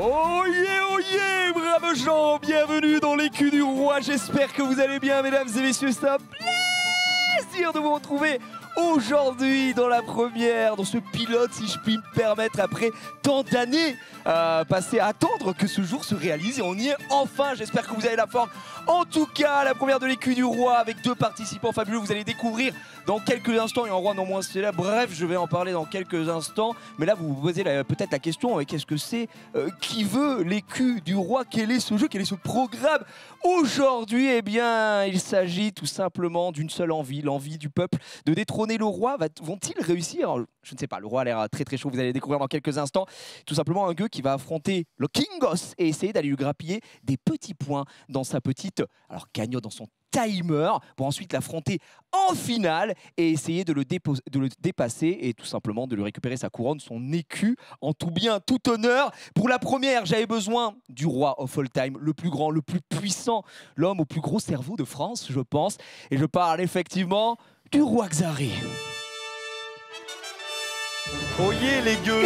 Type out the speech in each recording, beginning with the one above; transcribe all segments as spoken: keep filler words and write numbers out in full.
Oh yeah, oh yeah, braves gens, bienvenue dans l'écu du roi. J'espère que vous allez bien, mesdames et messieurs. C'est un plaisir de vous retrouver aujourd'hui dans la première, dans ce pilote, si je puis me permettre, après tant d'années euh, passées à attendre que ce jour se réalise. Et on y est enfin, j'espère que vous avez la forme. En tout cas, la première de l'écu du roi avec deux participants fabuleux. Vous allez découvrir dans quelques instants, et un roi non moins célèbre. Bref, je vais en parler dans quelques instants. Mais là, vous vous posez peut-être la question, qu'est-ce que c'est euh, Qui veut l'écu du roi? Quel est ce jeu? Quel est ce programme? Aujourd'hui, eh bien, il s'agit tout simplement d'une seule envie, l'envie du peuple de détrôner le roi. Vont-ils réussir? Je ne sais pas, le roi a l'air très très chaud, vous allez découvrir dans quelques instants. Tout simplement un gueux qui va affronter le Kingos et essayer d'aller lui grappiller des petits points dans sa petite, alors cagnotte, dans son timer, pour ensuite l'affronter en finale et essayer de le, de le dépasser et tout simplement de lui récupérer sa couronne, son écu, en tout bien, tout honneur. Pour la première, j'avais besoin du roi of all time, le plus grand, le plus puissant, l'homme au plus gros cerveau de France, je pense. Et je parle effectivement du roi Xari. Oh yeah, les gueux.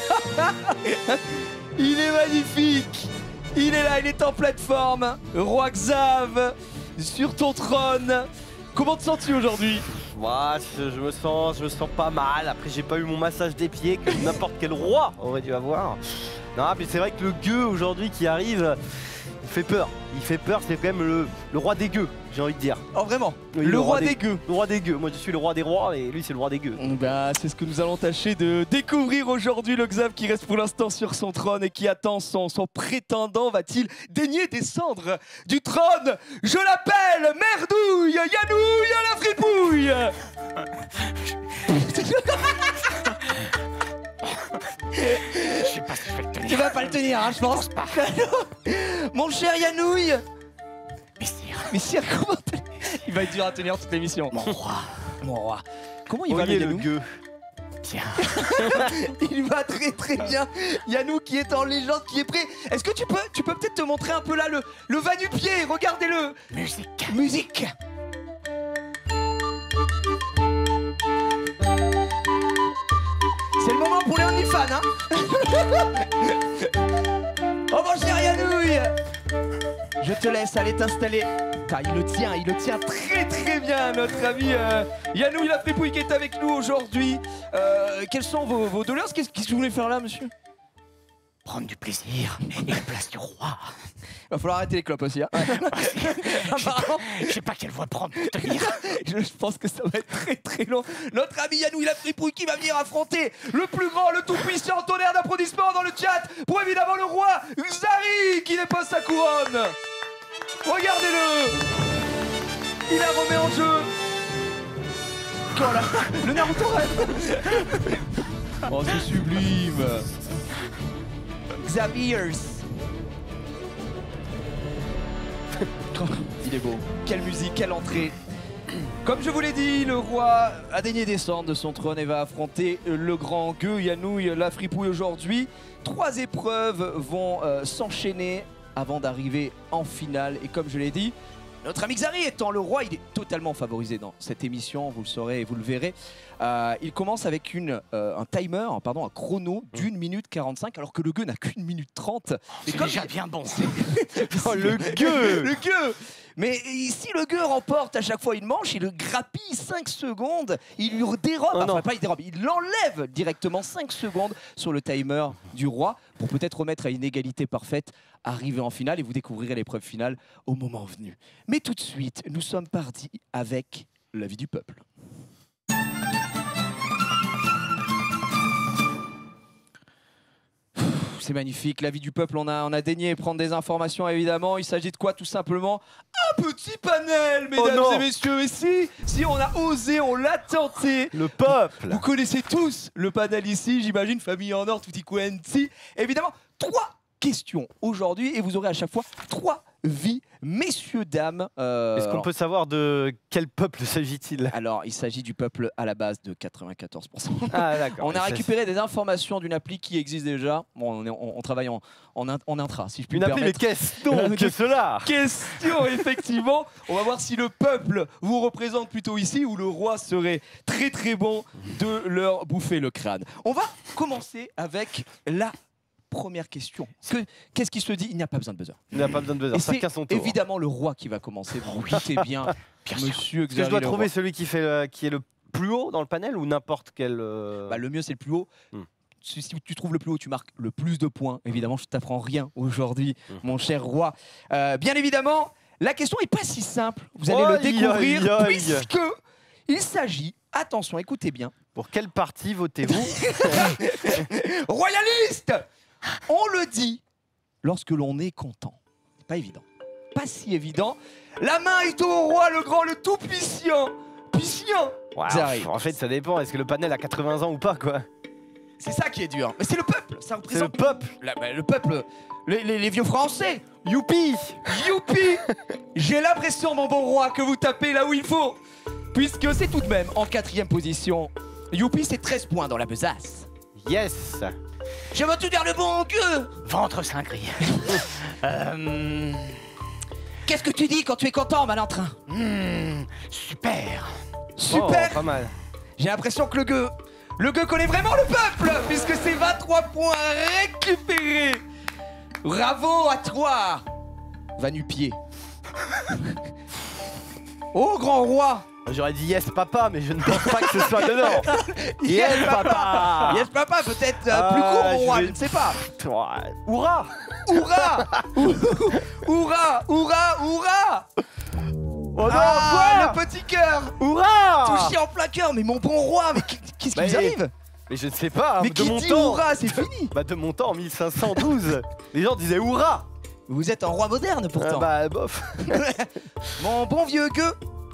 Il est magnifique. Il est là, il est en plateforme. Roi Xav, sur ton trône. Comment te sens-tu aujourd'hui? Moi, je, je me sens, je me sens pas mal. Après, j'ai pas eu mon massage des pieds que n'importe quel roi aurait dû avoir. Non, mais c'est vrai que le gueux aujourd'hui qui arrive, il fait peur. Il fait peur. C'est quand même le, le roi des gueux, j'ai envie de dire. Oh vraiment? Oui, le, le roi, roi des, des gueux. Le roi des gueux. Moi, je suis le roi des rois et lui, c'est le roi des gueux. Bah, c'est ce que nous allons tâcher de découvrir aujourd'hui. Le Xav qui reste pour l'instant sur son trône et qui attend son, son prétendant. Va-t-il daigner descendre du trône? Je l'appelle Merdouille, Yanouille, la fripouille. Je sais pas si je vais le tenir. Tu vas pas le tenir, hein, je pense pas. Mon cher Yanouille. Mais sire. Mais sire, comment il va être dur à tenir toute l'émission. Mon roi. Mon roi. Comment il Oh va yeah, le le Yanou? gueux. Tiens. Il va très très bien. Yannou qui est en légende, qui est prêt. Est-ce que tu peux, tu peux peut-être te montrer un peu là le, le va-nu-pied? Regardez-le. Musique. Musique. C'est le moment pour les OnlyFans, hein. Oh mon cher Yanouille, je te laisse aller t'installer. Ah, il le tient, il le tient très très bien, notre ami euh, Yanouille la fripouille qui est avec nous aujourd'hui. Euh, quelles sont vos, vos doléances? Qu'est-ce que vous voulez faire là, monsieur? Prendre du plaisir et la place du roi. Il va falloir arrêter les clopes aussi, hein. Apparemment, Je sais pas quelle voie prendre pour tenir. je, je pense que ça va être très très long. Notre ami Yanouille la fripouille qui va venir affronter le plus grand, le tout puissant. Tonnerre d'applaudissements dans le chat pour évidemment le roi Xari qui dépose sa couronne. Regardez-le. Il la remet en jeu. Voilà. Le Naruto rêve. Oh, c'est sublime. Xaviers. Il est beau. Quelle musique, quelle entrée. Comme je vous l'ai dit, le roi a daigné descendre de son trône et va affronter le grand gueux Yanouille la fripouille aujourd'hui. Trois épreuves vont euh, s'enchaîner avant d'arriver en finale. Et comme je l'ai dit, notre ami Xari étant le roi, il est totalement favorisé dans cette émission, vous le saurez et vous le verrez. Euh, il commence avec une, euh, un timer, pardon, un chrono d'une minute quarante-cinq, alors que le gueux n'a qu'une minute trente. C'est déjà bien bon. Oh, le gueux. Le gueux. Mais si le gueux remporte à chaque fois une manche, il le grappille cinq secondes, il lui dérobe, Oh enfin non. pas il dérobe, il l'enlève directement cinq secondes sur le timer du roi pour peut-être remettre à une égalité parfaite, arriver en finale et vous découvrirez l'épreuve finale au moment venu. Mais tout de suite, nous sommes partis avec l'avis du peuple. C'est magnifique, l'avis du peuple, on a, on a daigné prendre des informations évidemment. Il s'agit de quoi? Tout simplement un petit panel, mesdames Oh et messieurs. Et si, si on a osé, on l'a tenté. Le peuple. Vous connaissez tous le panel ici, j'imagine, famille en or, tutti quanti. Évidemment, trois questions aujourd'hui et vous aurez à chaque fois trois vies, messieurs, dames. Euh, Est-ce qu'on alors- peut savoir de quel peuple s'agit-il? Alors, il s'agit du peuple à la base de quatre-vingt-quatorze pour cent. Ah d'accord. On a récupéré des informations d'une appli qui existe déjà. Bon, on, est- on- on travaille en, en, in- en intra, si je puis Une me appli, mais permettre. qu'est-ce donc que cela? Question, effectivement. On va voir si le peuple vous représente plutôt ici ou le roi serait très très bon de leur bouffer le crâne. On va commencer avec la première question. Que- Qu'est-ce qui se dit? Il n'y a pas besoin de buzzer. Il n'a pas besoin de buzzer, Et c'est chacun son tour. évidemment le roi qui va commencer. Vous vous doutez bien, Bien sûr. monsieur Est-ce que je Xavier dois le trouver roi. celui qui, fait le- qui est le plus haut dans le panel ou n'importe quel... euh, Bah, le mieux, c'est le plus haut. Hmm. Si si tu trouves le plus haut, tu marques le plus de points. Évidemment, je t'apprends rien aujourd'hui, Hmm. mon cher roi. Euh, bien évidemment, la question n'est pas si simple. Vous allez le Aïe, découvrir aïe, aïe. puisque il s'agit, attention, écoutez bien, Pour quelle partie votez-vous? royaliste. On le dit lorsque l'on est content. C'est pas évident. Pas si évident. La main est au roi, le grand, le tout-puissant. Puissant. Wow, Ça arrive. En fait, ça dépend. Est-ce que le panel a quatre-vingts ans ou pas, quoi? C'est ça qui est dur. Mais c'est le peuple. Ça C'est le représente peuple. La- bah, le peuple. Les, les- les vieux Français. Youpi! Youpi. J'ai l'impression, mon bon roi, que vous tapez là où il faut. Puisque c'est tout de même en quatrième position. Youpi, c'est treize points dans la besace. Yes! Je veux tout dire le bon gueux. Ventre cinglé. euh, Qu'est-ce que tu dis quand tu es content, Malentrin? hmm, super. Super. Oh, pas mal. J'ai l'impression que le gueux, le gueux connaît vraiment le peuple, puisque c'est vingt-trois points récupérés. Bravo à toi, Vanupier. Oh, grand roi. J'aurais dit yes, papa, mais je ne pense pas que ce soit dedans. Yes, papa! Yes, papa, peut-être euh, Ah, plus court, mon je roi, vais- je ne sais pas. Hourra! Hourra. Hourra, hourra, hourra. Oh non, Ah, quoi? le petit cœur. Hourra! Touché en plein cœur, mais mon bon roi, mais qu'est-ce qui Bah, vous arrive? Mais je ne sais pas, Mais de qui mon dit temps. hourra, c'est fini. Bah de mon temps, en mille cinq cent douze, les gens disaient hourra! Vous êtes un roi moderne, pourtant. Ah bah bof. Mon bon vieux gueux.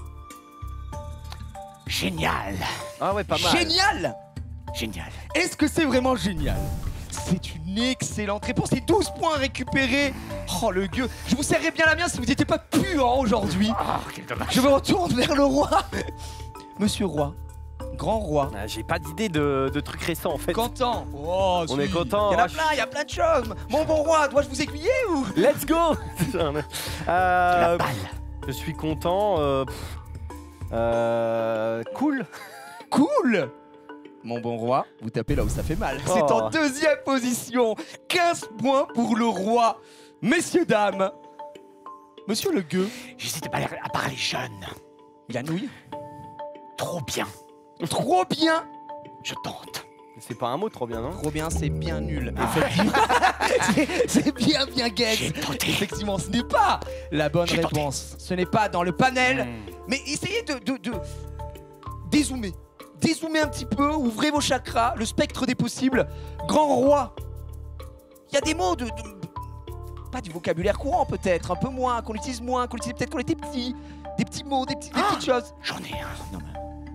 Génial. Ah ouais, pas mal. Génial. Génial. Est-ce que c'est vraiment génial? C'est une excellente réponse. C'est douze points récupérés. Oh, le gueux. Je vous serrais bien la mienne si vous n'étiez pas puant aujourd'hui. Ah, quel dommage. Je me retourne vers le roi. Monsieur roi, grand roi, Ah, J'ai pas d'idée de, de trucs récents en fait. content. Oh, On si. est content. Il y en a Ah, plein, il y a plein de choses. Mon bon roi, dois-je vous aiguiller ou? Let's go. Euh, La balle. Je suis content. euh, pff, euh, cool. Cool. Mon bon roi, vous tapez là où ça fait mal. Oh. C'est en deuxième position. quinze points pour le roi. Messieurs, dames. Monsieur le gueux, J'hésite à parler- à parler jeune. il a nouille. Trop bien. Trop bien. Je tente. C'est pas un mot trop bien, non? Trop bien, c'est bien nul. Effectivement. C'est- c'est bien, bien gay. J'ai tenté. Effectivement, ce n'est pas la bonne J'ai tenté. réponse. Ce n'est pas dans le panel. Hmm. Mais essayez de, de, de dézoomer. Dézoomer un petit peu, ouvrez vos chakras, le spectre des possibles. Grand roi. Il y a des mots de, de- pas du vocabulaire courant peut-être, un peu moins, qu'on utilise moins, qu'on utilise peut-être quand on était petit. Des petits mots, des, petits, des Ah. petites choses. J'en ai un. Non, mais...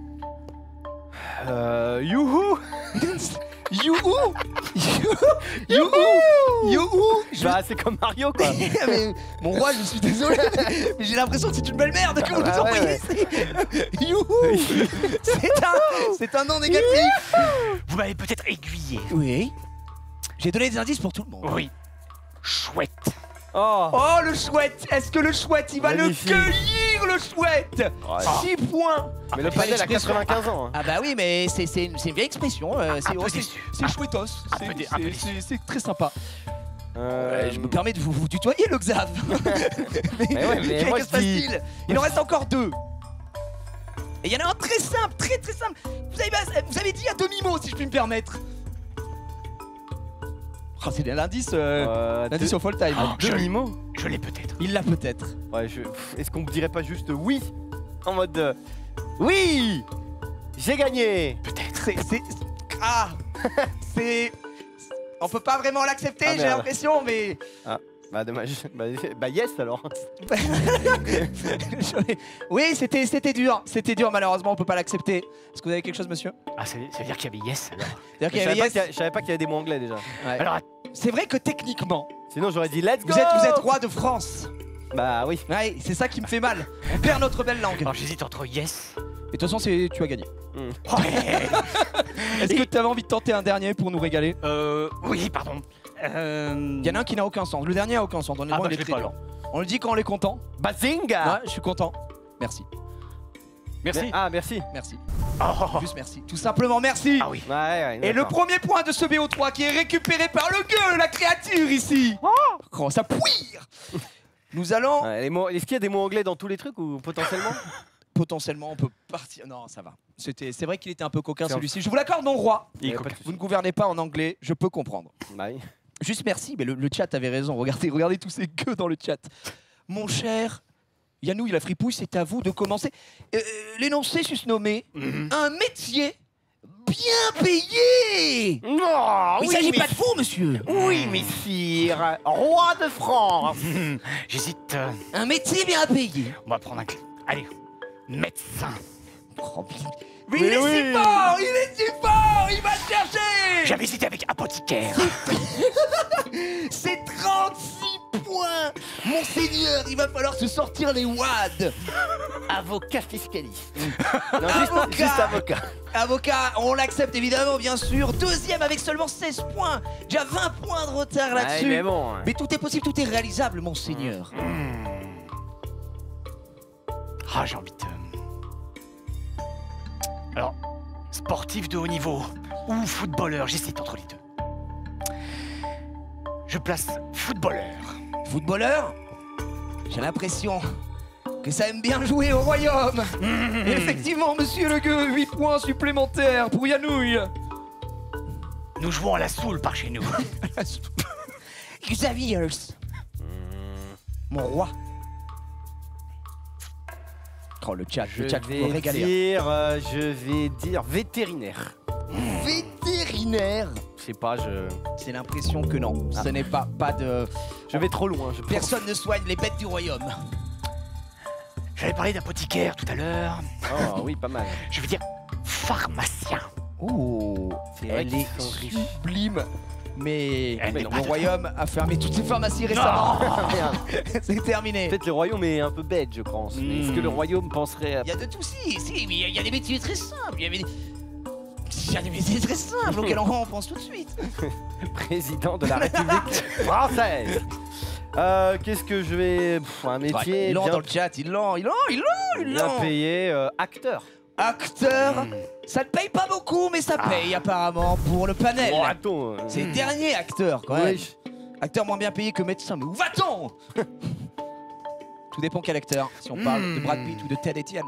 Euh, youhou. Youhou. Youhou. Youhou. Je- Bah c'est comme Mario quoi. Mais, mon roi, je suis désolé, mais j'ai l'impression que c'est une belle merde que vous nous Ah ouais, envoyez ici. Youhou. C'est un, c'est un nom négatif. Vous m'avez peut-être aiguillé. Oui. J'ai donné des indices pour tout le monde. Oui. Chouette. Oh. Oh, le chouette. Est-ce que le chouette, il va Magnifique. le cueillir, le chouette? Ouais. six points. Mais le pas panel a l'expression. quatre-vingt-quinze ans. hein. Ah bah oui, mais c'est c'est une, c'est une vieille expression. euh, c'est peu oh, c'est- déçu. c'est chouettos. un C'est- peu dé- un peu c'est- déçu. c'est- C'est très sympa. Euh, Euh, je me permets de vous, vous tutoyer, le Xav. mais Mais ouais, mais que moi, se je dis- passe-t-il? Il en reste encore deux. Et il y en a un très simple, très très simple. Vous avez, vous avez dit à demi-mot, si je puis me permettre. Oh, c'est l'indice euh, euh, l'indice deux- au full time. Ah, je- demi-mot. Je l'ai peut-être. Il l'a peut-être. Ouais, je... pff, Est-ce qu'on dirait pas juste oui? En mode euh, oui, j'ai gagné. Peut-être. C'est. c'est- Ah. C'est. On peut pas vraiment l'accepter, Ah, j'ai merde. l'impression, mais. Bah dommage. Bah, bah yes alors. Oui, c'était c'était dur. C'était dur, malheureusement, on peut pas l'accepter. Est-ce que vous avez quelque chose, monsieur? Ah, ça, ça veut dire qu'il y avait yes alors. C'est-à-dire Je qu'il y savais, avait pas yes. qu'il y a- je savais pas qu'il y avait des mots anglais déjà. Ouais. Alors, C'est vrai que techniquement, Sinon j'aurais dit let's go. vous êtes, vous êtes roi de France. Bah oui. Ouais, c'est ça qui me fait mal. On perd notre belle langue. alors j'hésite entre yes. Et de toute façon, c'est- tu as gagné. Ouais. Est-ce que tu avais envie de tenter un dernier pour nous régaler? euh. Oui, pardon. Euh. Il y en a un qui n'a aucun sens. Le dernier a aucun sens. Honnêtement, Ah bah il est je l'ai très pas dur. alors. On le dit quand on est content. Bazinga. Ouais, je suis content. Merci. Merci. Mais- Ah, merci. Merci. Oh. Juste merci. Tout simplement merci. Ah oui. Ouais, ouais, Et le d'accord. premier point de ce B O trois qui est récupéré par le gueux, la créature ici. Oh, ça pouire. Nous allons Ouais, les mots- Est-ce qu'il y a des mots anglais dans tous les trucs ou potentiellement? potentiellement, on peut partir. Non, ça va. C'était, c'est vrai qu'il était un peu coquin C'est celui-ci. Je vous l'accorde, mon roi. Il y a coquin. pas de souci. Vous ne gouvernez pas en anglais, je peux comprendre. Bah oui. Juste merci, mais le, le chat avait raison. Regardez, regardez tous ces gueux dans le chat. Mon cher Yannou, la fripouille, c'est à vous de commencer. Euh, L'énoncé susnommé Mhm. un métier bien payé. Non, Il ne s'agit pas de vous, monsieur. Oui, messire. Roi de France. J'hésite. euh, Un métier bien payé. On va prendre un... cl- Allez, médecin. Oh, mais mais il est si fort, il est si fort, il va te chercher. J'avais hésité avec apothicaire. C'est trente-six points. Monseigneur, il va falloir se sortir les wads. Avocat fiscaliste. Non, juste, Avocat. juste avocat. Avocat, on l'accepte évidemment, bien sûr. Deuxième avec seulement seize points. Déjà vingt points de retard Ouais, là-dessus. mais bon. Mais tout est possible, tout est réalisable, monseigneur. Ah, j'ai envie de... Alors, sportif de haut niveau ou footballeur, j'hésite entre les deux. Je place footballeur. Footballeur, j'ai l'impression que ça aime bien jouer au royaume. Et effectivement, monsieur le gueux, huit points supplémentaires pour Yanouille. Nous jouons à la soule par chez nous. Xavier, mon roi. Oh, le chat, Je le chat, vous me vais régalez. dire, euh, je vais dire vétérinaire. Vétérinaire. Je sais pas, je, C'est l'impression que non, ce n'est pas, pas de... je vais trop loin. Je pense. Personne ne soigne les bêtes du royaume. J'avais parlé d'apothicaire tout à l'heure. Oh oui, pas mal. Je veux dire pharmacien. Oh, C'est vrai elle qu'ils est sont riches. sublime. Mais Elle mais n'est non, pas le de- royaume a fermé toutes ses pharmacies récemment. Merde. C'est terminé. Peut-être le royaume est un peu bête, je pense. Mais Est-ce que le royaume penserait à... Il y a de tout, si, si, mais il y a- il y, a des métiers très simples. Il y, avait des... il y a des métiers très simples auxquels on, on pense tout de suite. président de la République française? Euh, Qu'est-ce que je vais... Pff, un métier Ils l'ont bien, dans le chat, ils l'ont, ils l'ont, ils l'ont, ils bien l'ont. payé. euh, acteur. Acteur, Mm. ça ne paye pas beaucoup, mais ça paye apparemment pour le panel. Oh, attends. euh, C'est le dernier acteur quand même. oui. Acteur moins bien payé que médecin, mais où va-t-on? Tout dépend quel acteur, si on parle de Brad Pitt ou de Ted Etienne.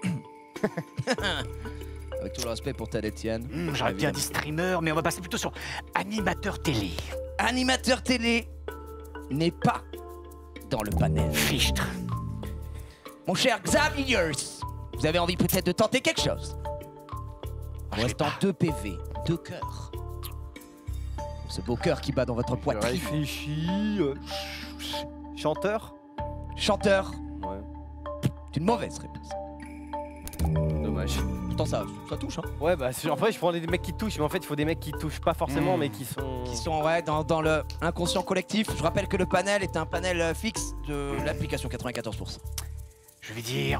Avec tout le respect pour Ted Etienne. Hmm, J'aurais bien dit streamer, mais on va passer plutôt sur animateur télé. Animateur télé n'est pas dans le panel. Fichtre. Mon cher Xavier, vous avez envie peut-être de tenter quelque chose? Ah, Il reste en deux P V, deux cœurs. Ce beau cœur qui bat dans votre Je poitrine. réfléchis. euh, Chanteur? Chanteur, Ouais. c'est une mauvaise réponse. Dommage. Pourtant ça, ça touche, hein. Ouais, bah c'est- en fait, je prends des mecs qui touchent, mais en fait, il faut des mecs qui touchent pas forcément, Mm. mais qui sont. Qui sont ouais, dans, dans le inconscient collectif. Je rappelle que le panel est un panel euh, fixe de l'application quatre-vingt-quatorze pour cent. Je vais dire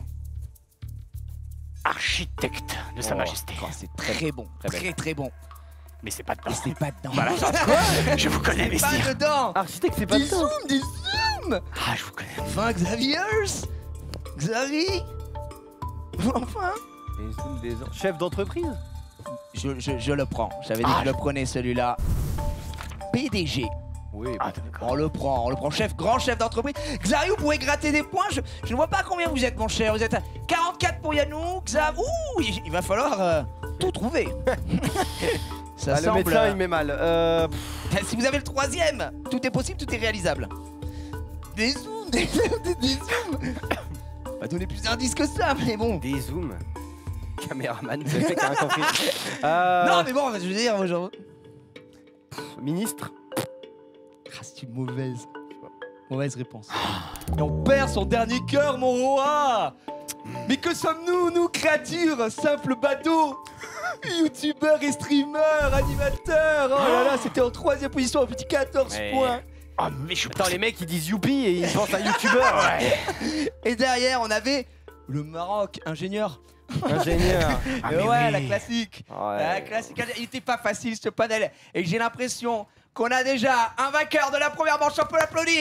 architecte de Sa Oh, Majesté. oh, c'est très bon, Très très très bon. Mais c'est pas Et dedans. c'est pas dedans. Voilà. Je vous connais, C'est pas messire. dedans. Architecte, c'est pas Des dedans. zooms, des zooms. Ah, je vous connais. Enfin, Xavier, Xavier. Enfin. Des zooms, des ans. Chef d'entreprise? Je, je, je le prends. J'avais dit Ah, que je le prenais celui-là. P D G. Oui. Ah, d'accord. On le prend, on le prend. Chef, grand chef d'entreprise. Xavier, vous pouvez gratter des points. Je, je ne vois pas combien vous êtes, mon cher. Vous êtes à quarante-quatre pour Yannou. Xav. Ouh, il, il va falloir euh, tout trouver. Ça Ah, le semble. médecin, il met mal. Euh, pff, Si vous avez le troisième, tout est possible, tout est réalisable. Des zooms, des zooms, des, des zooms. On va donner plus d'indices que ça, mais bon. des zooms. Caméraman, c'est le mec qui a rien compris. Euh, Non, mais bon, je veux dire, moi, genre. Ministre. Ah, c'est une mauvaise. Mauvaise réponse. Et on perd son dernier cœur, mon roi. Mais que sommes-nous, nous, créatures, simples badauds, youtubeurs et streamers, animateurs. Oh là là, c'était en troisième position, un petit quatorze Mais- points. Oh, mais je suis Attends, les mecs, ils disent youpi et ils pensent à youtubeur. Ouais. Et derrière, on avait le Maroc, ingénieur. Ingénieur. Ah, Et mais ouais, oui. la classique. Ouais. La classique. Il était pas facile ce panel. Et j'ai l'impression qu'on a déjà un vainqueur de la première manche. On peut l'applaudir.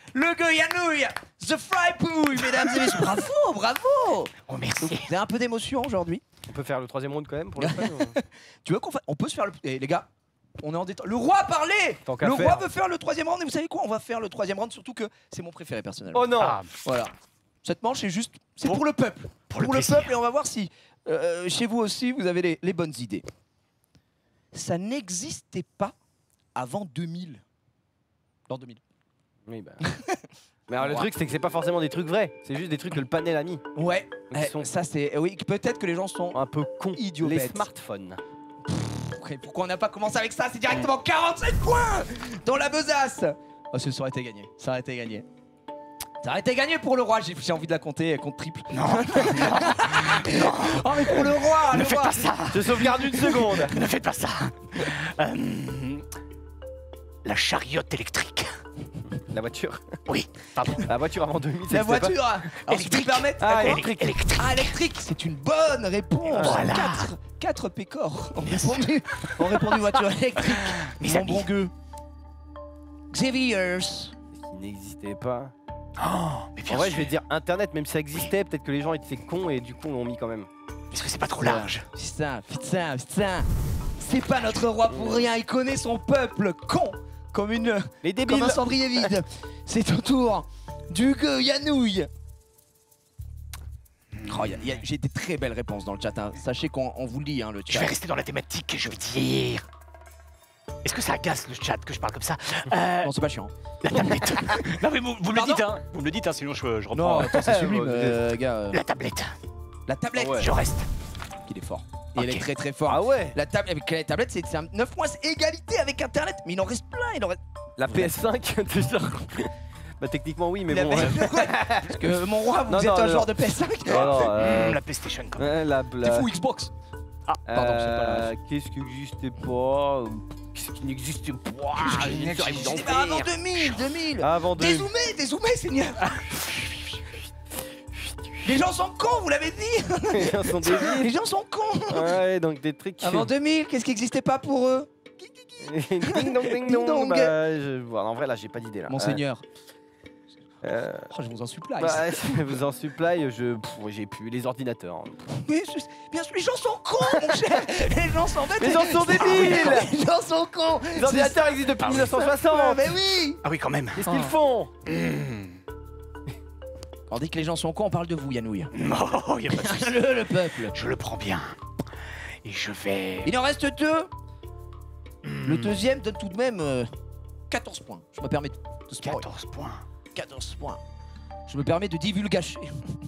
le gueux Yanouille, The Fry Pouille, mesdames et messieurs. Bravo, bravo. Oh, merci. Donc, vous avez un peu d'émotion aujourd'hui. On peut faire le troisième round quand même pour le fun. Tu veux qu'on fasse... On peut se faire le... Eh, les gars, on est en détente. Le roi a parlé. Tant qu'à Le roi faire. veut faire le troisième round et vous savez quoi? On va faire le troisième round, surtout que c'est mon préféré personnellement. Oh non. Ah, Voilà. Cette manche est juste... C'est Pour- pour le peuple. pour le Pour le plaisir. peuple et on va voir si euh, chez vous aussi vous avez les, les bonnes idées. Ça n'existait pas avant deux mille. L'an deux mille. Oui, bah. Mais alors, le truc, c'est que c'est pas forcément des trucs vrais. C'est juste des trucs que le panel a mis. Ouais. Ils Eh, sont- Ça c'est... Oui, peut-être que les gens sont... Un peu cons. Idiot Les bête. smartphones. Ok, pourquoi on n'a pas commencé avec ça? C'est directement quarante-sept points dans la besace. Oh, ça aurait été gagné. Ça aurait été gagné. Ça aurait été gagné pour le roi. J'ai j'ai envie de la compter, compte triple. Non, Oh mais pour le roi, ne le faites roi. pas ça. Je sauvegarde une seconde. Ne faites pas ça. Euh, la chariote électrique. La voiture. Oui, pardon. La voiture avant deux mille. ça La existait pas. voiture. Alors, si tu Électrique. me permets, Ah, quoi électrique. Électrique. Ah, électrique, c'est une bonne réponse. Voilà. Quatre, quatre pécores ont répondu, ont répondu voiture électrique. Mes Mon amis. bon gueux. Xavier. Qui n'existait pas. Oh, mais bien En vrai, sûr. je vais dire internet, même si ça existait, peut-être que les gens étaient cons et du coup, on l'ont mis quand même. Est-ce que c'est pas trop large? Putain, putain, putain. C'est pas notre roi pour rien. Il connaît son peuple con comme une, Les comme débiles. un cendrier vide. C'est au tour du gueux Yanouille. Oh, y a- y a- J'ai des très belles réponses dans le chat. Hein. Sachez qu'on on vous lit hein, le Je chat. vais rester dans la thématique, je vais dire. Est-ce que ça agace le chat que je parle comme ça? Euh, Non, c'est pas chiant. La tablette. Non mais vous, vous me le Pardon dites, hein. Vous me le dites, hein, sinon je, je Non, reprends. attends, c'est sublime, Bon, euh, gars. euh, La tablette. La tablette, Ouais. Je reste. il est fort. Et il Ok. est très très fort. Ah ouais. La table avec la tablette, c'est c'est un neuf points, c'est égalité avec Internet. Mais il en reste plein, il en reste. La P S cinq, déjà. Bah techniquement oui, mais La- bon. euh, Parce que mon roi, vous Non, êtes non, un non. joueur de P S cinq. non, non, euh, Hum, la PlayStation quand même. ouais, la, C'est la- fou Xbox. Ah, pardon, c'est pas la Euh, Qu'est-ce qui n'existait pas? Qu'est-ce qui n'existait pas? qui J'ai une n'existait série C'est pas avant deux mille, deux mille. Avant deux. Dézoomez, dézoomez, Seigneur. Les gens sont cons, vous l'avez dit. Les gens sont débiles. Les gens sont cons. Ouais, donc des trucs. Avant deux mille, qu'est-ce qui n'existait pas pour eux? ding dong, ding Ding dong. dong. Bah, je- bon, en vrai, là, j'ai pas d'idée là. Monseigneur. Euh, Oh, je vous en supplie. bah, je vous en supplie, je. pff, j'ai pu. Les ordinateurs. hein. Mais je- bien sûr, les gens sont cons, mon cher. Les gens sont bêtes. Les gens sont débiles. Les gens sont cons. Les ordinateurs existent depuis Ah oui. mille neuf cent Ouais, soixante. mais oui. Ah oui, quand même. Qu'est-ce Oh. qu'ils font? Hum. On dit que les gens sont cons, on parle de vous, Yanouille. Oh, y a pas de souci. le, le peuple. Je le prends bien. Et je vais. Il en reste deux. Le Hum, deuxième donne tout de même euh, quatorze points. Je me permets de spoil. quatorze points. quatorze points. Je me permets de divulgacher.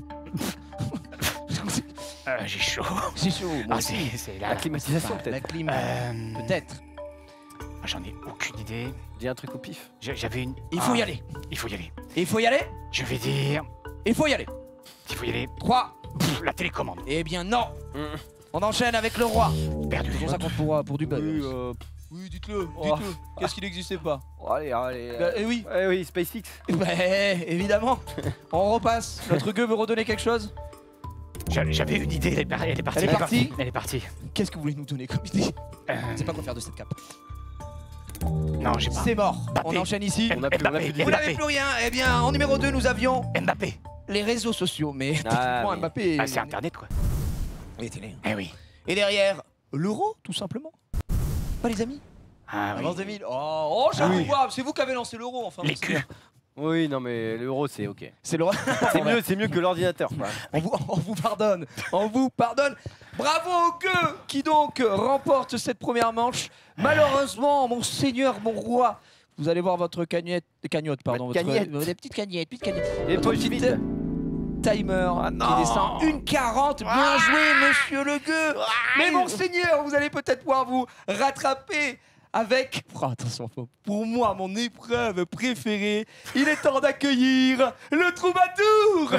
Euh, J'ai chaud. C'est chaud. Moi Ah, aussi. c'est c'est là. La climatisation, La peut-être. clim, Euh, peut-être. J'en ai aucune idée. Dis un truc au pif. J'ai- J'avais une. Il faut Ah, y aller. Il faut y aller. Il faut y aller. Je vais dire. Il faut y aller. Il faut y aller. trois. Pff, la télécommande. Eh bien non. Mm. On enchaîne avec le roi. Perdu. De toute façon, ça compte pour, euh, pour du buzz. Oui, euh, Oui, dites-le, Oh. dites-le. Qu'est-ce qui n'existait pas? oh, allez, allez. Bah, euh, eh oui, Eh oui, SpaceX. bah, évidemment. On repasse. Notre gueux veut redonner quelque chose? J'a- J'avais une idée. Elle est, par- elle est partie. Elle est partie Elle est partie. Qu'est-ce que vous voulez nous donner comme idée? Euh, C'est pas quoi faire de cette cape. non, j'ai pas. C'est mort. Mbappé. On enchaîne ici. On a plus- on a Mbappé, plus d'idées. Vous n'avez Mbappé. plus rien. Eh bien, en numéro deux, nous avions Mbappé. les réseaux sociaux. Mais Ah, techniquement, mais- Mbappé. Ah, c'est Internet quoi. Et télé. Eh oui. Et derrière, l'euro, tout simplement. Pas les amis. Ah oui. Avant deux mille. Oh, oh j'avoue, Oui. wow, c'est vous qui avez lancé l'euro, enfin. Les donc c'est culs. bien. Oui, non, mais l'euro, c'est ok. C'est l'euro. C'est mieux, c'est mieux que l'ordinateur. quoi. On vous, on vous pardonne, on vous pardonne. Bravo au gueux qui donc remporte cette première manche. Malheureusement, mon seigneur, mon roi, vous allez voir votre cagnotte, cagnotte pardon, Votre votre, cagnette. euh, des petites cagnettes, petites cagnettes. Et Votre poche petite vide. timer Ah qui non. descend une quarante. Bien joué, monsieur le gueux. Mais mon seigneur, vous allez peut-être pouvoir vous rattraper avec. Oh, attention, pour moi, mon épreuve préférée, il est temps d'accueillir le troubadour.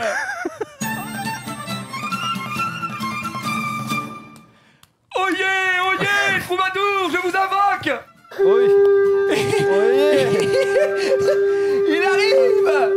Oyez, oyez, troubadour, je vous invoque. Oui. Oui. Il arrive.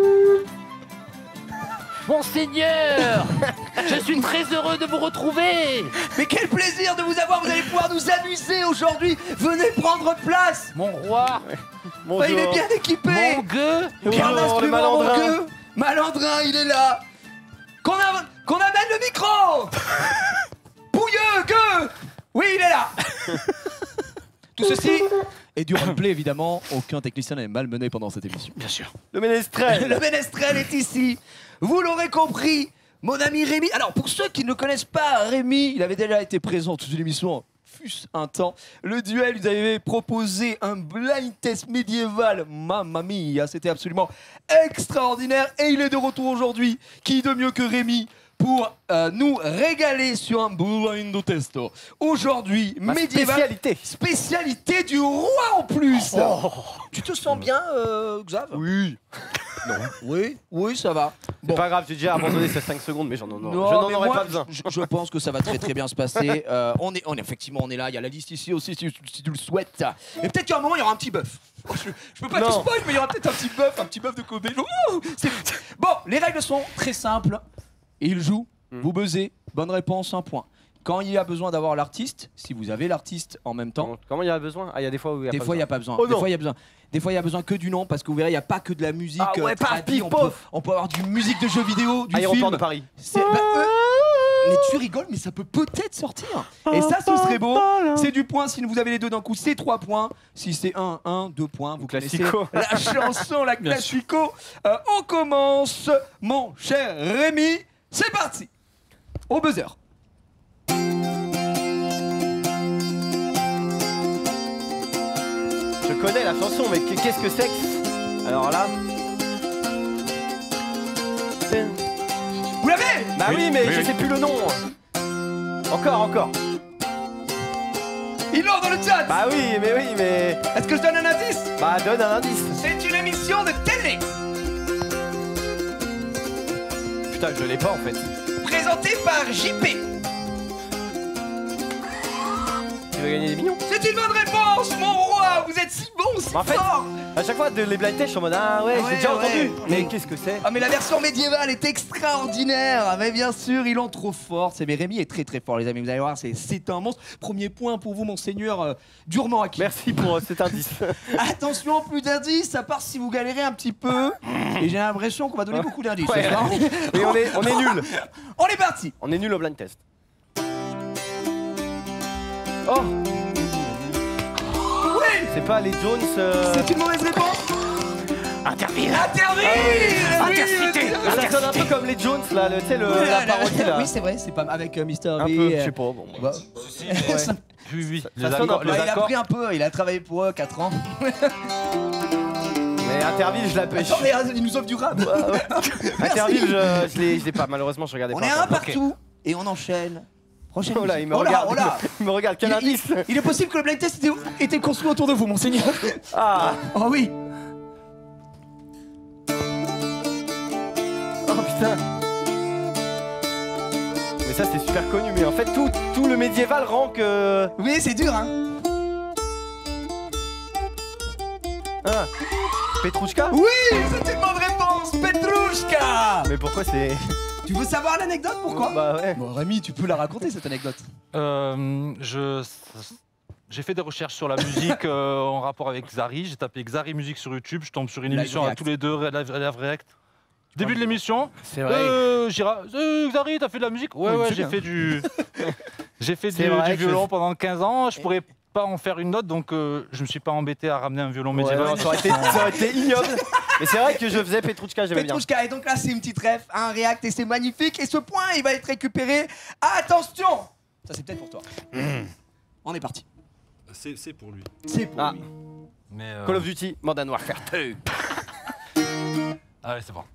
Monseigneur, je suis très heureux de vous retrouver. Mais quel plaisir de vous avoir, vous allez pouvoir nous amuser aujourd'hui. Venez prendre place. Mon roi, Bonjour. il est bien équipé. Mon gueux. Bien Bonjour, le instrument, malandrin. mon gueux. Malandrin, il est là. Qu'on a- qu'on amène le micro. Pouilleux, gueux. Oui, il est là. Tout ceci est du roleplay, évidemment. Aucun technicien n'est malmené pendant cette émission. Bien sûr. Le ménestrel. Le ménestrel est ici. Vous l'aurez compris, mon ami Rémi. Alors, pour ceux qui ne connaissent pas Rémi, il avait déjà été présent toute l'émission. Fût un temps. Le duel, vous avez proposé un blind test médiéval. Mamma mia, c'était absolument extraordinaire. Et il est de retour aujourd'hui. Qui de mieux que Rémi pour euh, nous régaler sur un blind test. Aujourd'hui, Ma médiéval. spécialité. Spécialité du roi en plus. Tu te sens bien, euh, Xav? Oui. Oui, oui, ça va. C'est pas grave, j'ai déjà abandonné ces cinq secondes, mais j'en en, Non, je n'en mais aurais moi, pas besoin. Je, je pense que ça va très très bien se passer. Euh, on est, on est effectivement, on est là. Il y a la liste ici aussi, si, si tu le souhaites. Et peut-être qu'à un moment, il y aura un petit bœuf. Oh, je, je peux pas Non. tout spoil, mais il y aura peut-être un petit bœuf, un petit bœuf de Kobe. Ouh, c'est- bon, les règles sont très simples. Il joue, Hmm. vous buzzez, bonne réponse, un point. Quand il y a besoin d'avoir l'artiste, si vous avez l'artiste en même temps, Comment, comment il y a besoin? Ah, il y a des fois où il y a des pas fois il n'y besoin. a pas besoin. Oh des non. fois il y a besoin. Des fois il y a besoin que du nom parce que vous verrez il n'y a pas que de la musique. Ah ouais, euh, paf, tradie, pif, on, peut, pof. on peut avoir du musique de jeux vidéo, du Aéroport film. de Paris. C'est- bah, euh, mais tu rigoles, mais ça peut peut-être sortir. Et ça, ce serait beau. C'est du point. Si vous avez les deux d'un coup, c'est trois points. Si c'est un, un, deux points. Vous connaissez Classico. la chanson, la classico. Euh, on commence, mon cher Rémi. C'est parti. Au buzzer. Je connais la chanson, mais qu'est-ce que c'est que... Alors là... Vous l'avez? Bah oui, mais je sais plus le nom. Encore, encore. Il l'ont dans le chat. Bah oui, mais oui, mais... Est-ce que je donne un indice? Bah donne un indice. C'est une émission de télé Putain, je l'ai pas en fait. présentée par J P. Tu veux gagner des millions? C'est une bonne réponse, mon roi. Vous êtes si bon, si En fait, fort. à chaque fois, de les blind tests, je suis en mode ah ouais, Ouais, j'ai déjà ouais. entendu. Mais Mais- qu'est-ce que c'est? Ah mais la version médiévale est extraordinaire. Ah, mais bien sûr, ils l'ont trop fort. C'est mais Rémi est très très fort, les amis. Vous allez voir, c'est c'est un monstre. Premier point pour vous, monseigneur, euh, durement acquis. Merci pour euh, cet indice. Attention, plus d'indices, à part si vous galérez un petit peu. Et j'ai l'impression qu'on va donner beaucoup d'indices. Ouais. ce soir. Et on est, on est nul. On est parti. On est nul au blind test. Oh, Oui, c'est pas les Jones. euh, c'est une mauvaise réponse. Interville. Interdit. Ah Oui, Intercité. Ah, ça sonne un peu comme les Jones là, le- tu sais, le- Oui, la parodie là. Oui, c'est vrai, c'est pas avec euh, Mister Un B. peu, je euh, sais pas. Bon, bah, ça- Oui, oui. Ça sonne un peu. bah, il a pris un peu, il a travaillé pour eux quatre ans. Mais Interville, je la pêche. Attends, mais euh, il nous offre du rap. Interville, je, je l'ai je l'ai pas. Malheureusement, je regardais On pas. est un encore. partout et on enchaîne. Prochaine Oh là, il me musique. Oh là, regarde. oh là. Il me regarde. Quel Il- indice? il, il est possible que le blind test était, était construit autour de vous, monseigneur. Ah. Oh oui. Oh putain. Mais ça, c'est super connu. Mais en fait, tout, tout le médiéval rend que. Oui, c'est dur, hein. Ah. Petrouchka? Oui, c'est une bonne réponse, Petrouchka. Mais pourquoi c'est. Tu veux savoir l'anecdote? Pourquoi? Bah ouais. Bon, Rémi, tu peux la raconter cette anecdote. Euh, je... J'ai fait des recherches sur la musique euh, en rapport avec Xari. J'ai tapé Xari Musique sur YouTube. Je tombe sur une Live émission à React. tous les deux, Live, Live React. Début de l'émission. C'est vrai. Euh, Gira, euh, Xari, t'as fait de la musique? Ouais, Oui, ouais, c'est j'ai bien. fait du. J'ai fait C'est du, vrai du que violon je- pendant quinze ans. Je pourrais pas en faire une note, donc euh, je me suis pas embêté à ramener un violon Ouais, médiéval. non, ça, aurait été, ça aurait été ignoble. Mais c'est vrai que je faisais Petrouchka, j'aimais bien. Petrouchka, et donc là, c'est une petite ref, un React, et c'est magnifique. Et ce point, il va être récupéré. Attention. Ça, c'est peut-être pour toi. On est parti. C'est c'est pour lui. C'est pour Ah. lui. Mais, euh, Call of Duty, Modern Warfare deux. Ah ouais, c'est bon.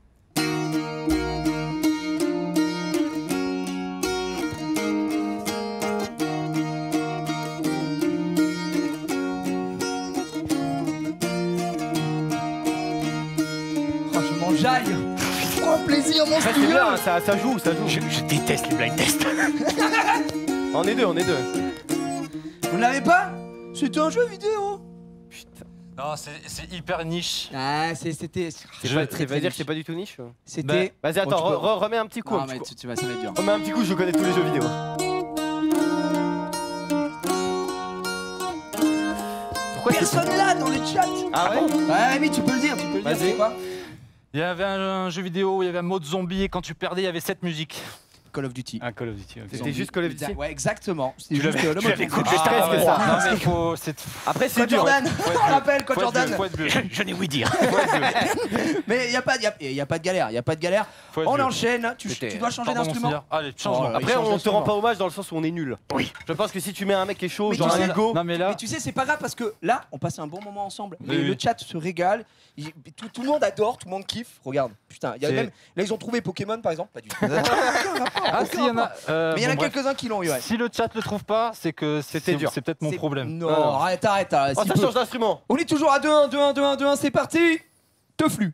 Oh, je m'enjaille. Oh, plaisir, Ça, c'est monstrueux. bien, ça, ça joue, ça joue. Je, je déteste les blind tests. On est deux, on est deux. Vous ne l'avez pas? C'était un jeu vidéo. Non, c'est c'est hyper niche. Ah, c'est- c'était. C'est Je- pas, très, tu très vas dire que niche. c'est pas du tout niche? C'était. Vas-y, attends, Bon, tu peux- re- re- remets un petit coup. Non, un petit mais coup. tu, tu vas, ça va être dur. Remets un petit coup, je connais tous les jeux vidéo. Pourquoi personne là dans le chat. Ah ouais? Ouais, Rémi, tu peux le dire, tu peux le dire, Vas-y. c'est quoi? Il y avait un, un jeu vidéo, il y avait un mode zombie et quand tu perdais, il y avait cette musique. Call of Duty. Un Call of Duty. ok. C'était juste Call of Duty. Ouais, exactement. C'était Tu juste l'avais- euh, le tu mode l'avais zombie. coupé stress Ah, que ouais. ça. Non mais faut, c'est, Après, c'est Code dur. Jordan, Faut être on vieux. rappelle Code faut être Jordan. vieux, faut être vieux. Je, je n'ai ouï dire. Faut être vieux. Mais il n'y a, pas- y a, y a pas de galère, il n'y a pas de galère. Faut être On vieux. enchaîne, tu, C'était- tu dois changer Pardon, mon d'instrument. seigneur. Allez, changement. Oh là, Après, il change on te d'instrument. rend pas hommage dans le sens où on est nul. Oui. Je pense que si tu mets un mec qui est chaud, Mais genre tu sais- un Hugo. Non mais là, Mais tu sais, c'est pas grave parce que là, on passe un bon moment ensemble. Oui, Et oui. le chat se régale. Il- tout, tout le monde adore, tout le monde kiffe. Regarde, putain, il y a C'est- même. Là, ils ont trouvé Pokémon par exemple. Pas du tout. ah si, il y en a. euh, Mais il y en a bon, bref. quelques-uns qui l'ont eu, ouais. Si le chat le trouve pas, c'est que C'était c'est- dur. C'est peut-être mon C'est- problème. Non, Ah, non. arrête, arrête. arrête, Oh, si ça peu. change d'instrument. On est toujours à deux un, deux un, deux un, deux un, c'est parti. Te flux.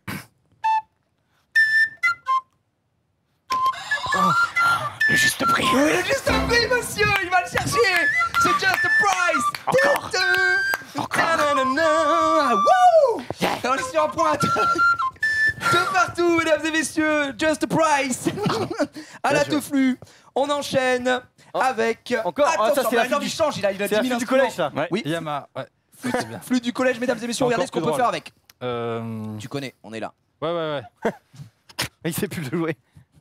Le juste prix. Oui, le juste prix, monsieur, il va le chercher. C'est just a price. Encore. Tu, tu. Encore. Ta-na-na-na. Wouh. Yeah. Et on est sur un point. De partout, mesdames et messieurs, just a price. À la Bien joué. te flux, on enchaîne avec. Encore. Ah, ça, Attention, c'est la bah, non, flûte il du- change, il a, il a C'est la dix mille flûte du collège, instruments. ça. Oui, Yama, ouais. flûte, C'est bien. flûte du collège, mesdames et messieurs, Encore regardez ce qu'on plus peut drôle. faire avec. Euh... Tu connais, on est là. Ouais, ouais, ouais. Il sait plus le jouer.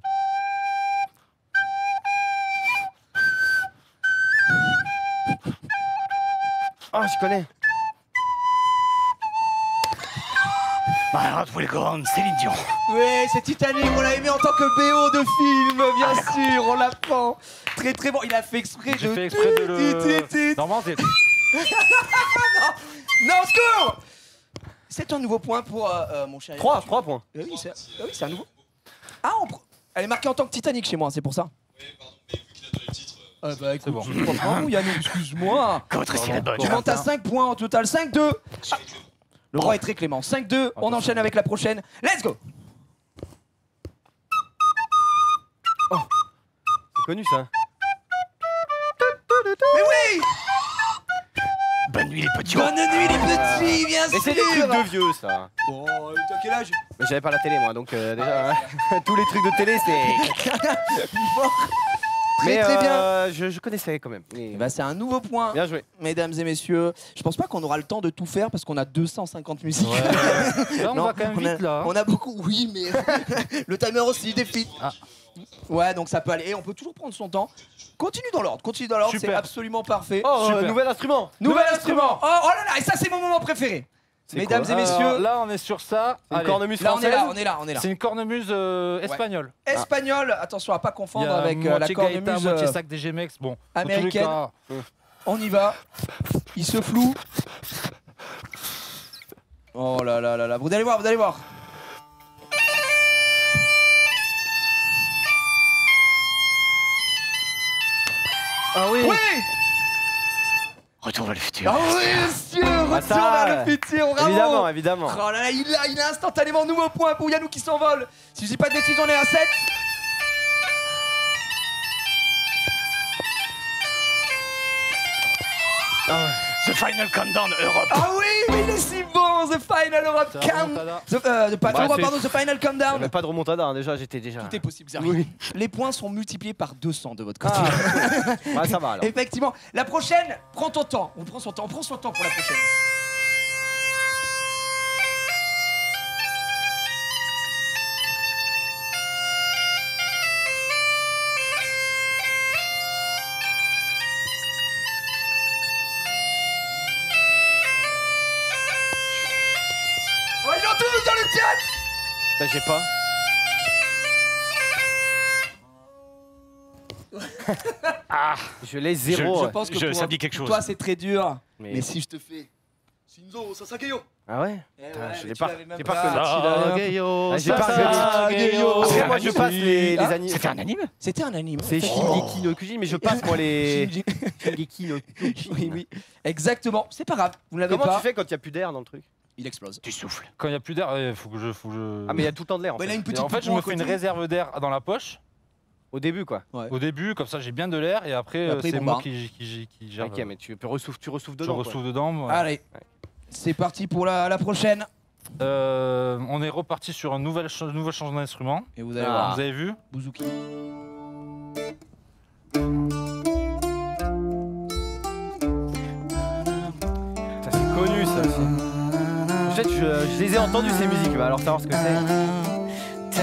Ah, je connais. My Heart Will Go On, Céline Dion. Oui, c'est Titanic, on l'a aimé en tant que B O de film, bien sûr, on l'apprend. Très très bon, il a fait exprès J'ai de... fait exprès de le. le... Normalement, c'est. Non, secours. C'est un nouveau point pour euh, euh, mon cher. trois, Tu- trois points. Eh oui, c'est ah oui, c'est un nouveau. Ah, on... pr- elle est marquée en tant que Titanic chez moi, c'est pour ça. Ah bah écoute, bon. je crois pas, Yannou, excuse-moi. Comme votre cigarette bonne. Tu montes à cinq points en total, cinq deux. Ah, le roi est très clément, cinq deux, on enchaîne avec la prochaine. Let's go. C'est connu ça. Mais oui. Bonne nuit les petits. Bonne nuit les petits, bien sûr. Mais c'est des trucs de vieux ça. Oh, t'as quel âge? Mais j'avais pas la télé moi donc euh, déjà tous les trucs de télé c'est. Très Mais très bien. euh, je, je connaissais quand même. Mais- Eh ben, c'est un nouveau point, Bien joué. mesdames et messieurs. Je pense pas qu'on aura le temps de tout faire parce qu'on a deux cent cinquante musiques. Ouais. Là, on Non, va quand même on a, vite là. hein. on a beaucoup, oui, mais le timer aussi défile. Ah. Ouais, donc ça peut aller. Et on peut toujours prendre son temps. Continue dans l'ordre, continue dans l'ordre, c'est Super. absolument parfait. Oh, Super. euh, nouvel instrument. Nouvel instrument. Oh, oh là là, et ça c'est mon moment préféré. C'est Mesdames quoi et messieurs, Alors, là, on est sur ça. Une Allez. cornemuse là on est française. là, on est là, on est là. C'est une cornemuse euh, espagnole. Espagnol, attention à pas Il y confondre a avec euh, la moitié Gaëtan, cornemuse moitié euh, sac des G M X. Bon, dans tous les américaine. cas, On y va. Il se floue. Oh là là là là, vous allez voir, vous allez voir. Ah oui. Oui. Retour vers le futur. Ah oui, monsieur, retour Ah, ça, vers le futur, bravo. Évidemment, évidemment. Oh là là, il a, il a instantanément nouveau point pour Yannou qui s'envole. Si je dis pas de bêtises, on est à sept. Ah ouais. The Final Countdown Europe. Ah oui, mais il est si bon, The Final Europe c'est un Count. remontada. The, euh, pas, Bah, Europe, c'est- pardon, The Final Il y avait Countdown. pas de remontada hein, déjà, j'étais déjà. Tout est possible, Zari. Oui. Les points sont multipliés par deux cents de votre côté. Ah, ah, ça va alors. Effectivement. La prochaine, prends ton temps. On prend son temps, on prend son temps pour la prochaine. Oh, ils l'ont tous dans le chat. Putain, j'ai pas. Ah, Je l'ai zéro. Je ouais. pense que Je- pour, ça me dit quelque pour chose. toi c'est très dur. Mais- Mais, si je te fais Shinzo Sasageyo. Ah ouais. Eh Putain, ouais, je mais l'ai tu pas- l'avais même j'ai pas pas. reconnu. Tu l'avais- Sageyo, Ah, j'ai pas Sageyo. reconnu. Ah, Moi je passe les, les Hein animes. c'était un anime. C'était un anime. C'est effectivement. Shingeki no Kyojin, mais je passe moi les. Shinji- Shingeki no Kyojin. Oui, oui. Exactement. C'est pas grave. Vous ne l'avez Comment pas. tu fais quand il y a plus d'air dans le truc? Il explose. Tu souffles. Quand il n'y a plus d'air, il faut que je. Faut que je... Ah mais il y a tout le temps de l'air en Ouais, il a fait. une Et petite en fait, je poupon me à fais une côté. réserve d'air dans la poche Au début quoi. Ouais. au début, comme ça j'ai bien de l'air et après, Et après, euh, il c'est bombarde. moi qui, qui, qui gère. Ok euh, mais tu peux ressouffler, tu ressouffles je dedans. quoi. ressouffle dedans. moi. Allez. C'est parti pour la, la prochaine. Euh, on est reparti sur un nouvel, ch- nouveau changement d'instrument. Et vous allez Ah. voir. Vous avez vu? Bouzouki. Ça c'est connu ça. ça aussi. En fait, je, je les ai entendus ces musiques, mais alors savoir ce que c'est.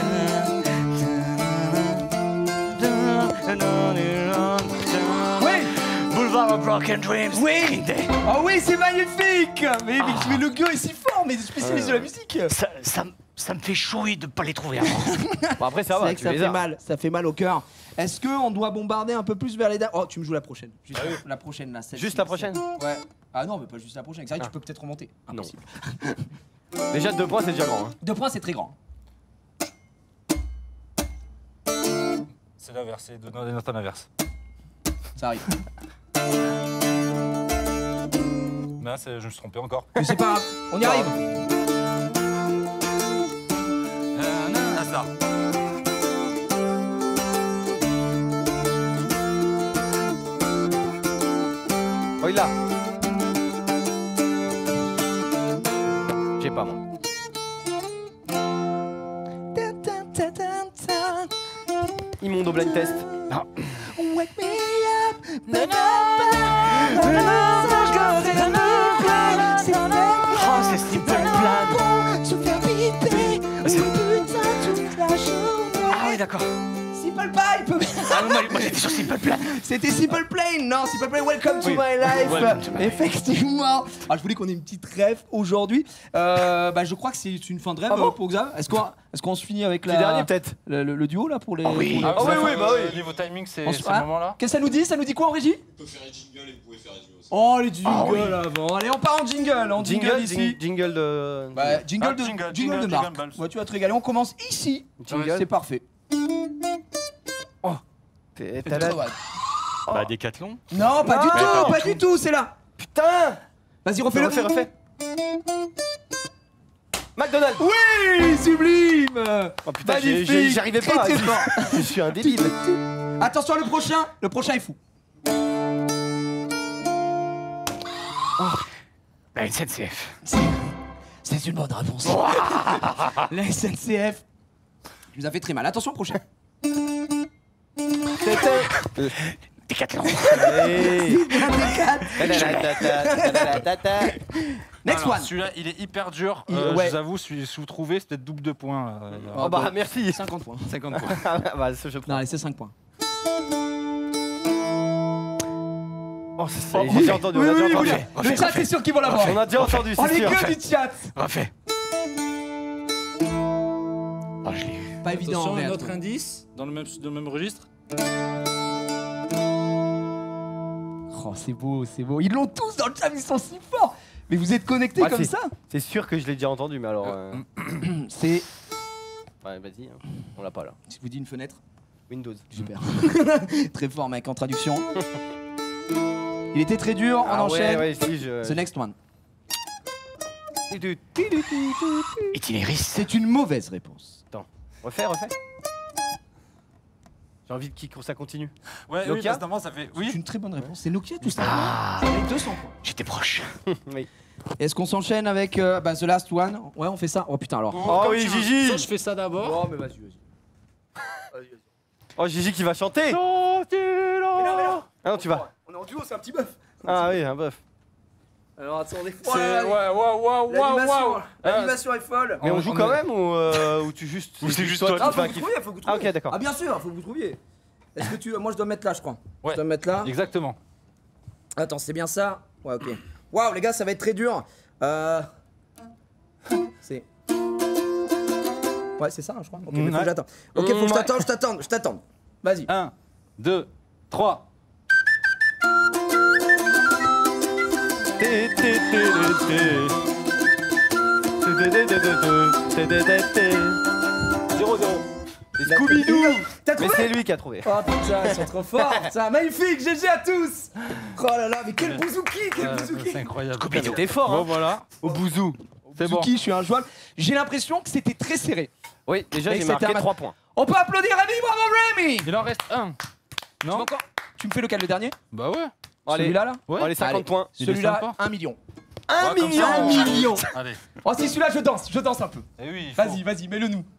Oui. Boulevard of Broken Dreams. Oui. Oh oui, c'est magnifique. Mais, mais, mais le gars est si fort, mais spécialiste de la musique. Ça, ça, m- ça me fait chouille de pas les trouver avant. Bon, après, ça C'est va, vrai que tu ça les fait as. mal, ça fait mal au cœur. Est-ce qu'on doit bombarder un peu plus vers les dames? Oh, tu me joues la prochaine. Juste la, la prochaine là. celle-ci, Juste la là, prochaine? celle- Ouais. Ah non, mais pas juste la prochaine. C'est vrai que Ah. tu peux peut-être remonter. Non. Impossible. Déjà, deux points, c'est déjà grand. Hein. Deux points, c'est très grand. C'est l'inverse, c'est de des notes en inverse. Ça arrive. Mais là, c'est- je me suis trompé encore. Mais c'est pas grave. On y arrive. Euh, non, là, ça. Oh, il a. J'ai pas, moi. Immonde au blind test. Wake me up. Oh, c'est Simple Plan. Ah oui, d'accord. Simple Pipe. Ah, moi, moi j'étais sur Simple Plan. C'était Simple Plane, non, Simple Plane, Welcome to Oui. my life. Welcome to my life. Effectivement. Ah, je voulais qu'on ait une petite rêve aujourd'hui. Euh, bah, je crois que c'est une fin de rêve Ah bon euh, pour Xav. Est-ce qu'on est qu'on se finit avec Petit la, dernier, peut-être. le, le- le duo là pour les. Ah oui. pour les- Ah oui, oui, bah oui. Niveau timing, c'est On ce se- ah. moment-là. Qu'est-ce que ça nous dit? Ça nous dit quoi en régie? On peut faire un jingle et vous pouvez faire un duo aussi. Oh, les jingles Ah oui. avant. Allez, on part en jingle. En jingle, Jingle, ici. jing- jingle de. Bah, jingle Ah, de, jingle, jingle jingle, de Marc. jingle bells. Ouais, tu vas te régaler. On commence ici. Jingle. C'est parfait. T'es- t'as la- Bah, Décathlon. Non, pas Non. du Mais tout, pas pas du du tout, c'est là. Putain. Vas-y, refais-le. Refais, refais. McDonald's. Oui, sublime. Oh putain, j'ai- Magnifique. j'ai- j'y arrivais Très, pas. très je- fort. Je suis un débile. Attention, le prochain. Le prochain est fou. La S N C F. C'est- C'est une bonne réponse. La S N C F. Je vous a fait très mal. Attention, prochain. Décathlon. Hey. Next Non, non, one. Celui-là, il est hyper dur. Il- Euh, ouais. Je vous avoue, si si vous trouvez, c'est peut-être double de points. là. Oh bah merci. cinquante points. cinquante points. Bah, ça, je prends. Non, allez, c'est cinq points. Oh, ça, ça, j'ai déjà entendu. On a déjà entendu. Le chat, c'est sûr qu'ils vont l'avoir. On a déjà entendu, Oh, c'est les sûr. gueux du chat. Refait. Oh, je l'ai eu. Pas évident en Attention, vrai. un à autre trouver. indice dans le même, dans le même registre. Oh, c'est beau, c'est beau. Ils l'ont tous dans le chat, ils sont si forts. Mais vous êtes connectés Ouais, comme c'est- ça. C'est sûr que je l'ai déjà entendu, mais alors. euh, C'est. Ouais, vas-y, hein. On l'a pas là. Si je vous dis une fenêtre. Windows. Super. Très fort, mec, en traduction. Il était très dur, on Ah enchaîne. ouais, ouais, si, je. The next one. Itinéris. C'est une mauvaise réponse. Refais, refais. J'ai envie que ça continue. Ouais, oui, Nokia parce que normalement, ça fait. C'est Oui. une très bonne réponse. C'est Nokia tout ça. Ah, Avec deux cents points. j'étais proche. Oui. Est-ce qu'on s'enchaîne avec euh, bah, The Last One? Ouais, on fait ça. Oh putain, alors. Oh comme oui, tu veux. Gigi. Soit je fais ça d'abord. Oh, mais vas-y, vas-y. Oh, Gigi qui va chanter. Mais non, mais non. Ah non, tu vas. On est en duo, c'est un petit bœuf. Ah oui, un bœuf. Alors attendez. C'est. Ouais, ouais, waouh, waouh, waouh. L'animation est folle. Mais on, On- joue on quand est- même ou, euh, ou tu juste. Ou c'est juste toi toi qui Ah, fais faut un que vous kiff. trouviez, faut que vous Ah, trouviez. ok, d'accord. Ah, bien sûr, faut que vous trouviez. Est-ce que tu. Moi, je dois me mettre là, je crois. Ouais. Je dois me mettre là. Exactement. Attends, c'est bien ça? Ouais, ok. Waouh, les gars, ça va être très dur. Euh. C'est. Ouais, c'est ça, hein, je crois. Ok, mais faut Ouais. que j'attende. Ok, faut que je Ouais. t'attende, je t'attende, je t'attende. Vas-y. un, deux, trois. Té, té, té, té, té. Té, té, té, té, té, té, té, té. zéro zéro. C'est Scooby-Doo. T'as Mais trouvé? c'est lui qui a trouvé. Oh putain, ils sont trop forts. Putain, magnifique, G G à tous. Oh là là, mais quel Ouais. bouzouki, quel Euh, bouzouki. C'est incroyable. Putain, mais t'es fort, Bon, hein. voilà. Au bouzou. C'est bon. Bouzouki, je suis injouable. J'ai l'impression que c'était très serré. Oui, déjà, Mec, j'ai c'était marqué un- trois points. On peut applaudir Rémi, bravo Rémi. Il en reste un. Tu veux Non. encore Tu me fais lequel, le dernier? Bah ouais. Allez, Celui-là là Ouais. allez, cinquante Allez. points. Il est Celui-là, sympa. un million. Un Ouais, comme million. ça, on- Un million. Allez. Oh, si celui-là, je danse, je danse un peu. Eh oui. il faut. Vas-y, vas-y, mets-le nous.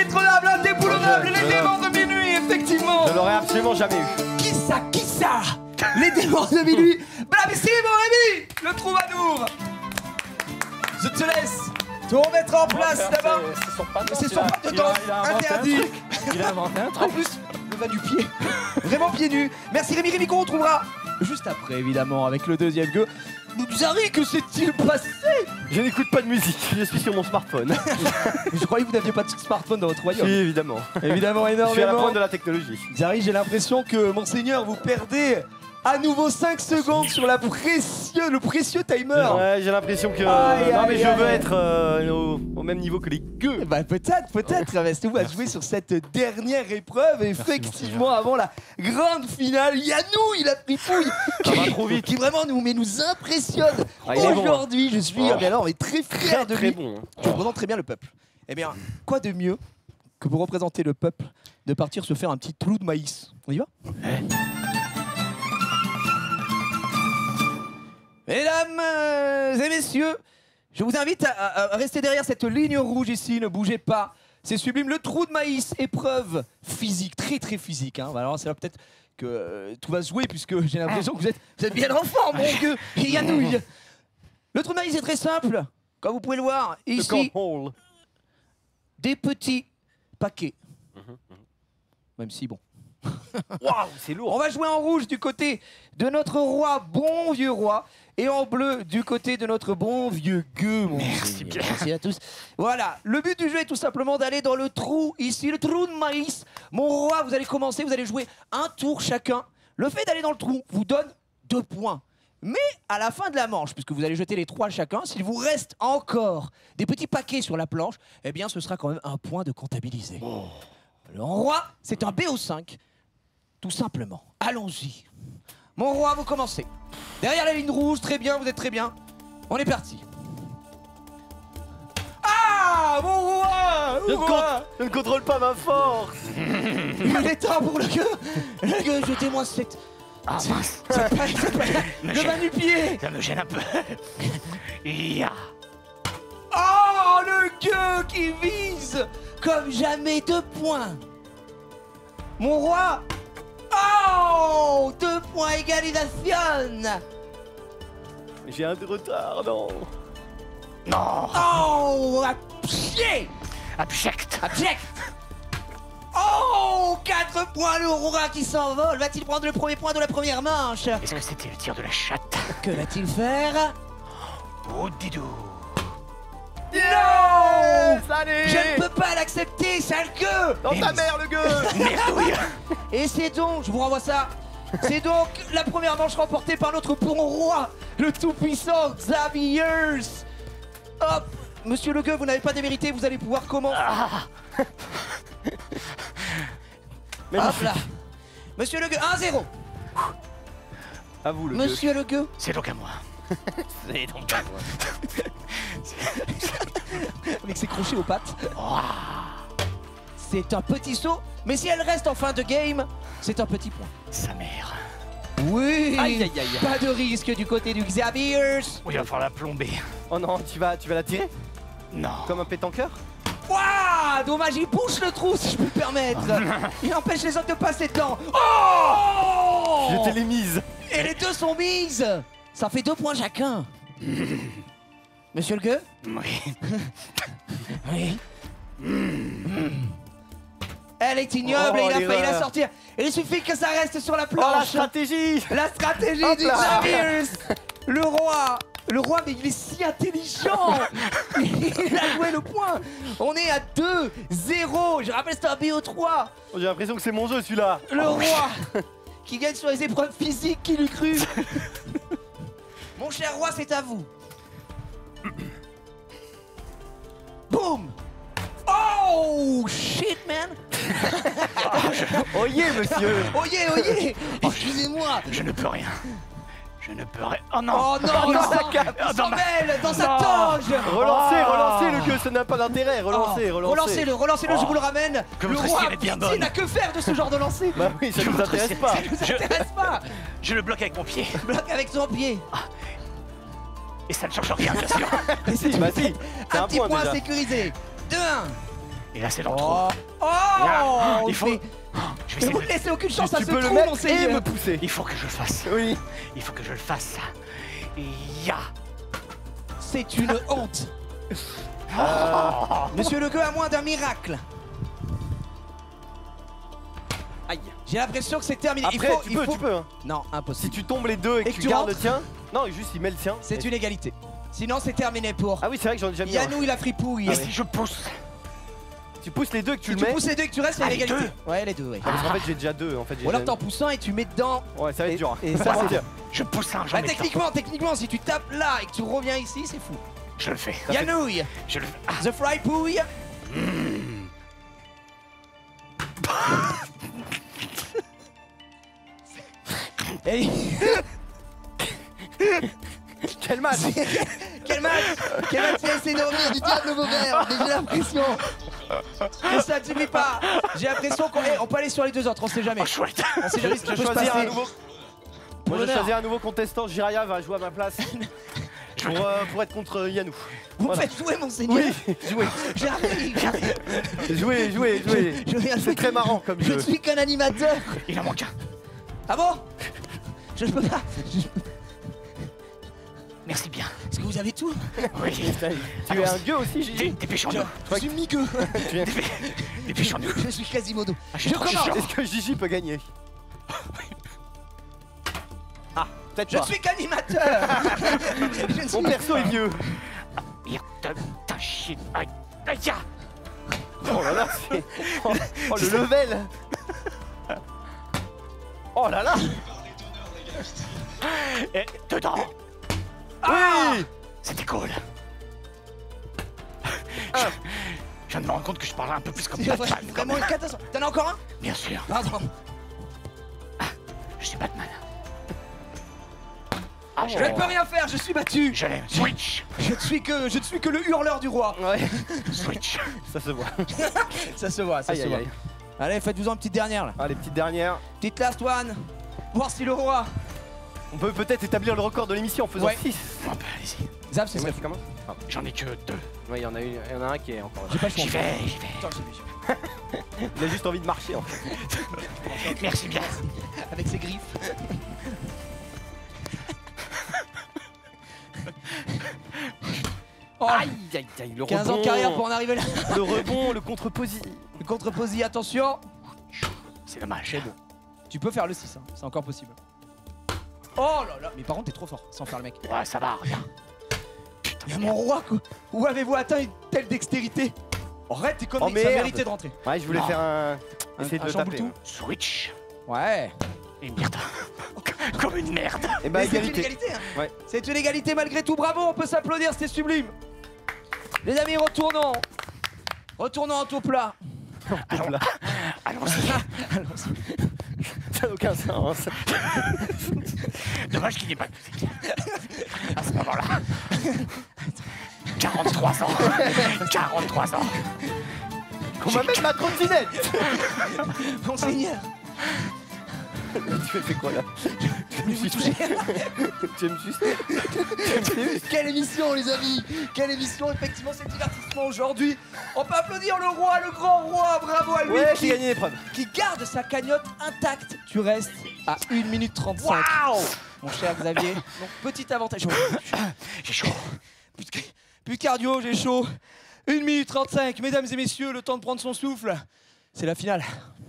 Indétrônable, indéboulonnable, Je- les je- démons de minuit, effectivement. Je l'aurais absolument jamais eu. Qui ça, qui ça? Les démons de minuit. Bravissimo Rémi, le troubadour. Je te laisse te remettre en place d'abord. C'est son pas de danse. C'est son il a- pas de il a- danse, il a inventé un interdit. truc. Il a inventé un En truc. plus, le va du pied. Vraiment pieds nus. Merci Rémi, Rémi qu'on retrouvera juste après, évidemment, avec le deuxième gueux. Zari, que s'est-il passé? Je n'écoute pas de musique, je suis sur mon smartphone. Je croyais que vous n'aviez pas de smartphone dans votre Si, royaume. évidemment. Évidemment, Je suis à la énormément. pointe de la technologie. Zari, j'ai l'impression que, monseigneur, vous perdez à nouveau cinq secondes sur la précieux, le précieux timer. Ouais, j'ai l'impression que. Aïe, non, aïe, mais je aïe. veux être euh, au, au même niveau que les gueux. Bah peut-être, peut-être, restez-vous à jouer sur cette dernière épreuve, effectivement, avant la grande finale. Il y a nous, il a pris fouille, Ça va trop vite. qui vraiment nous, mais nous impressionne. Ah, il est bon, hein. Aujourd'hui, je suis, Oh. ah, mais alors, on est très fiers Très de très lui. bon. Tu représentes très bien le peuple. Eh bien, quoi de mieux que pour représenter le peuple, de partir se faire un petit trou de maïs. On y va? Mesdames euh, et messieurs, je vous invite à, à- à rester derrière cette ligne rouge ici, ne bougez pas. C'est sublime, le trou de maïs, épreuve physique, très très physique. Hein. Alors c'est là peut-être que euh, tout va se jouer puisque j'ai l'impression que vous êtes, vous êtes bien enfant, mon gueux, et Yanouille. Le trou de maïs est très simple, comme vous pouvez le voir Le ici, cornhole. des petits paquets. Même si bon. Waouh, c'est lourd. On va jouer en rouge du côté de notre roi, bon vieux roi, et en bleu du côté de notre bon vieux gueux. Mon Merci Dieu. bien. Merci à tous. Voilà, le but du jeu est tout simplement d'aller dans le trou, ici, le trou de maïs. Mon roi, vous allez commencer, vous allez jouer un tour chacun. Le fait d'aller dans le trou vous donne deux points. Mais à la fin de la manche, puisque vous allez jeter les trois chacun, s'il vous reste encore des petits paquets sur la planche, eh bien ce sera quand même un point de comptabilisé. Le roi, c'est un B O cinq. Tout simplement. Allons-y. Mon roi, vous commencez. Derrière la ligne rouge, très bien, vous êtes très bien. On est parti. Ah, mon roi, Je mon ne, roi. con- je ne contrôle pas ma force. Il est temps pour le gueux. Le gueux, jetez-moi cette... Ah mince, cette balle, cette balle. Le bas du pied. ça me gêne un peu. Ya. Oh, le gueux qui vise comme jamais deux points. Mon roi. Oh, deux points égalisation. J'ai un de retard, non. Non, Oh, à pied. abject. Abject. Oh, quatre points, le roi qui s'envole. Va-t-il prendre le premier point de la première manche? Est-ce que c'était le tir de la chatte? Que va-t-il faire? Oh, didou. Non. Allez. Je ne peux pas l'accepter, sale gueux. Dans ta mère, le gueux. Merdouille. Et c'est donc, je vous renvoie ça, c'est donc la première manche remportée par notre bon roi, le tout-puissant Xavier. Hop, monsieur le gueux, vous n'avez pas démérité, vous allez pouvoir commencer. Hop là. Monsieur le gueux, un zéro. À vous, le Monsieur le gueux. C'est donc à moi. C'est donc à moi. Avec ses crochets aux pattes. C'est un petit saut, mais si elle reste en fin de game, c'est un petit point. Sa mère. Oui. Aïe, aïe, aïe. Pas de risque du côté du Xavier. Oui, il va falloir la plomber. Oh non, tu vas, tu vas la tirer Non. comme un pétanqueur. Waouh, dommage, il bouche le trou si je peux me permettre. Il empêche les autres de passer dedans. Oh. Je t'ai les mises. Et les deux sont mises. Ça fait deux points chacun. Monsieur le gueux. Oui. Oui. Elle est ignoble Oh, et il a failli l'erreur. la sortir. Il suffit que ça reste sur la Oh, la planche. stratégie. La stratégie Hop du là. Xavier. Le roi. Le roi, mais il est si intelligent. Il a joué le point. On est à deux zéro. Je rappelle, c'est un B O trois. Oh, j'ai l'impression que c'est mon jeu, celui-là. Le roi qui gagne sur les épreuves physiques, qui l'eût cru. Mon cher roi, c'est à vous. Boum. Oh shit, man. Oyez, monsieur. Oyez, oyez. Excusez-moi. Je ne peux rien. Je ne peux rien. Oh non. Oh non, Dans dans sa sa cape. il s'en mêle, dans sa Non. toge. Relancez, Oh. relancez le gueux, ça n'a pas d'intérêt. Relancez, Oh, relancez. Relancez-le, relancez-le, je Oh. vous le ramène. Que Le votre roi cire est bien pitié bonne. n'a que faire de ce genre de lancer. Bah oui, ça Je nous votre intéresse cire- pas. Ça ne vous intéresse pas. Je le bloque avec mon pied. Bloque avec son pied. Et ça ne change rien, bien sûr. Et c'est Bah si, c'est un, un petit point point déjà. sécurisé. deux un. Et là, c'est dans le Oh, trou. oh Il faut... mais, Oh, je vais mais essayer vous de- ne laissez aucune chance Tu à ce peux le trou, mettre mon et seigneur. me pousser. Il faut que je le fasse. Oui. Il faut que je le fasse. Ya. C'est une honte. Oh. Monsieur le gueux a moins d'un miracle. Aïe. J'ai l'impression que c'est terminé. Après, il faut, tu il peux, faut... tu peux. Hein. Non, Si impossible. tu tombes les deux et que, Et que tu tu gardes le rentres tien. Non, juste il met le tien. C'est Et- une égalité. Sinon, c'est terminé pour Ah oui, c'est vrai que j'en ai déjà mis. un. Yannou, il a fripouille. Et si je pousse? Tu pousses les deux et que tu Si le tu mets. pousses les deux et que tu restes, il y a Ah, les l'égalité. deux. Ouais, les deux, ouais. Ah, parce qu'en fait, j'ai déjà deux. En fait, j'ai Ou alors déjà- t'en pousses un et tu mets dedans. Ouais, ça va être Et- dur. hein. et ça, Faut c'est- mentir. Je pousse un, j'en Bah, mets dedans. techniquement, techniquement, si tu tapes là et que tu reviens ici, c'est fou. Je le fais. Yanouille, Je le fais. Ah. The Fry Pouille. Et... Quel match. Quel match Quel match c'est essayé de revenir du diable Vauvert. Mais j'ai l'impression que ça ne suffit pas. J'ai l'impression qu'on eh, on peut aller sur les deux autres, on sait jamais. Oh, chouette. On sait jamais ce Je qui vais peut se choisir un passer. nouveau. Pour Moi, je vais l'honneur. choisir un nouveau contestant. Jiraya va jouer à ma place. pour, euh, pour être contre Yannou. Vous me Voilà. faites jouer, monseigneur. Oui, jouez. J'arrive, j'arrive. Jouez, jouez, jouez. Je- je viens C'est jouer. très marrant comme Je jeu. ne suis qu'un animateur. Il en manque un. Ah bon? Je ne peux pas. Je- Merci bien. Est-ce que vous avez tout? Oui. Tu es un gueux aussi, Dé- Gigi. Dépêchons-nous. Je suis mi-gueux. Tu es- Dépêchons-nous. Je suis Quasimodo. Ah, j'ai Je trop commence. chaud. Est-ce que Gigi peut gagner? Ah, peut-être Je pas. ne suis qu'animateur. Je ne Mon suis- perso est vieux. Merde, ta chier. Aïe. Aïe, ya. Oh là là, c'est... Oh, oh, le level. Oh là là. Et dedans. Oui. C'était cool. Je, je viens de me rendre compte que je parlais un peu plus comme C'est Batman. vra- vraiment une catastrophe. T'en as encore un? Bien sûr. Pardon. Je suis Batman. Ah, Je ne peux rien faire, je suis battu. Je l'aime. Switch. Je ne suis que, je ne suis que le hurleur du roi. Ouais, Switch. ça se voit. Ça se voit, ça Aïe se aïe voit. aïe. Allez, faites-vous en une petite dernière là. Ah, les petites dernières. Petite last one. Voir si le roi. On peut peut-être établir le record de l'émission en faisant Ouais. six. Bon, bah, allez-y. Zap, c'est C'est moi ça. qui commence. Ah, J'en ai que deux. ouais, il y en a une- il y en a un qui est encore là. J'ai pas le choix. J'y vais, j'y vais. Attends, j'y vais. Il a juste envie de marcher en fait. Merci bien. Avec ses griffes. Oh, Aïe aïe aïe, le quinze ans rebond. de carrière pour en arriver là. Le rebond, le contre-posi. Le contre-posi, attention. C'est dommage. C'est bon. Tu peux faire le six, hein. C'est encore possible. Oh là là. Mais par contre, t'es trop fort sans faire le mec. Ouais, ça va, regarde. Putain, Mais mon roi, quoi. Où avez-vous atteint une telle dextérité? Arrête tes conneries, Oh, ça merde. méritait de rentrer. Ouais, je voulais Non. faire un. Un- Essayer un de le taper. chamboule-tout. Switch. Ouais. Et merde. Comme une merde. Et bah, Mais c'est une égalité. égalité, hein. Ouais. C'est une égalité malgré tout. Bravo, on peut s'applaudir, c'était sublime. Les amis, retournons. Retournons en tout plat. Allons là. Allons-y. Ça n'a aucun sens. Dommage qu'il n'y ait pas de musique. À ce moment-là. quarante-trois ans. quarante-trois ans. On va mettre ma trottinette. Monseigneur, Tu fais quoi là? je vais vous toucher. Tu aimes juste. Tu aimes juste. Quelle émission, les amis. Quelle émission, effectivement, c'est divertissement aujourd'hui. On peut applaudir le roi, le grand roi. Bravo à lui Ouais, qui, j'ai gagné l'épreuve. qui garde sa cagnotte intacte. Tu restes à une minute trente-cinq. Waouh. Mon cher Xavier. Donc, petit avantage. J'ai chaud. Plus de, plus de cardio, j'ai chaud. une minute trente-cinq, mesdames et messieurs, le temps de prendre son souffle. C'est la finale.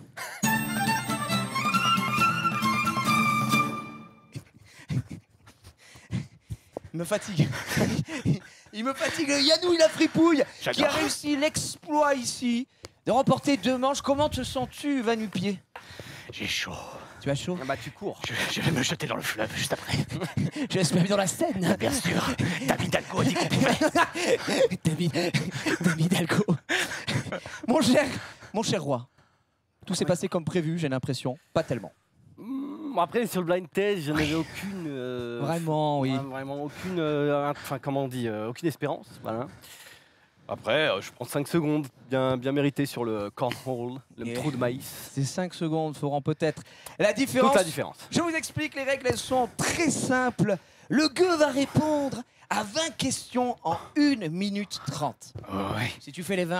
Il me fatigue. Il me fatigue. Yannou, il a fripouille, qui a J'adore. réussi l'exploit ici de remporter deux manches. Comment te sens-tu, Vanupier? J'ai chaud. Tu as chaud? Ah bah, tu cours. Je, je vais me jeter dans le fleuve juste après. J'espère dans la scène. Bien sûr. David Dalco a dit qu'on pouvait. David, David Alco. Mon cher, mon cher roi, tout s'est passé comme prévu, j'ai l'impression. Pas tellement. Mmh, après, sur le blind test, je n'avais aucune. euh, Vraiment, oui. vra- Vraiment aucune. euh, Enfin, comment on dit euh, aucune espérance. Voilà. Après, euh, je prends cinq secondes, bien, bien mérité sur le cornhole, le Et- trou de maïs. Ces cinq secondes feront peut-être la différence. Toute la différence. Je vous explique, les règles, elles sont très simples. Le gueux va répondre à vingt questions en une minute trente. Ouais. Si tu fais les vingt,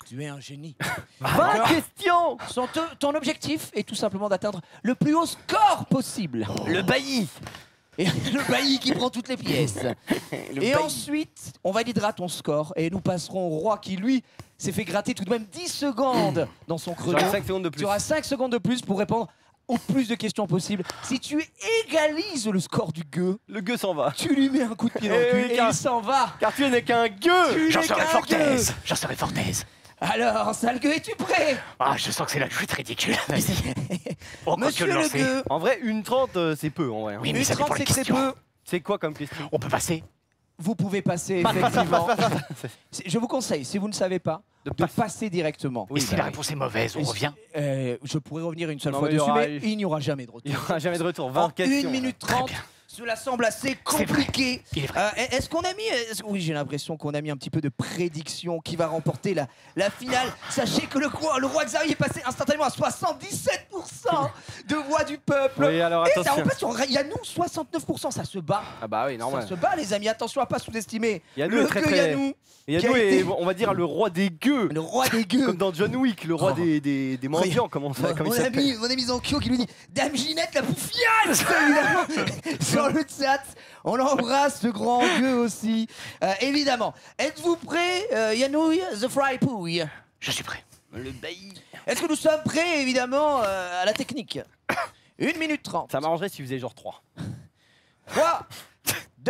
Tu es un génie. vingt questions. Son- ton objectif est tout simplement d'atteindre le plus haut score possible. Le bailli. Et le bailli qui prend toutes les pièces. Et ensuite, on validera ton score et nous passerons au roi qui, lui, s'est fait gratter tout de même dix secondes dans son chrono. J'aurai cinq secondes de plus. Tu auras cinq secondes de plus pour répondre au plus de questions possibles. Si tu égalises le score du gueux, Le gueux s'en va. tu lui mets un coup de pied dans le Eh cul oui, et car- il s'en va. Car tu n'es qu'un gueux. Tu J'en n'es serai qu'un fort gueux. aise. J'en serai fort aise. Alors, sale gueux, es-tu prêt? Ah, je sens que c'est là que je vais être ridicule. Vas-y. Oh, Monsieur continue de le lancer. gueux, En vrai, une trente, euh, c'est peu en vrai. hein. Oui, mais une ça dépend trente des c'est très questions. peu. C'est quoi comme question? On peut passer. Vous pouvez passer, effectivement. C'est- Je vous conseille, si vous ne savez pas, De de passer. passer directement. Et si la réponse est mauvaise, on Et- revient. Euh, je pourrais revenir une seule Non, fois mais il y dessus, aura- mais il n'y aura jamais de retour. Il n'y aura jamais de retour. vingt En questions. une minute trente, bien. cela semble assez C'est vrai. compliqué. Il est vrai. Euh, Est-ce qu'on a mis... est-ce- Oui, j'ai l'impression qu'on a mis un petit peu de prédiction qui va remporter la, la finale. Sachez que le, roi- le roi Xari est passé instantanément à soixante-dix-sept pour cent de voix du peuple. Oui, alors Et ça attention. repasse sur Yannou, soixante-neuf pour cent, ça se bat. Ah bah oui, Ça normal. se bat, les amis. Attention à pas sous-estimer Yannou le est très gueux très. Yannou, Et qui Yannou a est, été- on va dire, le roi des gueux. le roi des gueux. Comme dans John Wick, le roi Oh. des, des, des mendiants, comment ça, Mon, comme il mon s'appelle. ami, mon ami Zankyo qui lui dit Dame Ginette la bouffiane évidemment sur le chat. On embrasse ce grand gueux aussi. Euh, évidemment. Êtes-vous prêts, euh, Yanouille, The Fry Pouille? Je suis prêt. Le bailli. Est-ce que nous sommes prêts, évidemment, euh, à la technique? une minute trente. Ça m'arrangerait si vous faisiez genre trois. trois, deux,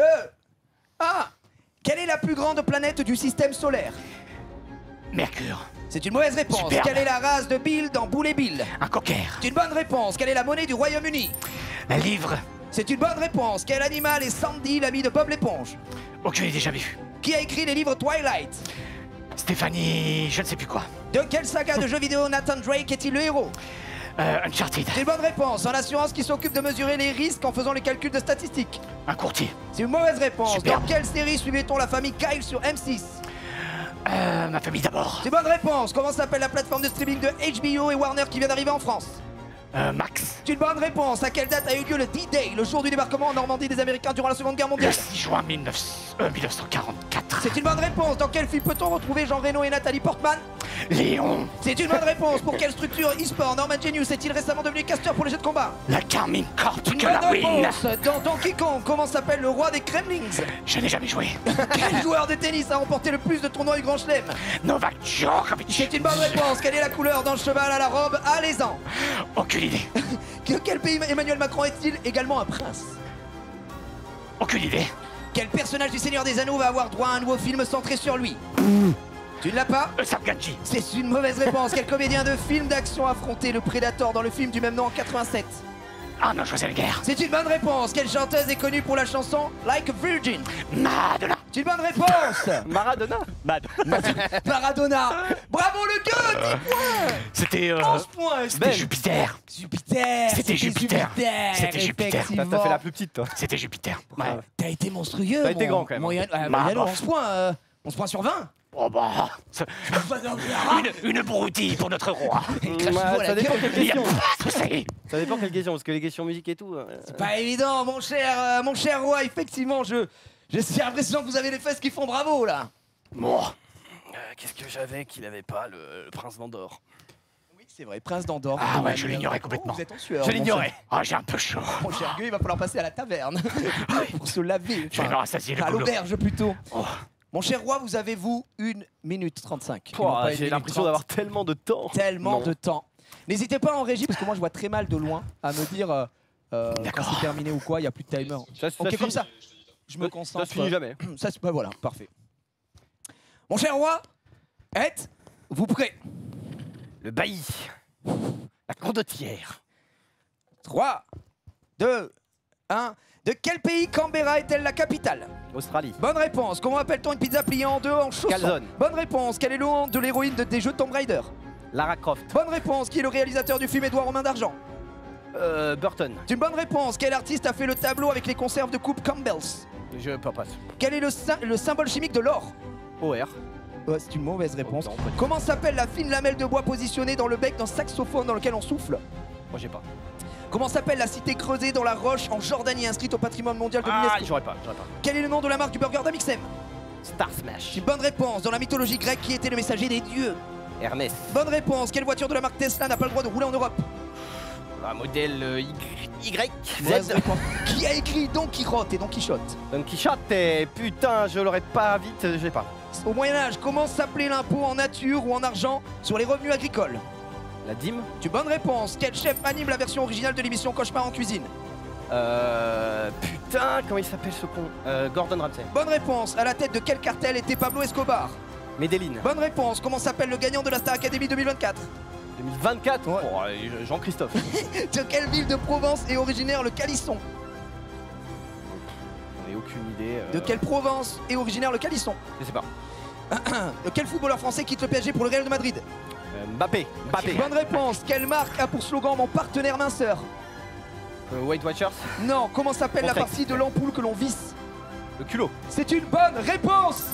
un. Quelle est la plus grande planète du système solaire? Mercure. C'est une mauvaise réponse. Superbe. Quelle est la race de Bill dans Boule et Bill? Un cocker. C'est une bonne réponse. Quelle est la monnaie du Royaume-Uni? Un livre. C'est une bonne réponse. Quel animal est Sandy, l'ami de Bob l'éponge? Aucune idée jamais vu. Qui a écrit les livres Twilight? Stéphanie, je ne sais plus quoi. De quelle saga de jeux vidéo Nathan Drake est-il le héros? Euh, Uncharted. C'est une bonne réponse. En assurance qui s'occupe de mesurer les risques en faisant les calculs de statistiques. Un courtier. C'est une mauvaise réponse. Superbe. Dans quelle série suivait-on la famille Kyle sur M six? Euh, ma famille d'abord. C'est une bonne réponse. Comment s'appelle la plateforme de streaming de H B O et Warner qui vient d'arriver en France? Euh, Max. C'est une bonne réponse. À quelle date a eu lieu le D-Day, le jour du débarquement en Normandie des Américains durant la Seconde Guerre Le mondiale? six juin mille neuf cents, euh, mille neuf cent quarante-quatre. C'est une bonne réponse. Dans quel film peut-on retrouver Jean Reno et Nathalie Portman? Léon. C'est une bonne réponse. Pour quelle structure e-sport Norman Genius est-il récemment devenu casteur pour les jeux de combat? La Carmine Corp Une que la bonne win. réponse. Dans Donkey Kong, comment s'appelle le roi des Kremlings? Je n'ai jamais joué. Quel joueur de tennis a remporté le plus de tournois du Grand Chelem? Novak Djokovic. C'est une bonne réponse. Quelle est la couleur d'un cheval à la robe alezan? Aucune idée. Que quel pays Emmanuel Macron est-il également un prince? Aucune idée. Quel personnage du Seigneur des Anneaux va avoir droit à un nouveau film centré sur lui? Tu ne l'as pas? Euh, Sam Ganji. C'est une mauvaise réponse. Quel comédien de film d'action a affronté le Predator dans le film du même nom en quatre-vingt-sept? Arnold Schwarzenegger. C'est une bonne réponse. Quelle chanteuse est connue pour la chanson Like a Virgin? Madonna. C'est une bonne réponse. Maradona. Maradona. Bravo le gueux, dix points. C'était euh, onze points. c'était Jupiter. Jupiter. C'était Jupiter. C'était Jupiter. T'as effectivement. t'as fait la plus petite, toi. C'était Jupiter. Ouais. T'as été monstrueux. T'as été mon- grand, quand même. mon Yann- ah, Bah, Yann, bof. onze points. euh, onze points sur vingt. Oh bah. ça- Une, une broutille pour notre roi. Crache-vous à la ça dépend gueule. quelle Il y a question. pas de souci. Ça dépend quelle question, parce que les questions musique et tout. euh, C'est pas évident, mon cher, euh, mon cher roi. Effectivement, je, je suis l'impression que vous avez les fesses qui font bravo là. Bon. euh, Qu'est-ce que j'avais qu'il avait pas, le, le prince d'Andorre? Oui, c'est vrai, prince d'Andorre. Ah ouais, je Oh, l'ignorais complètement. Vous êtes en sueur. Je mon l'ignorais. cher- Ah, j'ai un peu chaud. Mon cher gueux, il va falloir passer à la taverne pour se laver. Je vais me Enfin, rassasier le à boulot. l'auberge plutôt. Oh. Mon cher roi, vous avez vous une minute trente-cinq. et non Pouah, pas une J'ai minute l'impression trente. d'avoir tellement de temps. Tellement Non. de temps. N'hésitez pas en régie parce que moi je vois très mal de loin à me dire euh, euh, quand D'accord. c'est terminé ou quoi, il n'y a plus de timer. Ça, ça Ok, finit- comme ça, je me Ça concentre. se finit jamais. Ça, c'est- bah voilà, parfait. Mon cher roi, êtes-vous prêt? Le bailli. La condottière. trois, deux, un. De quel pays Canberra est-elle la capitale? Australie. Bonne réponse. Comment appelle-t-on une pizza pliée en deux en chausson? Calzone. Bonne réponse. Quel est le nom de l'héroïne de- des jeux de Tomb Raider? Lara Croft. Bonne réponse. Qui est le réalisateur du film Édouard aux mains d'argent? Euh, Burton. C'est une bonne réponse. Quel artiste a fait le tableau avec les conserves de coupe Campbell's? Je pas passe. Quel est le, sy- le symbole chimique de l'or? O R. Ouais, c'est une mauvaise réponse. Oh, non, pas du- Comment s'appelle la fine lamelle de bois positionnée dans le bec d'un saxophone dans lequel on souffle? Moi j'ai pas. Comment s'appelle la cité creusée dans la roche en Jordanie inscrite au patrimoine mondial de Ah, l'UNESCO? j'aurais pas, j'aurais pas. Quel est le nom de la marque du burger d'Amixem? Star C'est Smash. une bonne réponse. Dans la mythologie grecque, qui était le messager des dieux? Ernest. Bonne réponse. Quelle voiture de la marque Tesla n'a pas le droit de rouler en Europe? Un modèle euh, Y. Y. Mauvaise Z. réponse. Qui a écrit Don Quichotte et Don Quichotte? Don Quichotte. Et putain, je l'aurais pas vite, je sais pas. Au Moyen-Âge, comment s'appelait l'impôt en nature ou en argent sur les revenus agricoles? La dîme. Tu bonne réponse. Quel chef anime la version originale de l'émission Cauchemar en cuisine? Euh. Putain, comment il s'appelle ce con euh, Gordon Ramsay. Bonne réponse. À la tête de quel cartel était Pablo Escobar? Medellin. Bonne réponse. Comment s'appelle le gagnant de la Star Academy deux mille vingt-quatre? deux mille vingt-quatre. Ouais. Oh, allez, Jean-Christophe. De quelle ville de Provence est originaire le calisson? J'en ai aucune idée. euh, De quelle Provence est originaire le calisson? Je sais pas. De quel footballeur français quitte le P S G pour le Real de Madrid? Euh, Mbappé. Mbappé. Bonne réponse. Quelle marque a pour slogan mon partenaire minceur? Euh, Weight Watchers. Non. Comment s'appelle la Contrex. partie de l'ampoule que l'on visse? Le culot. C'est une bonne réponse.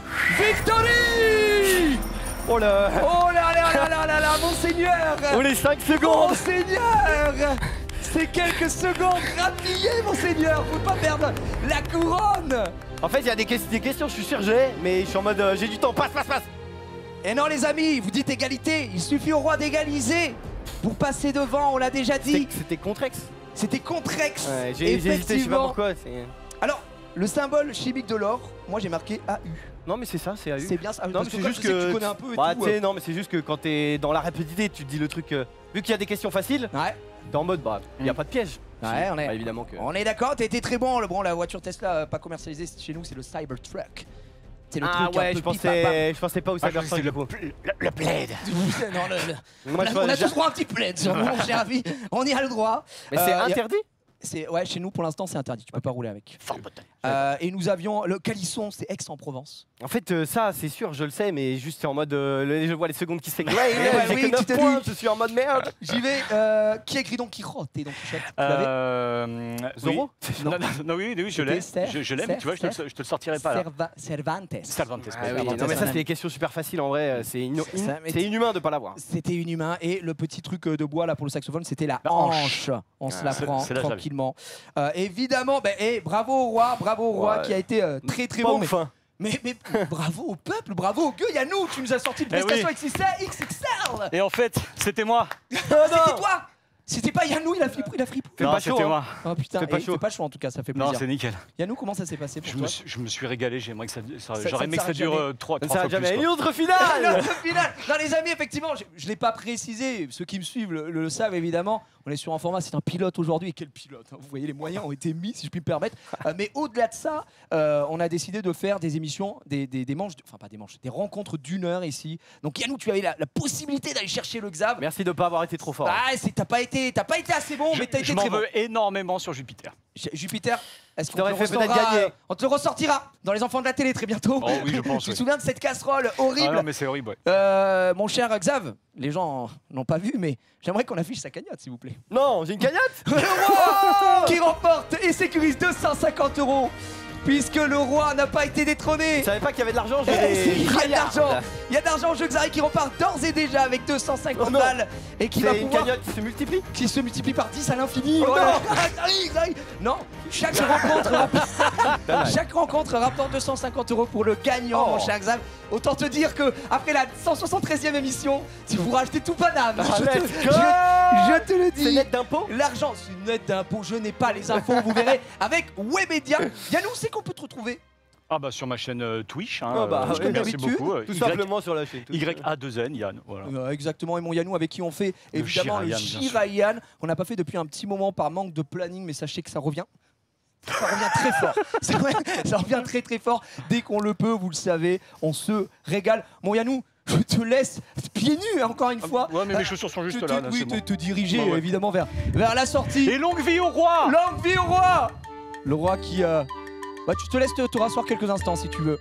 Victory! Oh là. Oh là là là là là là, monseigneur! Oh les cinq secondes. Monseigneur! C'est quelques secondes grappillées, monseigneur! Faut pas perdre la couronne! En fait, il y a des, que- des questions, je suis sûr, j'ai, mais je suis en mode euh, j'ai du temps. Passe, passe, passe. Et non, les amis, vous dites égalité, il suffit au roi d'égaliser pour passer devant, on l'a déjà dit. C'était c'était Contrex. C'était Contrex. Ouais, j'ai j'ai hésité, je sais pas Effectivement. pourquoi. c'est- Alors, le symbole chimique de l'or, moi j'ai marqué A U. Non, mais c'est ça, c'est A U. C'est bien ça. Non, parce mais c'est comme juste je sais que. tu connais un peu et Bah, tout. tu sais, non, mais c'est juste que quand t'es dans la rapidité, tu te dis le truc. euh, Vu qu'il y a des questions faciles, euh, Ouais, t'es en mode bah, il y a pas de piège. ouais, on est. Bah, évidemment que. On est d'accord, t'as été très bon. Le bon, la voiture Tesla euh, pas commercialisée chez nous, c'est le Cybertruck. C'est le Ah truc un ouais, peu je pipapa. pensais, je pensais pas où ça Ah, je vient sais, du le, coup. le, le plaid. Non, le- le- Moi, on, je a, on a vois- tous droit à un petit plaid sur nous, mon cher ami. On y a le droit. Mais c'est Euh, y a- interdit. C'est ouais, chez nous pour l'instant c'est interdit. Tu peux pas rouler avec. Fort potin. Euh, et nous avions le calisson, c'est Aix-en-Provence. En fait, euh, ça, c'est sûr, je le sais, mais juste c'est en mode. euh, le- je vois les secondes qui s'égrènent. ouais, j'ai oui, que tu neuf t'es points, dit. je suis en mode merde. J'y vais. Euh, qui a écrit Don Quichotte et Don Quichotte? Tu l'avais Euh, Zorro oui. non, non, non, oui, oui, je l'ai. C'était Je, je l'ai, Ser- mais tu vois, je te, Ser- le- je te le sortirai pas là. Serva- Cervantes. Cervantes. Ah ouais. oui, Cervantes, non, mais ça, ça, c'est des questions super faciles en vrai. euh, C'est inu- C'est ça, mais c'est inhumain de pas l'avoir. C'était inhumain et le petit truc euh, de bois là pour le saxophone c'était la La hanche. hanche. On se Ah, la c'est- prend c'est là, je l'avais. tranquillement. Euh, évidemment, ben, et bravo au roi, bravo au roi Ouais. qui a été euh, très très Pas bon. Mais, ouf, hein. mais, mais bravo au peuple, bravo au gueux, Yannou, tu nous as sorti une Eh prestation oui. X X L, X X L. Et en fait, c'était moi. C'était toi. C'était pas Yannou, il a flippé, il a flippé. Fais non, pas chaud, c'était hein. moi. Oh putain, Fais pas et chaud. c'est pas chaud en tout cas, ça fait Non, plaisir. c'est nickel. Yannou, comment ça s'est passé pour Je toi? me, suis, je me suis régalé. J'aimerais que ça, ça- Ça- j'aurais ça aimé ne que ça s'arrête dure jamais. euh, trois, Ça ne trois fois s'arrête jamais. plus. Une quoi. autre Ah, finale. notre finale. Non les amis, effectivement, je, je l'ai pas précisé, ceux qui me suivent le, le savent évidemment, on est sur un format, c'est un pilote aujourd'hui, et quel pilote hein. Vous voyez, les moyens ont été mis, si je puis me permettre. Euh, mais au-delà de ça, euh, on a décidé de faire des émissions, des, des, des manches, de- enfin pas des manches, des rencontres d'une heure ici. Donc Yannou, tu avais la, la possibilité d'aller chercher le Xav. Merci de pas avoir été trop fort. Ah, c'est- t'as pas été, t'as pas été assez bon, Je, mais t'as je été m'en très bon. veux énormément sur Jupiter. J- Jupiter, est-ce qu'on t'aurais te le fait peut-être ressortira, gagner. euh, On te le ressortira dans les enfants de la télé très bientôt. Oh oui, je pense. Tu te oui. souviens de cette casserole Ah horrible? non, mais c'est horrible. Ouais. Euh, mon cher Xav, les gens n'ont pas vu, mais j'aimerais qu'on affiche sa cagnotte, s'il vous plaît. Non, j'ai une cagnotte. Le roi qui remporte et sécurise deux cent cinquante euros, puisque le roi n'a pas été détrôné. Je savais pas qu'il y avait de l'argent. j'ai Eh, des Il y a de milliards. l'argent, il y a de l'argent au jeu Xari qui repart d'ores et déjà avec deux cent cinquante Oh non. balles et qui va C'est une pouvoir, cagnotte qui se multiplie. qui se multiplie par dix à l'infini. Oh Oh là là, Xari, Xari. Non, chaque rencontre, rapporte, chaque rencontre rapporte deux cent cinquante euros pour le gagnant, Oh. mon cher Xav. Autant te dire que après la cent soixante-treizième émission, tu pourras acheter tout Paname. Ah, je, te, let's je- go. je te le dis. C'est net d'impôts. L'argent, c'est une net d'impôt, je n'ai pas les infos, vous verrez avec Webedia. Yannou, c'est qu'on peut te retrouver. Ah bah sur ma chaîne euh, Twitch. Hein, Ah bah, euh, oui, comme merci d'habitude. beaucoup. euh, Tout Y- simplement sur la chaîne. tout Y A deux N, Yann. Voilà. Euh, exactement, et mon Yannou avec qui on fait Le évidemment le Shirayan, bien sûr. Shirayan, qu'on n'a pas fait depuis un petit moment par manque de planning, mais sachez que ça revient. Ça revient très fort. C'est vrai, ça revient très très fort. Dès qu'on le peut, vous le savez, on se régale. Mon Yannou, je te laisse pieds nus hein, encore une fois. Ouais, mais mes chaussures sont juste te, là. te- là, oui, c'est te, bon. te diriger Ouais, ouais. évidemment vers, vers la sortie. Et longue vie au roi. Longue vie au roi. Le roi qui... euh, Bah, tu te laisses te, te rasseoir quelques instants si tu veux.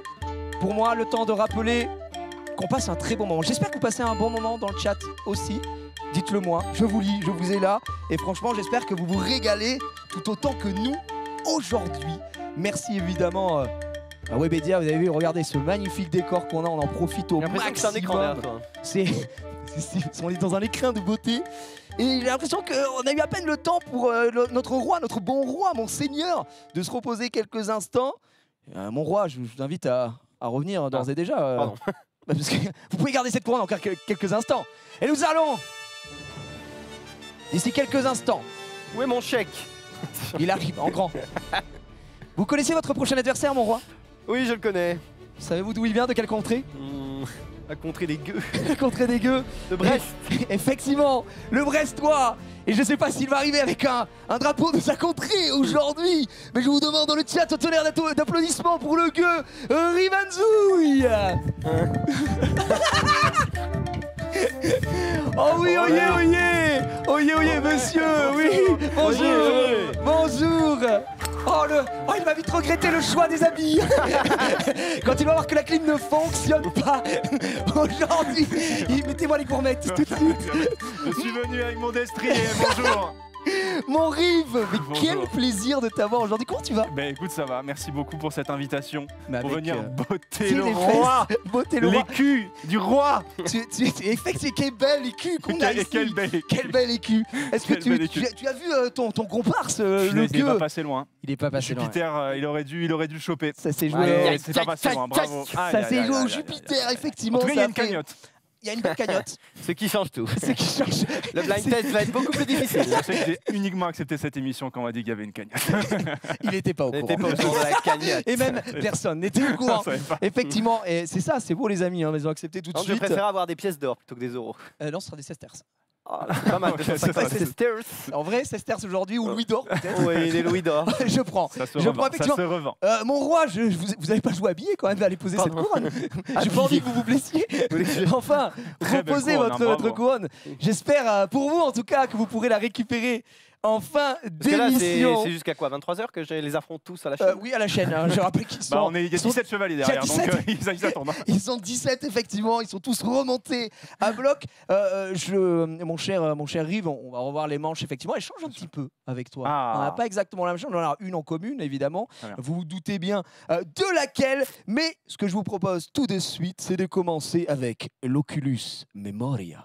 Pour moi, le temps de rappeler qu'on passe un très bon moment. J'espère que vous passez un bon moment dans le chat aussi. Dites-le moi, je vous lis, je vous ai là. Et franchement, j'espère que vous vous régalez tout autant que nous aujourd'hui. Merci évidemment euh, à Webedia. Vous avez vu, regardez ce magnifique décor qu'on a. On en profite au J'ai l'impression que c'est un écran maximum. derrière toi. C'est, c'est- c'est- on est dans un écrin de beauté. Et j'ai l'impression qu'on a eu à peine le temps pour euh, le- notre roi, notre bon roi, mon seigneur, de se reposer quelques instants. Euh, mon roi, je, je vous invite à, à revenir d'ores et déjà. euh, Pardon. Bah, parce que vous pouvez garder cette couronne encore quelques instants. Et nous allons, d'ici quelques instants, Où est mon chèque? il arrive en grand. Vous connaissez votre prochain adversaire, mon roi? Oui, je le connais. Savez-vous d'où il vient, de quelle contrée? Mmh, la contrée des gueux. La contrée des gueux. De Brest. Effectivement, le Brestois. Et je sais pas s'il va arriver avec un, un drapeau de sa contrée aujourd'hui, mais je vous demande dans le chat au tonnerre d'applaudissements pour le gueux euh, Rivanzouille. Oh oui, oyez, oyez, oyez, oyez, monsieur, oui, bonjour, bonjour. Oh, le... oh, il va vite regretter le choix des habits. Quand il va voir que la clim ne fonctionne pas. Aujourd'hui, il... mettez-moi les gourmettes tout de suite. Je suis venu avec mon destrier, bonjour. Mon Rive, mais Bonjour. quel plaisir de t'avoir aujourd'hui. Comment tu vas? Ben écoute, ça va, merci beaucoup pour cette invitation. Mais Pour avec, venir euh, botter le les roi. fesses, botter le roi. L'écu du roi. Tu, tu, tu- effectivement, quel bel écu qu'on a Quel, ici. quel bel écu. Quel bel écu. Est-ce que Quel tu, bel tu, écu. as, tu as vu euh, ton, ton comparse, euh, Je le n'ai- il est pas gueux? passé loin. Il est pas passé loin. Jupiter, euh, il, aurait dû, il aurait dû le choper. Ça s'est joué. Ouais, au- ouais, c'est pas passé loin, bravo. Ça Aïe, aïe, s'est aïe, joué aïe, au aïe, Jupiter, aïe. effectivement. En tout cas, il y ça a une fait- cagnotte. Il y a une belle cagnotte. Ce qui change tout. C'est qui change. Le blind test va être beaucoup plus difficile. Je sais que j'ai uniquement accepté cette émission quand on m'a dit qu'il y avait une cagnotte. Il n'était pas au On n'était courant. pas au courant de la cagnotte. Et même personne n'était au courant. Je savais pas. Effectivement, et c'est ça, c'est beau les amis, hein, ils ont accepté tout de Non, je suite. préfère avoir des pièces d'or plutôt que des euros. Euh, non, ce sera des sesterces. Ah, c'est pas mal, Ok, deux cent cinquante c'est ça, sesterces. En vrai, sesterces aujourd'hui ou Louis d'or peut-être. Oui, les louis d'or. Je prends. Ça se Je revend. prends Ça effectivement. se revend. Euh, mon roi, je, je- vous, vous avez pas joué habillé quand même d'aller poser cette Pardon. couronne. J'ai pas envie que vous vous blessiez. Enfin, Très belle reposez couronne, votre, hein, votre bravo. couronne. J'espère euh, pour vous en tout cas que vous pourrez la récupérer en fin Parce que là, c'est d'émission. c'est jusqu'à quoi, vingt-trois heures que je les affronte tous à la chaîne? Euh, oui, à la chaîne. hein. Je rappelle qu'ils sont. Bah, on est, il y a sont- dix-sept chevaliers il y a derrière, donc dix-sept. euh, ils, ils attendent. Ils sont dix-sept effectivement, ils sont tous remontés à bloc. Euh, je, mon cher, mon cher Rive, on, on va revoir les manches effectivement. Elles changent un petit peu avec toi. Ah. On n'a pas exactement la même chose, on en a une en commune évidemment. Très bien. Vous vous doutez bien euh, de laquelle. Mais ce que je vous propose tout de suite, c'est de commencer avec l'Oculus Memoria.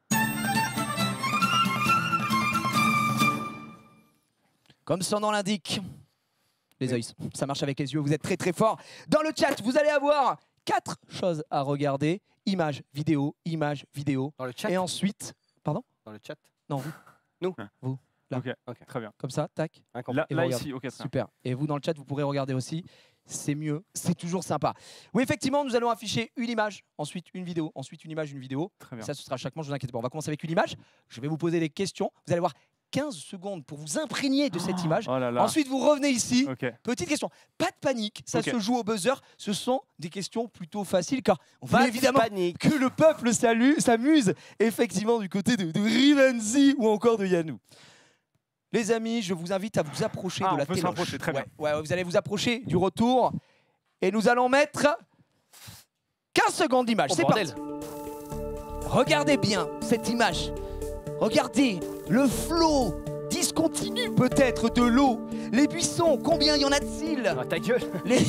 Comme son nom l'indique, les yeux, ça marche avec les yeux, vous êtes très très fort. Dans le chat, vous allez avoir quatre choses à regarder. Image, vidéo, image, vidéo. Dans le chat? Et ensuite, pardon? Dans le chat? Non, vous. Nous? Vous. Là. Ok, Ok. très bien. Comme ça, tac. Incompris. Là, Et là vous regardez. ici, ok, très bien. Super. Et vous, dans le chat, vous pourrez regarder aussi. C'est mieux, c'est toujours sympa. Oui, effectivement, nous allons afficher une image, ensuite une vidéo, ensuite une image, une vidéo. Très bien. Ça, ce sera chaque manche, ne vous inquiétez pas. On va commencer avec une image. Je vais vous poser des questions. Vous allez avoir quinze secondes pour vous imprégner de cette image. Oh là là. Ensuite, vous revenez ici. Ok. Petite question. Pas de panique, ça Ok. se joue au buzzer. Ce sont des questions plutôt faciles car on Pas veut de évidemment panique. que le peuple salu- s'amuse effectivement du côté de, de Rivenzi ou encore de Yanou. Les amis, je vous invite à vous approcher Ah, de on la peut téloche. s'approcher, très Ouais, bien. ouais, ouais, vous allez vous approcher du retour et nous allons mettre quinze secondes d'image. Oh, C'est bordel. parti. Regardez bien cette image. Regardez le flot discontinu peut-être de l'eau. Les buissons, combien y en a-t-il? Ah, ta gueule. Les-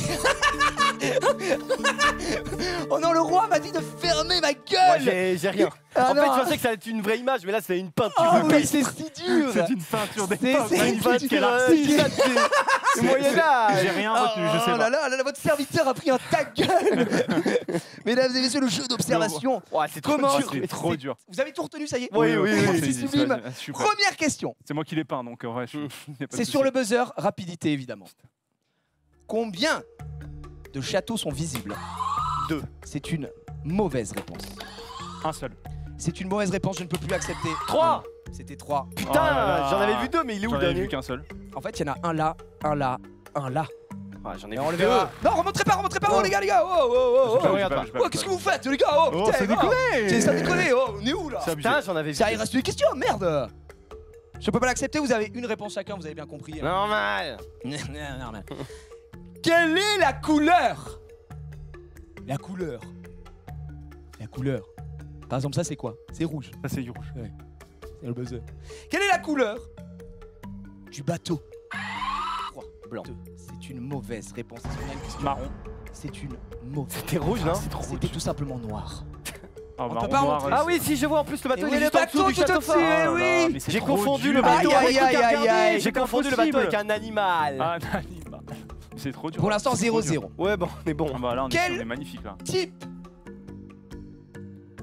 Oh non, le roi m'a dit de fermer ma Moi, gueule. j'ai j'ai rien. Ah en non. fait, je pensais que ça allait être une vraie image, mais là, c'est une peinture. Ah de oui, peste. c'est si dur. C'est une peinture C'est- d'époque. c'est- Magnifique, c'est- quel c'est- artiste. c'est- C'est Moyen-Âge. J'ai rien retenu, je sais Oh pas. là là, là là, votre serviteur a pris un ta gueule. Mesdames et messieurs, le jeu d'observation. Ouais, c'est trop Comment dur. C'est mais trop c'est- dur. Vous avez tout retenu, ça y est? Oui, oui, oui, C'est c'est- sublime. c'est- super. Première question. C'est moi qui l'ai peint, donc en vrai, je- Mm. y a pas de C'est souci. sur le buzzer, rapidité évidemment. Combien de châteaux sont visibles? Deux. C'est une mauvaise réponse. Un seul. C'est une mauvaise réponse, je ne peux plus accepter. Trois. C'était trois. Oh là Putain, là. j'en avais vu deux, mais il est où J'en le avais dernier? vu qu'un seul. En fait, il y en a un là, un là, un là. Ouais, J'en ai Et on le vu deux. verra. Non, remontrez pas, remontrez pas, oh les gars, les gars. Oh, oh, oh, J'ai oh. pas vu, j'ai regarde pas pas. vu, j'ai pas Oh, vu. qu'est-ce que vous faites, les gars? Oh, Oh, putain, c'est oh. déconné. C'est ça déconné, oh, on est où là? C'est abusé. Putain, j'en avais vu. Ça, il reste une question, merde. Je peux pas l'accepter, vous avez une réponse chacun, vous avez bien compris. hein. Normal. Normal. Quelle est la couleur? La couleur. La couleur. Par exemple, ça c'est quoi? C'est rouge. Ça, c'est rouge. C'est le buzzer. Quelle est la couleur du bateau? trois. Blanc. Deux. C'est une mauvaise réponse. Est-ce qu'on a une question? Marron. C'est une mauvaise. C'était rouge, non? C'était tout simplement noir. Ah, On marron peut pas noir, rentrer. euh, Ah oui, si, je vois en plus le bateau. Et il oui, est le juste en bateau dessous du tout château au-dessus, fort. eh Oh là oui. là, mais c'est J'ai trop confondu dur. le bateau Aïe, avec aïe, un aïe, aïe, aïe. J'ai C'est confondu le impossible. bateau avec un animal. Ah, Nani, c'est trop dur. Pour l'instant, C'est trop zéro dur. zéro. Ouais, bon, on est bon. Ah bah là, on est, Quel- on est magnifique là. Type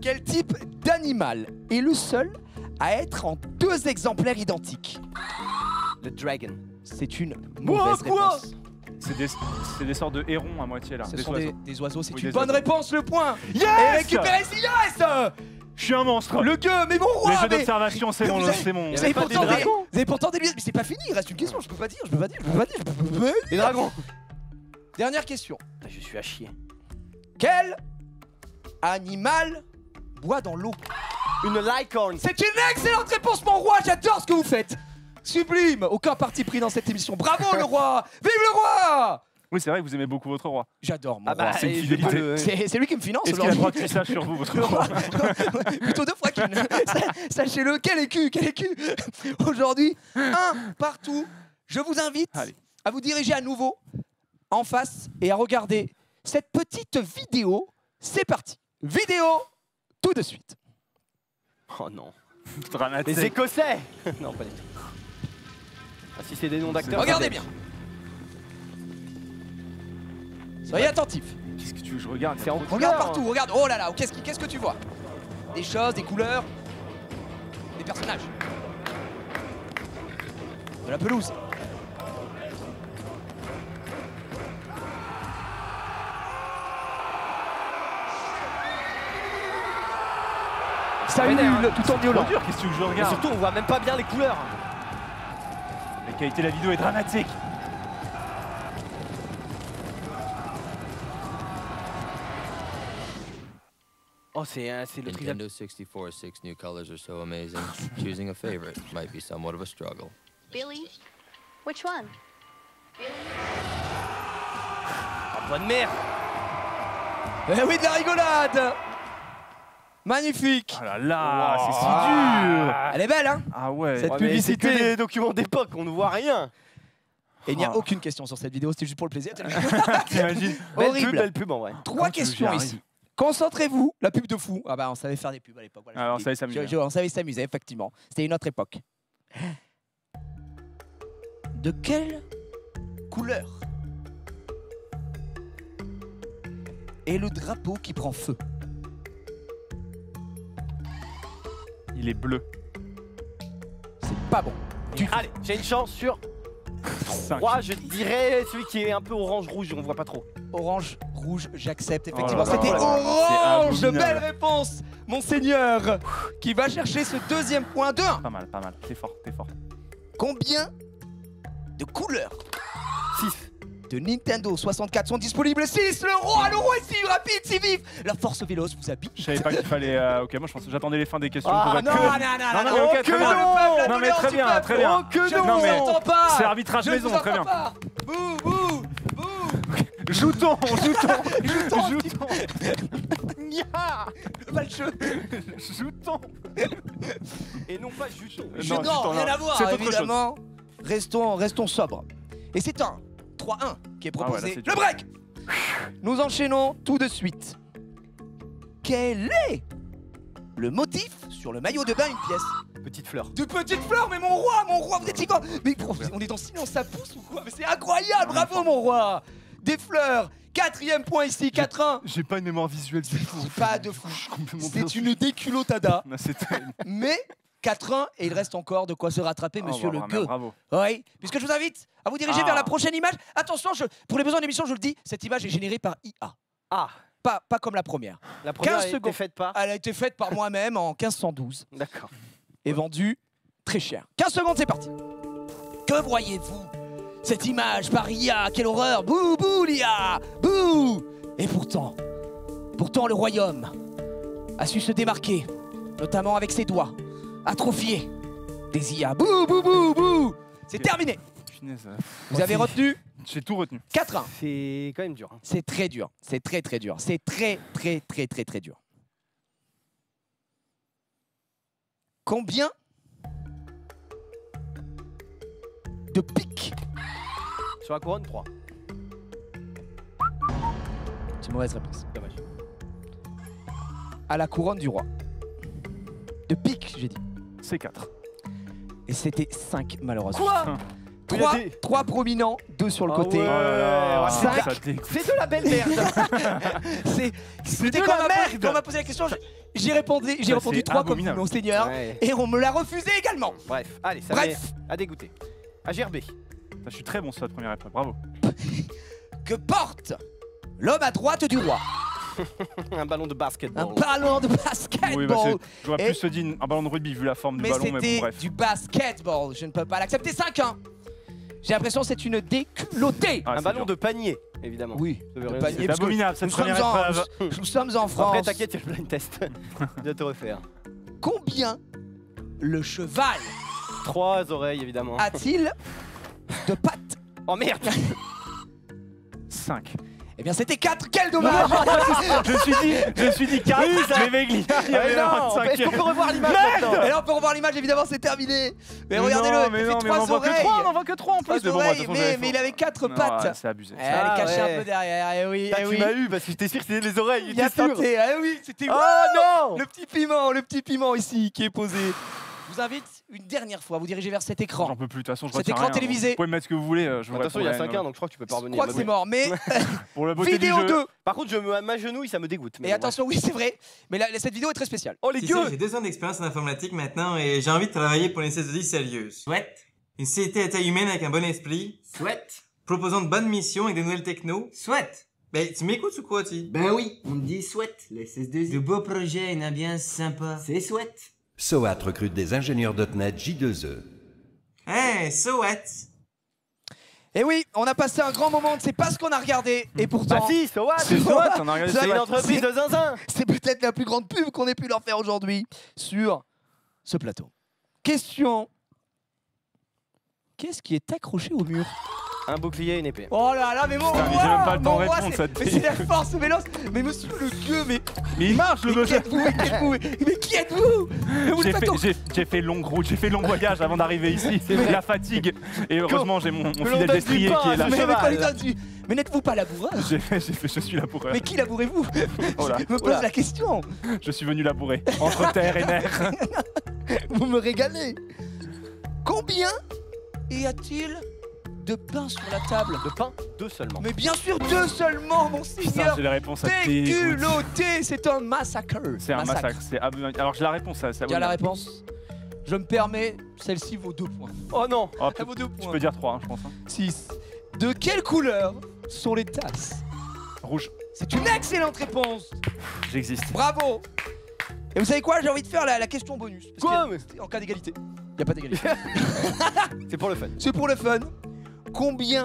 Quel type d'animal est le seul à être en deux exemplaires identiques? Le dragon. C'est une Moi, mauvaise quoi? réponse. C'est des, c'est des sortes de hérons à moitié là. Ce des sont oiseaux. des, des oiseaux, c'est Oui, une des bonne oiseaux. réponse, le point. Yes. Et récupérez si yes. Je suis un monstre. Le gueux, mais mon roi. Les jeux mais- d'observation, c'est mais mon, vous avez- c'est mon. Vous avez pas pourtant des des, dragons vous avez pourtant des biais, mais c'est pas fini, il reste une question, je peux pas dire, je peux pas dire, je peux pas dire, je peux pas dire. Les dragons. Dernière question. Je suis à chier. Quel animal boit dans l'eau? Une licorne. C'est une excellente réponse, mon roi, j'adore ce que vous faites. Sublime, aucun parti pris dans cette émission. Bravo le roi, vive le roi. Oui, c'est vrai que vous aimez beaucoup votre roi. J'adore mon Ah bah, roi. c'est une et je fidélité. peux le- C'est c'est lui qui me finance Est-ce qu'il a le aujourd'hui. droit de tuer ça sur vous, votre Le roi roi. Plutôt deux fois qu'une. Sa- Sachez-le, quel écu, quel écu. Aujourd'hui, un partout. Je vous invite Allez. à vous diriger à nouveau en face et à regarder cette petite vidéo. C'est parti. Vidéo tout de suite. Oh non. Dramatique. Les Écossais. Non, pas du tout. Ah, si c'est des noms d'acteurs. Regardez ça bien. Soyez attentifs. Qu'est-ce que tu veux que je regarde? C'est en Regarde couleur. partout, regarde. Oh là là, qu'est-ce qui- qu'est-ce que tu vois? Des choses, des couleurs, des personnages. De la pelouse. Ça vénère, ulule tout en C'est violent. dur, qu'est-ce que tu veux que je Mais regarde? surtout, on voit même pas bien les couleurs. La qualité de la vidéo est dramatique. Oh, c'est euh, c'est le truc. Nintendo sixty-four six new colors are so amazing. Choosing a favorite might be somewhat of a struggle. Billy? Which one? Ah, bonne mère. Eh oui, de la rigolade. Magnifique. Oh là là, c'est si Ah. dur. Elle est belle, hein? Ah ouais. Cette Ouais, mais c'est publicité. que des documents d'époque, on ne voit rien. Et il n'y a Oh. aucune question sur cette vidéo, c'était juste pour le plaisir. T'imagines? Belle Horrible. pub, belle pub en vrai. Trois Comment tu veux que questions j'y arrive? ici. Concentrez-vous, la pub de fou. Ah bah on savait faire des pubs à l'époque. Voilà, je Alors, vous on le savait dis. s'amuser. Je- je- On savait s'amuser, effectivement. C'était une autre époque. De quelle couleur est le drapeau qui prend feu? Il est bleu. C'est pas bon. Du- Allez, j'ai une chance sur Cinq. trois. Je dirais celui qui est un peu orange-rouge, on voit pas trop. Orange, rouge, j'accepte. Oh Effectivement, là là, c'était oh là là, orange. c'est abominable. Belle réponse, monseigneur, qui va chercher ce deuxième point de un. Pas mal, pas mal. T'es fort, t'es fort. Combien de couleurs six. de Nintendo soixante-quatre sont disponibles? Six. Le roi, le roi est si rapide, si vif. La force véloce vous habite. Je savais pas qu'il fallait. euh, Ok, moi je pense j'attendais les fins des questions Ah, pour être non, que- non, non, Non, non, non, mais ok, que très bien. non, le peuple, la Non, mais doléance très du bien, peuple. très bien. Oh, que Je- non, non, vous mais entends pas. c'est arbitrage Je maison, vous très entends bien. pas. Bouh, bouh, bouh. Jouton, jouton, Jouton, jouton, le valcheux. jouton. Et non pas juton. Euh, Je- non, non, Jouton, rien non. à voir, C'est autre chose. évidemment. Restons, restons sobres. Et c'est un trois un qui est Ah ouais, là, proposé. c'est dur. Le break. Nous enchaînons tout de suite. Quel est le motif sur le maillot de bain une pièce? Petite fleur. De petites fleurs, mais mon roi, mon roi, vous êtes si grand. Mais on est dans silence, ça pousse ou quoi? Mais c'est incroyable, bravo mon roi. Des fleurs, quatrième point ici, quatre un. J'ai pas une mémoire visuelle du tout. Pas de fou. Je suis complètement C'est perdu. une déculottada. Non, c'est terrible. Mais quatre un et il reste encore de quoi se rattraper, Oh, monsieur bravo, le gueux. Bravo. Oui, puisque je vous invite à vous diriger Ah. vers la prochaine image. Attention, je- pour les besoins de l'émission, je le dis, cette image est générée par I A. Ah, Pas, pas comme la première. la première quinze a été secondes. faite pas. Elle a été faite par moi-même en quinze cent douze D'accord. et vendue très cher. quinze secondes, c'est parti. Que voyez-vous? Cette image par I A, quelle horreur! Bouh, bouh, l'I A! Bouh! Et pourtant, pourtant le royaume a su se démarquer, notamment avec ses doigts, atrophiés des I A. Bouh, bouh, bouh, bouh! C'est terminé. Punaise. Vous avez retenu J'ai tout retenu. quatre un. C'est quand même dur. hein. C'est très dur. C'est très très dur. C'est très très très très très dur. Combien de pics? Sur la couronne, trois. C'est une mauvaise réponse. Dommage. À la couronne du roi. De pics, j'ai dit. C'est quatre. Et c'était cinq malheureusement. Quoi? Il a Trois, des- trois prominents, deux sur le Ah côté. ouais. Oh là là, Cinq. ça dégoûte. C'est de la belle merde. C'est c'était de quand la m'a posé- merde. quand on m'a posé la question, je- j'ai répondu, j'ai Ça, répondu c'est trois comme abominable. mon seigneur, Ouais. et on me l'a refusé également. Bref, allez, ça Bref. va à dégoûter. À gerber. Je suis très bon sur cette première épreuve, bravo. Que porte l'homme à droite du roi? Un ballon de Un basketball. ballon de basketball. Oui, bah, c'est- j'aurais Et- plus se dit un ballon de rugby vu la forme du mais ballon, mais bon, c'était bref. du basketball, je ne peux pas l'accepter. cinq un. J'ai l'impression que c'est une déculottée. Ah, Un c'est ballon dur. de panier, évidemment. Oui, Ça veut de rien panier, dire. C'est parce que abominable cette nous sommes première en- épreuve. Nous sommes en France. Après, t'inquiète, il y a le blind test. Il va te refaire. Combien le cheval Trois oreilles, évidemment. a-t-il de pattes? Oh merde. cinq. Eh bien, c'était quatre. Quel dommage. Je me suis dit, je me suis dit quatre, mais Meglia, il y Ouais, avait non, un est-ce qu'on cinquième. peut revoir l'image maintenant? Et là, on peut revoir l'image, évidemment, c'est terminé. Mais, Mais regardez-le, non, il mais fait non, mais on trois en voit que oreilles. trois, on en voit que trois en Trois plus. Mais bon, moi, de oreilles, toute façon, mais, j'avais mais il faux. avait quatre Non, pattes. C'est abusé. Eh, elle est cachée ouais. un peu derrière. Eh oui, Ah, eh tu oui. m'as eu parce que j'étais sûr que c'était les oreilles. Il a j'étais sûr. tenté. Ah oui, c'était Oh non. le petit piment, le petit piment ici qui est posé. Je vous invite une dernière fois à vous diriger vers cet écran. J'en peux plus, de toute façon, je Cet retiens écran rien. télévisé. Vous pouvez mettre ce que vous voulez, euh, je vous Attention, il y a répondrai, cinq euh, un, donc je crois que tu peux pas Je revenir. crois que c'est mort, mais Pour le beauté du vidéo jeu. deux. Par contre, je me m'agenouille, ça me dégoûte. mais Et bon, attention, oui, c'est vrai. Mais là, cette vidéo est très spéciale. bref. Oh les Tu sais, gueux. j'ai deux ans d'expérience en informatique maintenant et j'ai envie de travailler pour une S S deux I sérieuse. Souhaite. Une société à taille humaine avec un bon esprit. Souhaite. Proposant de bonnes missions et des nouvelles techno. Souhaite. Ben, tu m'écoutes ou quoi, tu? Ben oui, on me dit souhaite, les S S deux I. De beaux projets, une ambiance sympa. C'est souhaite. SOAT recrute des ingénieurs .NET J deux E. Hey, souhaite. Et oui, on a passé un grand moment, c'est pas ce qu'on a regardé. Et pourtant, Ah si, so what? C'est SOAT, on a regardé Ça, C'est une SOAT. entreprise de zinzin. c'est peut-être la plus grande pub qu'on ait pu leur faire aujourd'hui sur ce plateau. Question. Qu'est-ce qui est accroché au mur? Un bouclier et une épée. Oh là là, mais mon Putain, mais roi, j'ai même pas le temps mon de roi, répondre, c'est- ça te mais fait- c'est la force véloce. Mais monsieur le gueux, mais, Mais il marche le mais qui monsieur. êtes-vous, mais qui êtes-vous, mais, mais qui êtes-vous? Mais vous J'ai le faites fait, en- j'ai- j'ai fait longue route, j'ai fait long voyage avant d'arriver ici. C'est la fatigue. Et heureusement, j'ai mon, mon que l'on fidèle donne du destrier pain qui à est là. ce mais, mais, cheval. quoi, les gars, tu- mais n'êtes-vous pas laboureur? J'ai fait, j'ai fait, je suis laboureur. Mais qui labourez-vous? Oh là, Je me pose oh là. la question. je suis venu labourer. Entre terre et mer. Vous me régalez. Combien y a-t-il de pain sur la table? De pain, deux seulement. Mais bien sûr deux seulement, mon Putain, seigneur. j'ai la réponse, ça te dégoûte. Déculotté, c'est un massacre. C'est un massacre. C'est abominable. Alors j'ai la réponse, ça. ça Tu as la réponse? Je me permets, celle-ci vaut deux points. Oh non. Oh, Elle vaut deux je points. peux dire trois, hein, je pense. hein. six. De quelle couleur sont les tasses? Rouge, C'est une excellente réponse. j'existe. Bravo. Et vous savez quoi? J'ai envie de faire la, la question bonus. Parce Quoi, qu'il y a- En cas d'égalité. Il n'y a pas d'égalité. C'est pour le fun. C'est pour le fun. Combien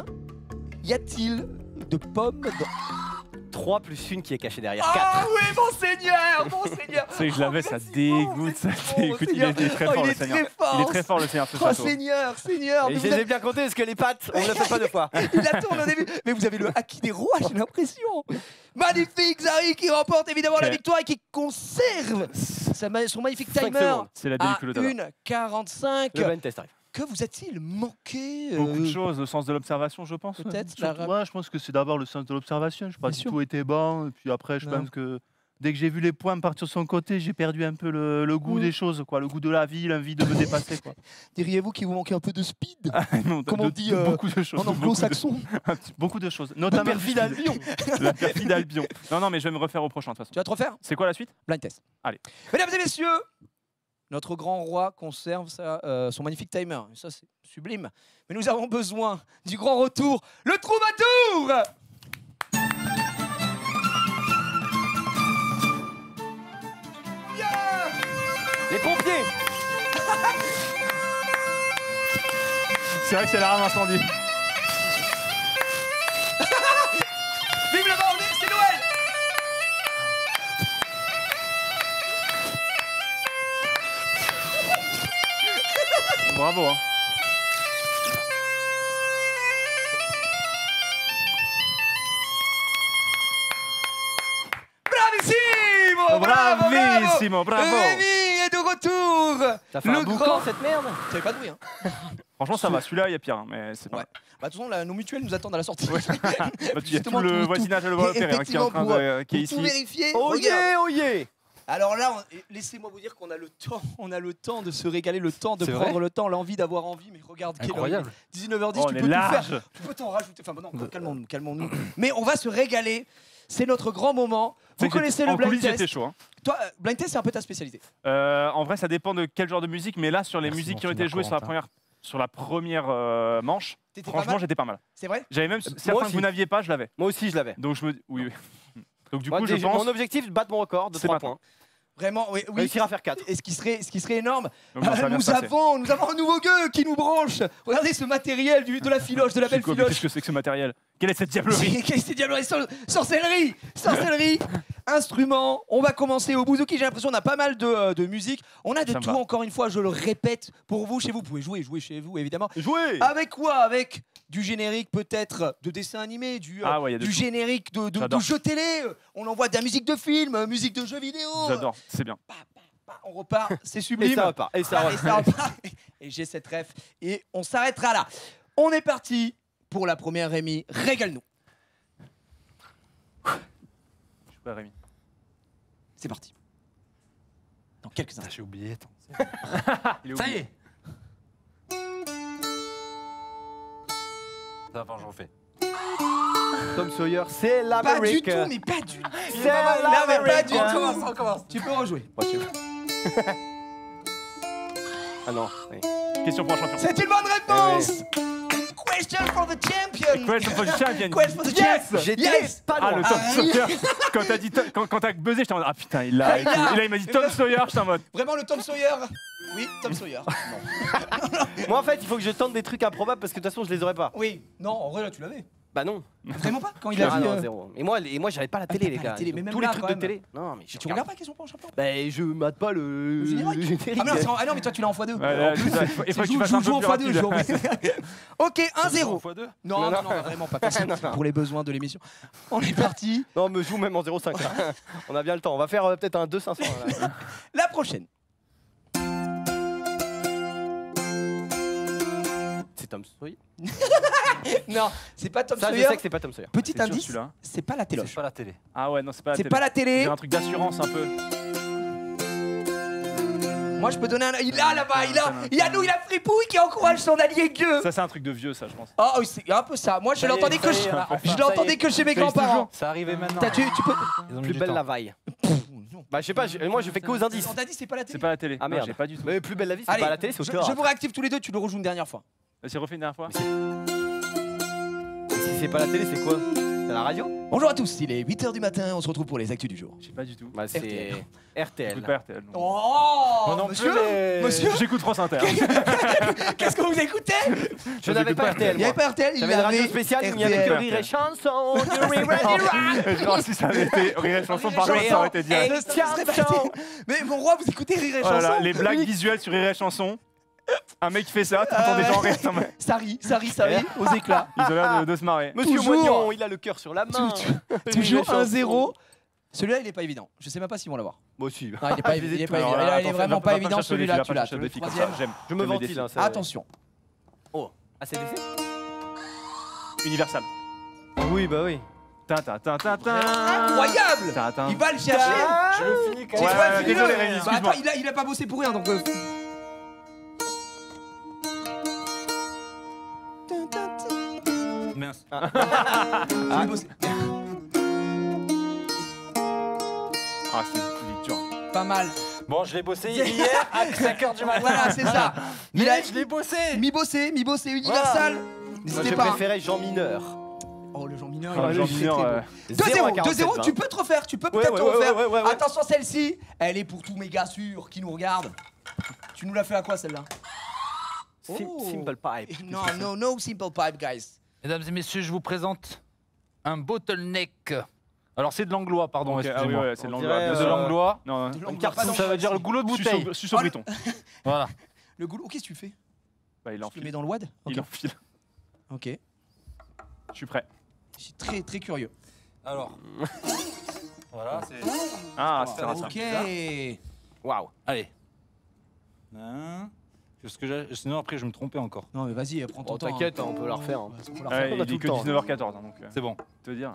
y a-t-il de pommes dans... trois plus une qui est cachée derrière. Ah quatre. oui, mon seigneur, mon seigneur. C'est que je l'avais, ça Oh, dégoûte, ça bon, dégoûte. Il Seigneur. est, il est très Oh, fort, il le est Seigneur. très fort. Il est très fort, le Seigneur, ce Oh château. Seigneur, Seigneur. Et mais je vous les ai avez- bien comptés parce que les pattes, on ne le fait pas deux fois. Il la tourne au début. Mais vous avez le acquis des rois, j'ai l'impression. Magnifique, Zari qui remporte évidemment la Ok. victoire et qui conserve sa ma- son magnifique Cinq timer secondes. C'est la à déliculotte. une quarante-cinq. Le blind test arrive. Que vous a-t-il manqué euh, Beaucoup de choses, le sens de l'observation, je pense. Peut-être. Surtout, la- ouais, je pense que c'est d'abord le sens de l'observation. Je pense Bien que sûr. tout était bon. Et puis après, je Non. pense que dès que j'ai vu les points partir de son côté, j'ai perdu un peu le, le goût Mm. des choses, quoi, le goût de la vie, l'envie de me dépasser. Quoi. Diriez-vous qu'il vous manquait un peu de speed Non, de- Comme on de- dit, de euh, beaucoup de choses. en beaucoup de- anglo-saxon? un petit- Beaucoup de choses. Notamment perfide Albion. La perfide Albion. Non, non, mais je vais me refaire au prochain, de toute façon. Tu vas te refaire? C'est quoi la suite? Blind test. Allez. Mesdames et messieurs, notre grand roi conserve sa, euh, son magnifique timer. Et ça, c'est sublime. Mais nous avons besoin du grand retour, le troubadour. Les pompiers. C'est vrai que c'est l'alarme incendie. Vive le bordel, c'est Noël. Bravo, hein. Bravissimo, bravo, Bravissimo, bravo. Rémi est de retour. Ça fait Le un boucan grand- cette merde. Ça fait pas de bruit, hein. Franchement, ça va. Celui-là, il y a pire, hein, mais c'est pas Ouais. Bah, de toute façon, la- nos mutuelles nous attendent à la sortie. Ouais. Bah, Il y a tout Justement, le tout- tout- voisinage à le voir opérer, hein, qui est en train Effectivement, de, qui est Pour tout ici. vérifier, Oh regarde. yeah, oh yeah. Alors là, on- laissez-moi vous dire qu'on a le temps, on a le temps de se régaler, le temps de C'est prendre vrai le temps, l'envie d'avoir envie. Mais regarde, quelle heure il est. dix-neuf heures dix, Oh, tu on peux est tout large. faire. Tu peux t'en rajouter. Enfin, bon, non, calmons-nous, calmons-nous. Mais on va se régaler. c'est notre grand moment. Vous connaissez le en blind coulisses, test. j'étais chaud. Hein. Toi, euh, blind test, c'est un peu ta spécialité. Euh, en vrai, ça dépend de quel genre de musique, mais là, sur les Merci, musiques mon qui ont été petit jouées sur la Corentin. première, sur la première euh, manche, T'étais pas franchement, mal j'étais pas mal. C'est vrai? J'avais même certains aussi. que vous n'aviez pas, je l'avais. Moi aussi, je l'avais. Donc je me, oui, oui. Donc du Moi, coup, je déjà, pense. Mon objectif, battre mon record de C'est trois maintenant. points. Vraiment, oui. oui. Réussir à faire quatre. Et ce qui serait, ce qui serait énorme, Donc, non, ça va bien nous, se passer. avons, nous avons un nouveau gueux qui nous branche. Regardez ce matériel du, de la filoche, de la belle C'est quoi, mais Qu'est-ce filoche. que c'est que ce matériel? Quelle est cette diablerie? Qu'est-ce que c'est diablerie? Sor- Sorcellerie, sorcellerie, instruments. On va commencer au bouzouki. J'ai l'impression qu'on a pas mal de, euh, de musique. On a de Ça me tout, va. encore une fois, je le répète pour vous, chez vous. Vous pouvez jouer, jouer chez vous, évidemment. Jouer. Avec quoi? Avec du générique peut-être de dessin animé, du, euh, Ah ouais, y a de du tout. générique de, de, de J'adore. jeux télé. On envoie de la musique de film, euh, musique de jeux vidéo. J'adore, c'est bien. Bah, on repart, c'est sublime. Et ça repart. Et ça Ah, repart. et ça repart. Et j'ai cette ref. Et on s'arrêtera là. On est parti pour la première, Rémi. Régale-nous. Je suis pas Rémi. C'est parti. Dans quelques instants. J'ai oublié. Attends. Il est Ça y oublié. est. Ça va, je refais. Tom Sawyer, c'est Pas du l'Amérique. tout, mais pas du tout. C'est Là, mais pas du l'Amérique. tout. Tu peux rejouer. Ah non. Oui. Question pour un champion. C'est une bonne réponse. Question for the champion. Question for the champion. Question for the Yes. champion. J'étais Yes. pas Ah, loin. le Tom Ah, Sawyer. Quand t'as dit, Tom- quand, quand t'as buzzé, j'étais en mode ah putain, il l'a. Ah, il l'a. Et là, il m'a dit Tom Sawyer, j'étais en mode. Vraiment le Tom Sawyer. Oui, Tom Sawyer. Non. Moi, en fait, il faut que je tente des trucs improbables parce que de toute façon, je les aurais pas. Oui. Non, en vrai là, tu l'avais. Bah non. Vraiment pas quand il a Ah dit. non, euh, zéro. Et moi, les- et moi j'avais pas la Ah, télé, t'as les pas la gars. télé, mais même Tous là, les trucs quand de même. télé. Non, mais je Tu regardes pas Question pour un champion? Bah, je mate pas le. Le générique. générique. Ah, mais non, c'est en- ah non, mais toi tu l'as en fois deux. Ouais, là, c'est ça, il faut- il faut que tu fasses un peu en plus fois deux. rapide. Ok, un zéro. fois deux. Non, non, non, vraiment pas facile Non, non. pour les besoins de l'émission. On est parti. Non, me joue même en zéro virgule cinq. là. On a bien le temps. On va faire euh, peut-être un deux cinq cents. là. La prochaine. C'est Tom Sawyer. Non, c'est pas Tom Ça, je Sawyer. sais que c'est pas Tom Sawyer. Petit C'est sûr, indice, celui-là. c'est pas la C'est téloche. pas la télé. Ah ouais, non, c'est pas la C'est télé. pas la télé. C'est un truc d'assurance un peu. Moi, je peux donner un. Il a là-bas, il a. Il y a nous, il a Fripouille qui encourage son allié gueux. Ça, c'est un truc de vieux, ça, je pense. Oh, oui, c'est un peu ça. Moi, je Ça y est, l'entendais que ça y je. est, enfin, Je ça y l'entendais est. que chez mes Ça existe grands-parents. toujours. C'est arrivé maintenant. T'as- Tu, tu peux. Ils ont mis Plus du belle temps. la vaille. Bah, je sais pas, je- moi je fais que aux indices. On t'a dit, c'est pas la télé. C'est pas la télé. Ah Non, merde. j'ai pas du tout. Mais plus belle la vie, c'est Allez, pas à la télé, c'est au je, théâtre. je vous réactive tous les deux, tu le rejoues une dernière fois. Vas-y, refais une dernière fois. Si c'est pas la télé, c'est quoi? C'est la radio? Bonjour à tous, il est huit heures du matin, on se retrouve pour les actus du jour. J'ai pas du tout. Bah, c'est R T L. R T J'écoute L. pas R T L. non. Oh Moi non plus, monsieur, mais- monsieur, J'écoute France Inter. qu'est-ce que vous écoutez? Je n'avais pas R T L. Il n'y avait pas R T L, il y J'avais une radio avait spéciale, il n'y R T avait que L. Rire et Chanson. Du Rire et Rire. Genre, si ça avait été Rire et Chanson, par contre, ça aurait été direct. Ça serait passé. Mais mon roi, vous écoutez Rire et Oh là là, Chanson? les blagues Oui. visuelles sur Rire et Chanson. Un mec qui fait ça, t'entends des gens rire. Attends, mais Ça rit, ça rit, ça rit, aux éclats. Ils ont l'air de, de se marrer. Monsieur Toujours. Moignon, il a le cœur sur la main. Toujours un zéro. Celui-là, il est pas évident. Je sais même pas s'ils vont l'avoir. Moi aussi. Non, il est pas, évi- il est pas Alors évident. là, Là, il est attends, vraiment va pas me évident. chercher le Celui-là, défi, tu va l'as. me chercher Tu le le défi comme troisième. ça, j'aime. Je me J'aime les ventile. défis. Hein, ça- Attention. Oh, A C D C? Ah, Universal. Oui, bah oui. Ta ta ta ta ta. Incroyable. Ta ta. Il va le chercher. Je le finis quand C'est Ouais, toi, ouais, finis-le. désolé, Rémi, Bah, excuse-moi. attends, il a, il a pas bossé pour rien, donc. euh, Mince. il a bossé. Ah, c'est c'est dur. Pas mal. Bon, je l'ai bossé hier à cinq heures du matin. Voilà, c'est ça. Il Mais a je l'ai bossé. mi-bossé, mi-bossé Universal. Moi, N'hésitez je pas. hein. préférais Jean Mineur. Oh, le Jean Mineur, Ah, il est Jean très, Mineur, très beau. euh, deux zéro, à quarante-sept, deux zéro, vingt. tu peux te refaire, tu peux Ouais, peut-être ouais, te ouais, refaire. ouais, ouais, ouais. Attention, celle-ci, elle est pour tous mes gars sûrs qui nous regardent. Tu nous l'as fait à quoi celle-là? Sim- Oh. Simple Pipe. Non, no, no simple pipe, guys. Mesdames et messieurs, je vous présente un bottleneck. Alors c'est de l'anglois, pardon, Ok, ah oui, excusez-moi. ouais, c'est de On l'anglois. dirait, de euh, l'anglois. Non, De non. l'anglais, pas Ça d'anglais. veut dire le goulot de Suce bouteille. au- Suce au briton. Voilà. Le goulot, oh, qu'est-ce que tu fais? Bah, il Tu le enfile. mets dans le wad? Ok. Il enfile. Ok. Je suis prêt. Je suis très, très curieux. Alors. Voilà, c'est. Ah, c'est ça. Ok. Waouh. Allez. Hein Parce que j'ai- sinon après je vais me tromper encore. Non, mais vas-y, prends ton Bon, temps. t'inquiète, hein, on peut la refaire. hein. On peut la Ouais, refaire. On a il tout est le que temps. dix-neuf heures quatorze, hein, donc euh, C'est bon. te dire.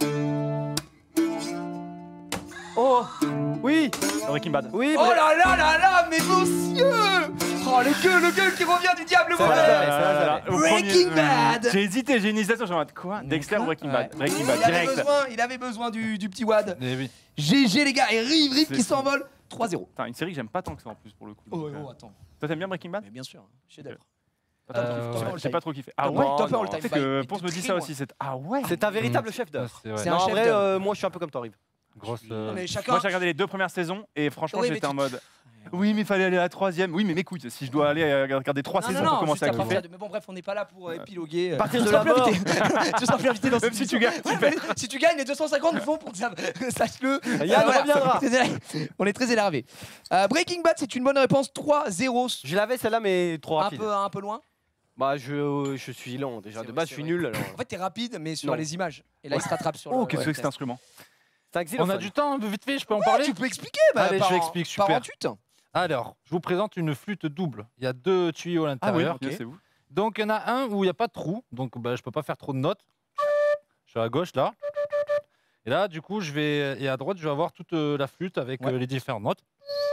Oh, oui, Breaking Bad. oui. Oh mais- là là là là, mais monsieur! Oh Oh, le gueule, le gueule qui revient du diable Ça, mauvais. ça, ça, ça, Au Breaking premier- Bad. J'ai hésité, j'ai une hésitation, j'ai dit quoi Dexter ou Breaking Bad Ouais. Breaking Bad, il, avait direct. besoin, il avait besoin du, du petit Wad. Eh oui. G G les gars, et Rive, Rive C'est- qui s'envole. trois zéro. Putain, une série que j'aime pas tant que ça en plus pour le coup. Oh, donc, oh, euh, attends. Toi t'aimes bien Breaking Bad Mais bien sûr, chef d'œuvre. Pas tant Euh, kiffé. ouais. J'ai- J'ai pas trop kiffé. Ah Top ouais all- top non, all non. time Tu sais five. que Mais Ponce me dit très ça loin. aussi, c'est ah ouais. C'est un véritable Mmh. chef d'œuvre. Ça, c'est vrai. C'est Non, un en chef vrai, d'œuvre. euh, moi je suis un peu comme toi, Rive. Grosse. Non, euh, mais chacun. Moi j'ai regardé les deux premières saisons et franchement Oui, mais j'étais tu- en mode oui mais il fallait aller à la troisième. Oui mais m'écoute, si je dois aller euh, regarder trois Non, saisons non, pour non, commencer à juste après kiffer. ça, mais bon, bref, on n'est pas là pour euh, épiloguer. euh, Partir tu de seras la plus mort. invité. Tu seras plus invité dans Même cette si tu émission. gagnes, Ouais, super. mais si tu gagnes, les deux cent cinquante vont pour que ça. Sache-le. Yann Euh, reviendra. On est très énervé. Euh, Breaking Bad, c'est une bonne réponse. trois zéro. Je l'avais celle-là, mais trop Un rapide. peu, un peu loin. Bah, je, je suis lent déjà. C'est De vrai, base, c'est je suis vrai. nul. Alors. En fait, t'es rapide, mais sur Non. les images. Et là, il se rattrape sur le. Oh, qu'est-ce que ouais, c'est que cet instrument C'est un On xylophone. a du temps, vite fait, je peux en Ouais, parler. tu peux expliquer. Bah, Allez, par je en- explique, par super. vingt-huit. Alors, je vous présente une flûte double. Il y a deux tuyaux à Ah oui, l'intérieur. ok, c'est vous. Donc, il y en a un où il n'y a pas de trou. Donc, bah, je peux pas faire trop de notes. Je suis à gauche, là. Et là, du coup, je vais. Et à droite, je vais avoir toute euh, la flûte avec Ouais. euh, les différentes notes.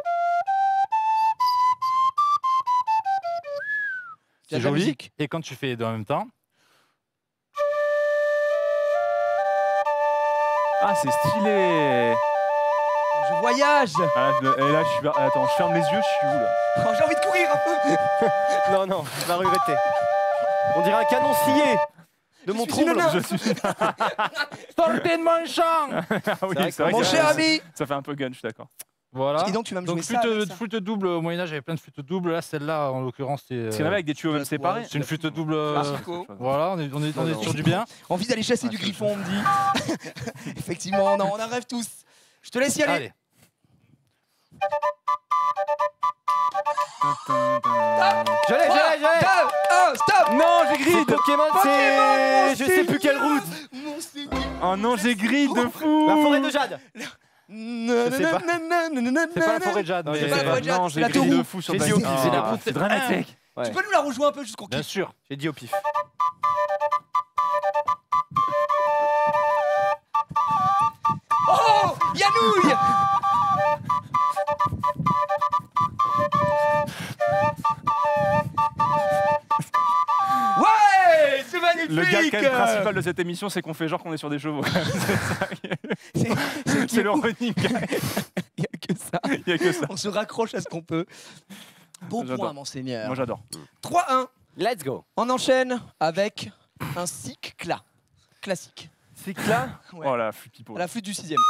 Il y a C'est de la joli. musique. Et quand tu fais les deux en même temps. Ah c'est stylé. Je voyage. Ah, je- et là je suis attends, je ferme les yeux, je suis où là Oh, j'ai envie de courir un peu. Non, non, tu vas regretter. On dirait un canon scié de mon suis une trouble. nana. Je suis Sortez de mon champ. Ah oui, vrai c'est vrai Mon que cher ça- ami. ça fait un peu gun, je suis d'accord. Voilà. Et donc, tu vas me jouer Donc, ça flûte, avec ça. flûte double. Au Moyen-Âge, il y avait plein de flûtes doubles. Là, celle-là, en l'occurrence, c'est. Parce qu'il y en avait avec des tuyaux même séparés. C'est une flûte double. euh, Classico. Voilà, on est, on est, on Non, est non. sur du bien. Envie d'aller chasser Ah, du je- griffon, on me dit. Effectivement, non, on en rêve tous. Je te laisse y aller. Allez. Je l'ai, je l'ai, je l'ai. Stop, oh, stop. Non, j'ai C'est grid. Pokémon, c'est. Je sais plus quelle route. Mon Seigneur. Oh non, j'ai grid de fou. La forêt de Jade. Je sais pas. C'est pas la forêt de Jade, Non, mais. je sais pas. Jade, Non, c'est j'ai la grid tour. de fou sur J'ai dit Dynamite. au pif, c'est la Ah, route. c'est dramatique. Ouais. Tu peux nous la rejouer un peu jusqu'au Bien kiff. sûr. J'ai dit au pif. Oh, Yanouille. Ouais, c'est magnifique. Le gag quand même principal de cette émission, c'est qu'on fait genre qu'on est sur des chevaux. C'est- c'est C'est le running gag. Il n'y a que ça. Il y a que ça. On se raccroche à ce qu'on peut. Bon J'adore. point, monseigneur. Moi j'adore. trois un. Let's go. On enchaîne avec un cycla. Classique. C'est que là. Ouais. Oh la flûte pipeau. À la flûte du sixième.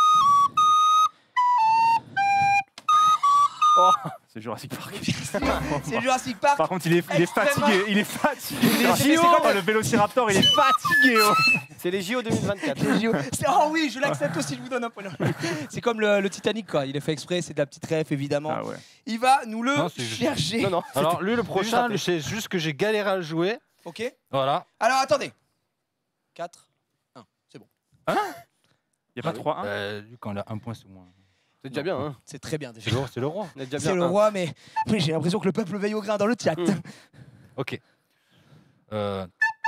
Oh, c'est Jurassic Park. C'est Jurassic Park. Par contre, il est, il est Extrêmement- fatigué. Il est fatigué. Les C'est J O. comme le Vélociraptor, il est fatigué. oh. C'est les J O deux mille vingt-quatre. Les J O. C'est- Oh oui, je l'accepte aussi, je vous donne un point. C'est comme le, le Titanic, quoi. Il est fait exprès, c'est de la petite ref, évidemment. Ah ouais. Il va nous le Non, c'est juste- chercher. Non, non. Alors, lui, le prochain, raté. c'est juste que j'ai galéré à le jouer. Ok. Voilà. Alors attendez. quatre un. C'est bon. Il n'y a pas trois un. Euh, lui, quand il a un point, c'est moins. C'est déjà bien, hein. C'est très bien C'est déjà. le, c'est le roi. On est déjà C'est bien. le un. roi, mais oui, j'ai l'impression que le peuple veille au grain dans le chat. Mm. Ok. Euh...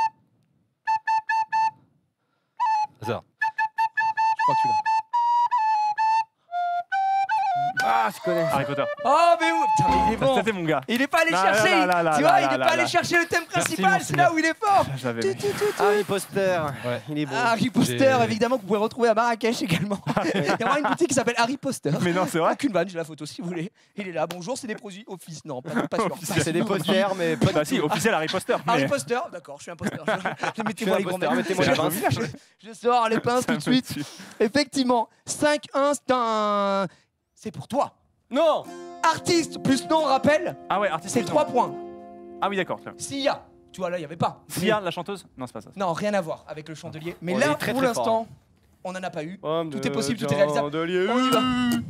Ça. Je crois que tu l'as. Ah, je connais. Harry Potter. Oh, mais où Putain, mais il est bon. C'était mon gars. Il est pas allé Là, chercher. là, là, là, tu là, vois, là, il est là, pas allé là. chercher le thème Merci, principal. C'est là monseigneur. où il est fort. J'avais. Tu, tu, tu, tu. Harry Potter. Ouais. Il est beau. Harry Poster, J'ai- évidemment, que vous pouvez retrouver à Marrakech également. Il y a vraiment une boutique qui s'appelle Harry Poster. Mais non, c'est vrai. Aucune vanne, j'ai la photo si vous voulez. Il est là. Bonjour, c'est des produits office. Non, pas, pas sûr. Officiel. C'est des posters, mais pas Bah si, officiel Harry Potter. Harry mais- Poster, d'accord, je suis un poster. Je- Je Mettez-moi suis les un grands poster, mecs. mettez-moi les Je- pinces. je, je sors les pinces tout de suite. Effectivement, cinq un, c'est un. C'est pour toi. Non. Artiste plus nom, rappel, Ah ouais, artiste. c'est trois points. Ah oui, d'accord. tiens. Sia, tu vois là, il n'y avait pas. Sia, la chanteuse. Non, c'est pas ça. Non, rien à voir avec le chandelier. Mais On là, est très, pour très l'instant, on n'en a pas eu. Homme Tout de est possible, tout est réalisable. chandelier. On y va.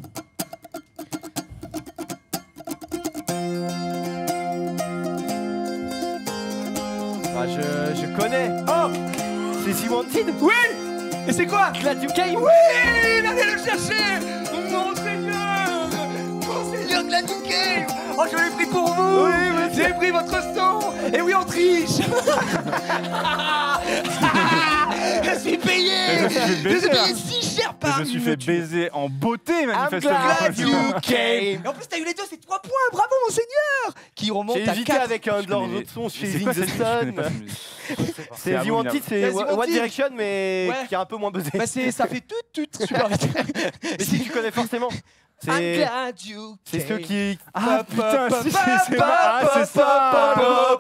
Ah, je, je connais. Oh, c'est Si Wanted. Oui. Et c'est quoi? Glad You Came. Oui, allez le chercher. Monseigneur, Monseigneur Gladouquet. Oh, je l'ai pris pour vous. J'ai pris votre sang. Et oui, on triche. suis payé. Je me suis fait Je baiser, suis payé hein. si cher par Je me suis fait baiser en beauté, manifestement. glad you came. Et en plus, t'as eu les deux, c'est trois points. Bravo, monseigneur. Qui remonte J'ai à hésité quatre. avec un de Je leurs connais- autres sons chez C'est quoi cette musique? Je connais Zingzeston. pas cette musique. C'est The abominable. Wanted, c'est Yeah, The One Wanted. Direction, mais Ouais. qui a un peu moins buzzé. Bah, c'est- ça fait tout, tout, super vite. Mais si tu connais forcément. I'm C'est glad you c'est came. ceux qui. Ah putain, si, si, c'est vrai. Ah, c'est ça. Ah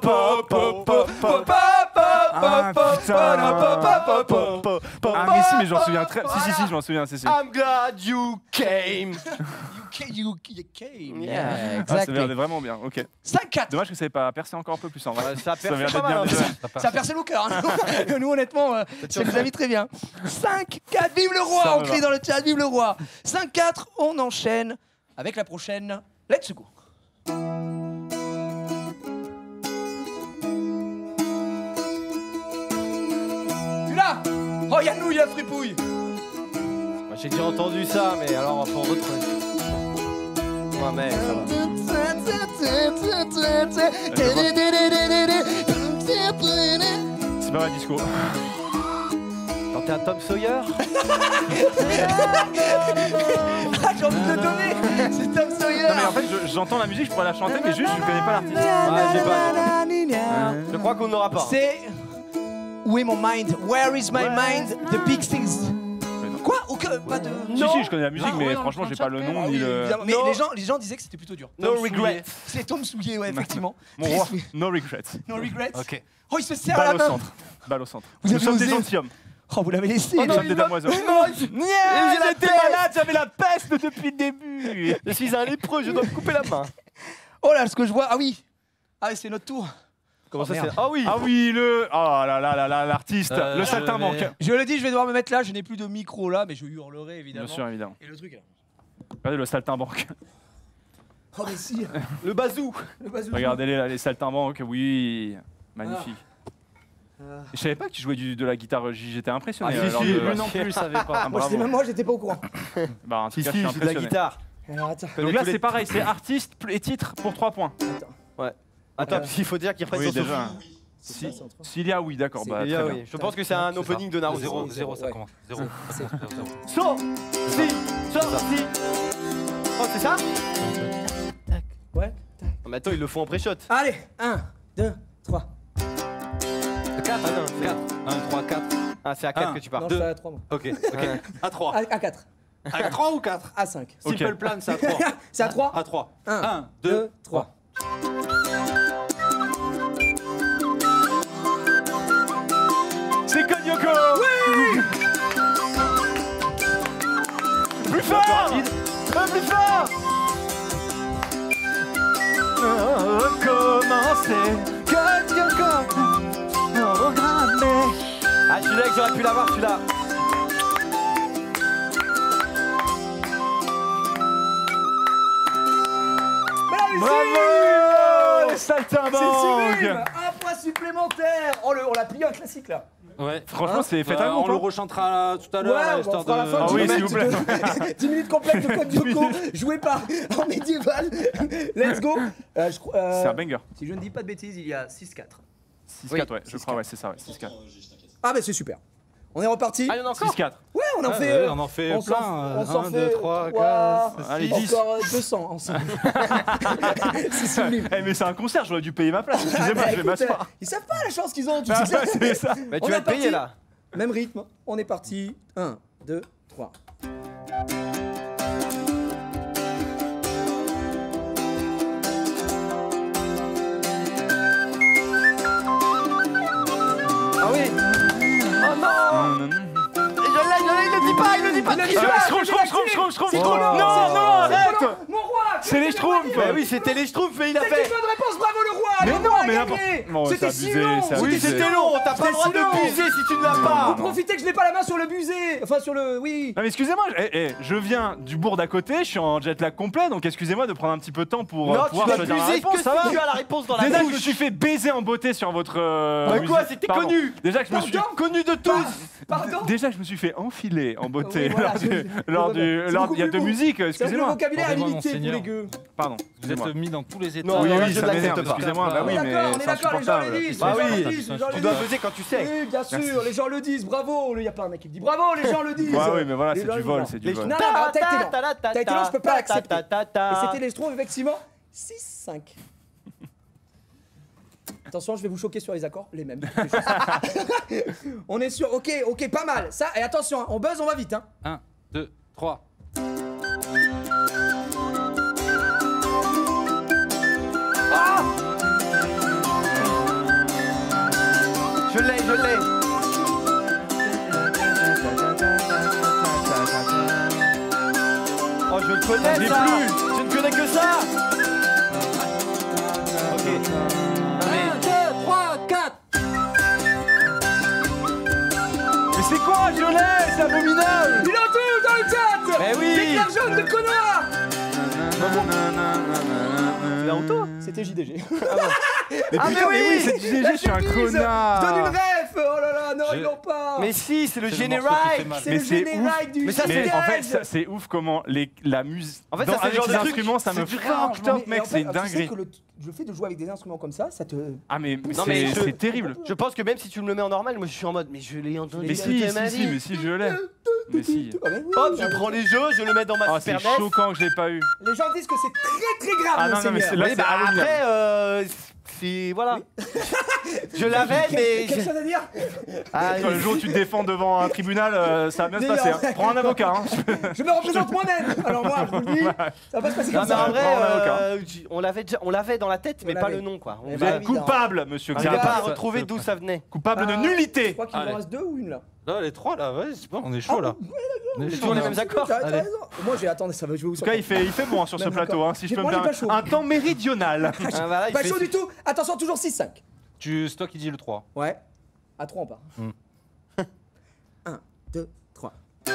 putain. Ah mais si, mais j'en souviens très. Si, si, si, je m'en souviens, c'est sûr. I'm glad you came. You came. You, you came. Yeah. Yeah, Ah, ça exactly. m'a l'air vraiment bien, ok. cinq quatre. Dommage que ça n'ait pas percé encore un peu plus en vrai. Ouais, ça a Ça percé m'a l'air pas d'être mal, bien. hein. déjà. Ça a percé nos cœurs. Hein. Nous, honnêtement, euh, ça nous a mis très bien. cinq quatre, vive le roi. Ça On me crie va. dans le chat, vive le roi. cinq quatre, on enchaîne avec la prochaine. Let's go. Tu l'as? Oh, Yannou, il a fripouille. Moi, j'ai déjà entendu ça, mais alors faut retrouver. Ouais, mec, ça va. C'est pas mal disco. Quand t'es un Tom Sawyer. Ah, j'ai envie de le donner. C'est Tom Sawyer. Non mais en fait je- j'entends la musique, je pourrais la chanter mais juste je connais pas l'artiste. Ouais, j'ai pas. Je crois qu'on n'aura pas. C'est Où est mon mind? Where is my mind? The big things. Quoi? Aucun, pas de. Si si je connais la musique Ah, mais ouais, franchement non, j'ai pas le nom Ah ni oui, le... évidemment. Mais No. les gens, les gens disaient que c'était plutôt dur. No Tom regret. Soulier. C'est Tom Soulier, ouais, effectivement. Mon roi, no regrets. No regrets. Ok. Oh, il se serre Balle la au main. centre. Balle au centre. Vous Nous avez sommes des osé. gentilshommes. Oh, vous l'avez laissé. Nous lui. sommes des damoiseaux. J'ai la J'étais malade, j'avais la peste depuis le début. Je suis un lépreux, je dois me couper la main. Oh là, ce que je vois. Ah oui. Ah, c'est notre tour. Comment ça merde. c'est? Ah oui. Ah oui, le... Oh là là là là, l'artiste, Euh, le je saltimbanque. vais- Je le dis, je vais devoir me mettre là. Je n'ai plus de micro là, mais je hurlerai évidemment. Bien sûr, évidemment. Et le truc. Regardez le saltimbanque. Oh, mais si. Le bazou. Le bazou. Regardez-les là, les saltimbanques, oui. Magnifique. Je savais pas que tu jouais du, de la guitare, J, j'étais impressionné. Ah, si, alors si, que- lui non plus, je savais pas. Ah, Moi, bravo. j'étais même moi, j'étais pas au courant. Bah, en tout Si, cas, si, je je suis suis de la impressionné. guitare. Alors attends. Donc là, c'est pareil, c'est artiste et titre pour trois points. Ouais. Attends, parce qu'il faut dire qu'il reprenne Oui, son déjà. souffle. Si, S'il y a, oui, d'accord. Bah, Il y a, très oui. bien. Je pense que c'est un opening de Naruto. Zéro, zéro, ça ouais. commence. Zéro. So, si, so, si. Oh, c'est ça? Ouais. Non, mais attends, ils le font en pré-shot. Allez, un, deux, trois. quatre. Ah non, c'est quatre. un, trois, quatre. Ah, c'est à quatre Un. que tu pars. Non, je suis à trois, moi. Ok, ok. À trois. À, à quatre. À trois ou quatre? À cinq. Ok. Simple plan, c'est à trois. C'est à trois. À trois. Un, Un, deux, deux, trois. C'est Konyoko. Oui. Plus fort. Un plus fort. Recommencer. Konyoko. Programmer. Ah, celui-là que j'aurais pu l'avoir, celui-là. Bravo. Les C'est sublime. saltimbanques. Un point supplémentaire. Oh, le, on l'a plié un classique là. Ouais. Franchement, c'est faites Euh, un on le groupe. rechantera tout à Ouais, l'heure, on histoire fera la fin. de... Ah dix oui, minutes s'il vous plaît. de- dix minutes complètes de Code Yoko, joué par en médiéval. Let's go. Euh, je crois- euh, C'est un banger. Si je ne dis pas de bêtises, il y a six quatre. six Oui, quatre, ouais, je six crois, ouais, c'est ça, ouais, six quatre. Ah, bah c'est super. On est reparti. Ah, il y en a encore? six quatre. Ouais, on en Ah, fait. ouais, euh, on en fait on s'en- plein, On euh, s'en un, fait deux, trois, trois, quatre, allez, six, dix. encore euh, deux cents ensemble. C'est sublime. Eh mais c'est un concert, j'aurais dû payer ma place. Excusez-moi, Ah, bah, je vais écoute, m'asseoir. euh, Ils savent pas la chance qu'ils ont. Tu Ah, sais. ouais, c'est ça. Mais On tu est vas te payer parti. là. Même rythme. On est parti. un, deux, trois. Ah oui. Oh non. Je l'ai, je l'ai, il le dit pas, il le dit pas. Il a dit tricheur. ça. Schtroumpf, Schtroumpf, Schtroumpf, Schtroumpf, Schtroumpf. C'est trop long. Non, non, non, arrête. Mon roi. C'est les Schtroumpfs. Bah oui, c'était les Schtroumpfs, mais il a C'est fait. une bonne réponse, bravo le roi. Mais Le non, roi a mais gagné. n'importe- Bon, c'est C'était si abusé, long. c'est Oui, abusé. c'était long, t'as pas C'était le droit si long. de buser si tu ne l'as pas. Vous profitez que je n'ai pas la main sur le busé. Enfin, sur le. Oui. Non mais excusez-moi, je, eh, eh, je viens du bourg d'à côté, je suis en jet lag complet, donc excusez-moi de prendre un petit peu de temps pour euh, Non, tu pouvoir dois choisir la buser réponse, que ça va si tu as la réponse dans la Déjà que je me bouche. suis fait baiser en beauté sur votre... euh, Bah quoi, musique. c'était Pardon. connu. Déjà que je me suis... Pardon Connu de tous. Pardon. Déjà, je me suis fait enfiler en beauté Oui, voilà, lors je- du. Lors du. C'est lors- beaucoup Il y a plus de beau. musique, C'est le excusez-moi. vocabulaire est Pardon, limité pour monseigneur. les gueux. Pardon. Vous Excusez-moi. êtes mis dans tous les états. Non, Oui, non, oui, je ça l'accepte m'énerve, pas. excusez-moi. Bah On oui, est mais d'accord, on est c'est d'accord, les gens le insupportable. disent. Bah les gens oui. le disent, les gens Tu le dois disent. peser quand tu sais. Oui, bien sûr, les gens le disent, bravo. Il y a pas un mec qui me dit bravo, les gens le disent. Ouais, oui, mais voilà, Les c'est gens du le vol, disent. c'est du Les- vol. Non, non, non, t'as été lent. T'as été lent, je peux pas l'accepter. Et c'était les Schtroumpfs, effectivement, six cinq. Attention, je vais vous choquer sur les accords, les mêmes. On est sur, ok, ok, pas mal. Ça, et attention, hein, on buzz, on va vite. Hein. un, deux, trois. Je l'ai, je l'ai. Oh, je le connais, Je l'ai ça. plus. Je ne connais que ça. Ok. un, deux, trois, quatre. Mais c'est quoi, je l'ai, c'est abominable. Il en tout dans le chat. Mais oui. L'éclair jaune de Konoha. C'est Naruto. C'était J D G. Mais Ah, putain, mais mais oui, oui. c'est du G G, je suis un Surprise. connard. Je donne une ref. Oh là là, non, Je- ils l'ont pas. Mais si, c'est le C'est le morceau qui fait générique. mal. C'est Mais le c'est générique du Mais ça, Mais c'est- en fait, J D G. ça- c'est ouf comment les, la musique. En fait, ça, c'est le avec genre les de truc, instruments, ça c'est me du fuck réarrangement. top, Mais- mais mec, en c'est fait, une tu sais dinguerie. que le, le fait de jouer avec des instruments comme ça, ça te. Ah, mais mais Non, mais c'est je- c'est terrible. Je pense que même si tu me le mets en normal, moi je suis en mode, mais je l'ai entendu. Mais si, toute ma si, si, vie. mais si, je l'ai. Mais si. Ah, mais oui, Hop, bah je oui. prends les jeux, je le mets dans ma Ah, c'est Super N E S. choquant que je l'ai pas eu. Les gens disent que c'est très très grave, Ah, non, non, mais monseigneur. c'est là, Oui, bah abominable. après, euh, c'est. Voilà. Je l'avais, mais. Quelque chose à dire? Ah, Quand le jour où tu te défends devant un tribunal, euh, ça va bien se Mais passer. non. hein. Prends un avocat. Hein. Je me représente moi-même. Alors moi, je vous le dis, ça va pas se passer Non, comme mais en ça. vrai, Prends un avocat. euh, j- on l'avait déjà- on l'avait dans la tête, mais On pas l'avait. le nom, quoi. On Eh Vous bah, va- êtes évidemment. coupable, monsieur J'arrive Xavier. pas à ça- retrouver ça- d'où ça venait. Coupable de Ah, nullité. Je crois qu'il Allez. en reste deux ou une là. Là, les trois, là, ouais, c'est bon, on est chaud, là. On est C'est chaud, toujours les là. mêmes accords. T'as- t'as Allez. raison. Moi, j'ai attendez, ça va jouer où En tout cas, il fait, il fait bon hein, sur ce Même plateau, encore. hein, si je J'ai- peux me moi, j'ai pas permettre. chaud. Un temps méridional. Ah, voilà, il Pas fait- chaud du tout. Attention, toujours six cinq. Tu- C'est toi qui dis le trois. Ouais. À trois, on part. Hmm. un, deux, trois.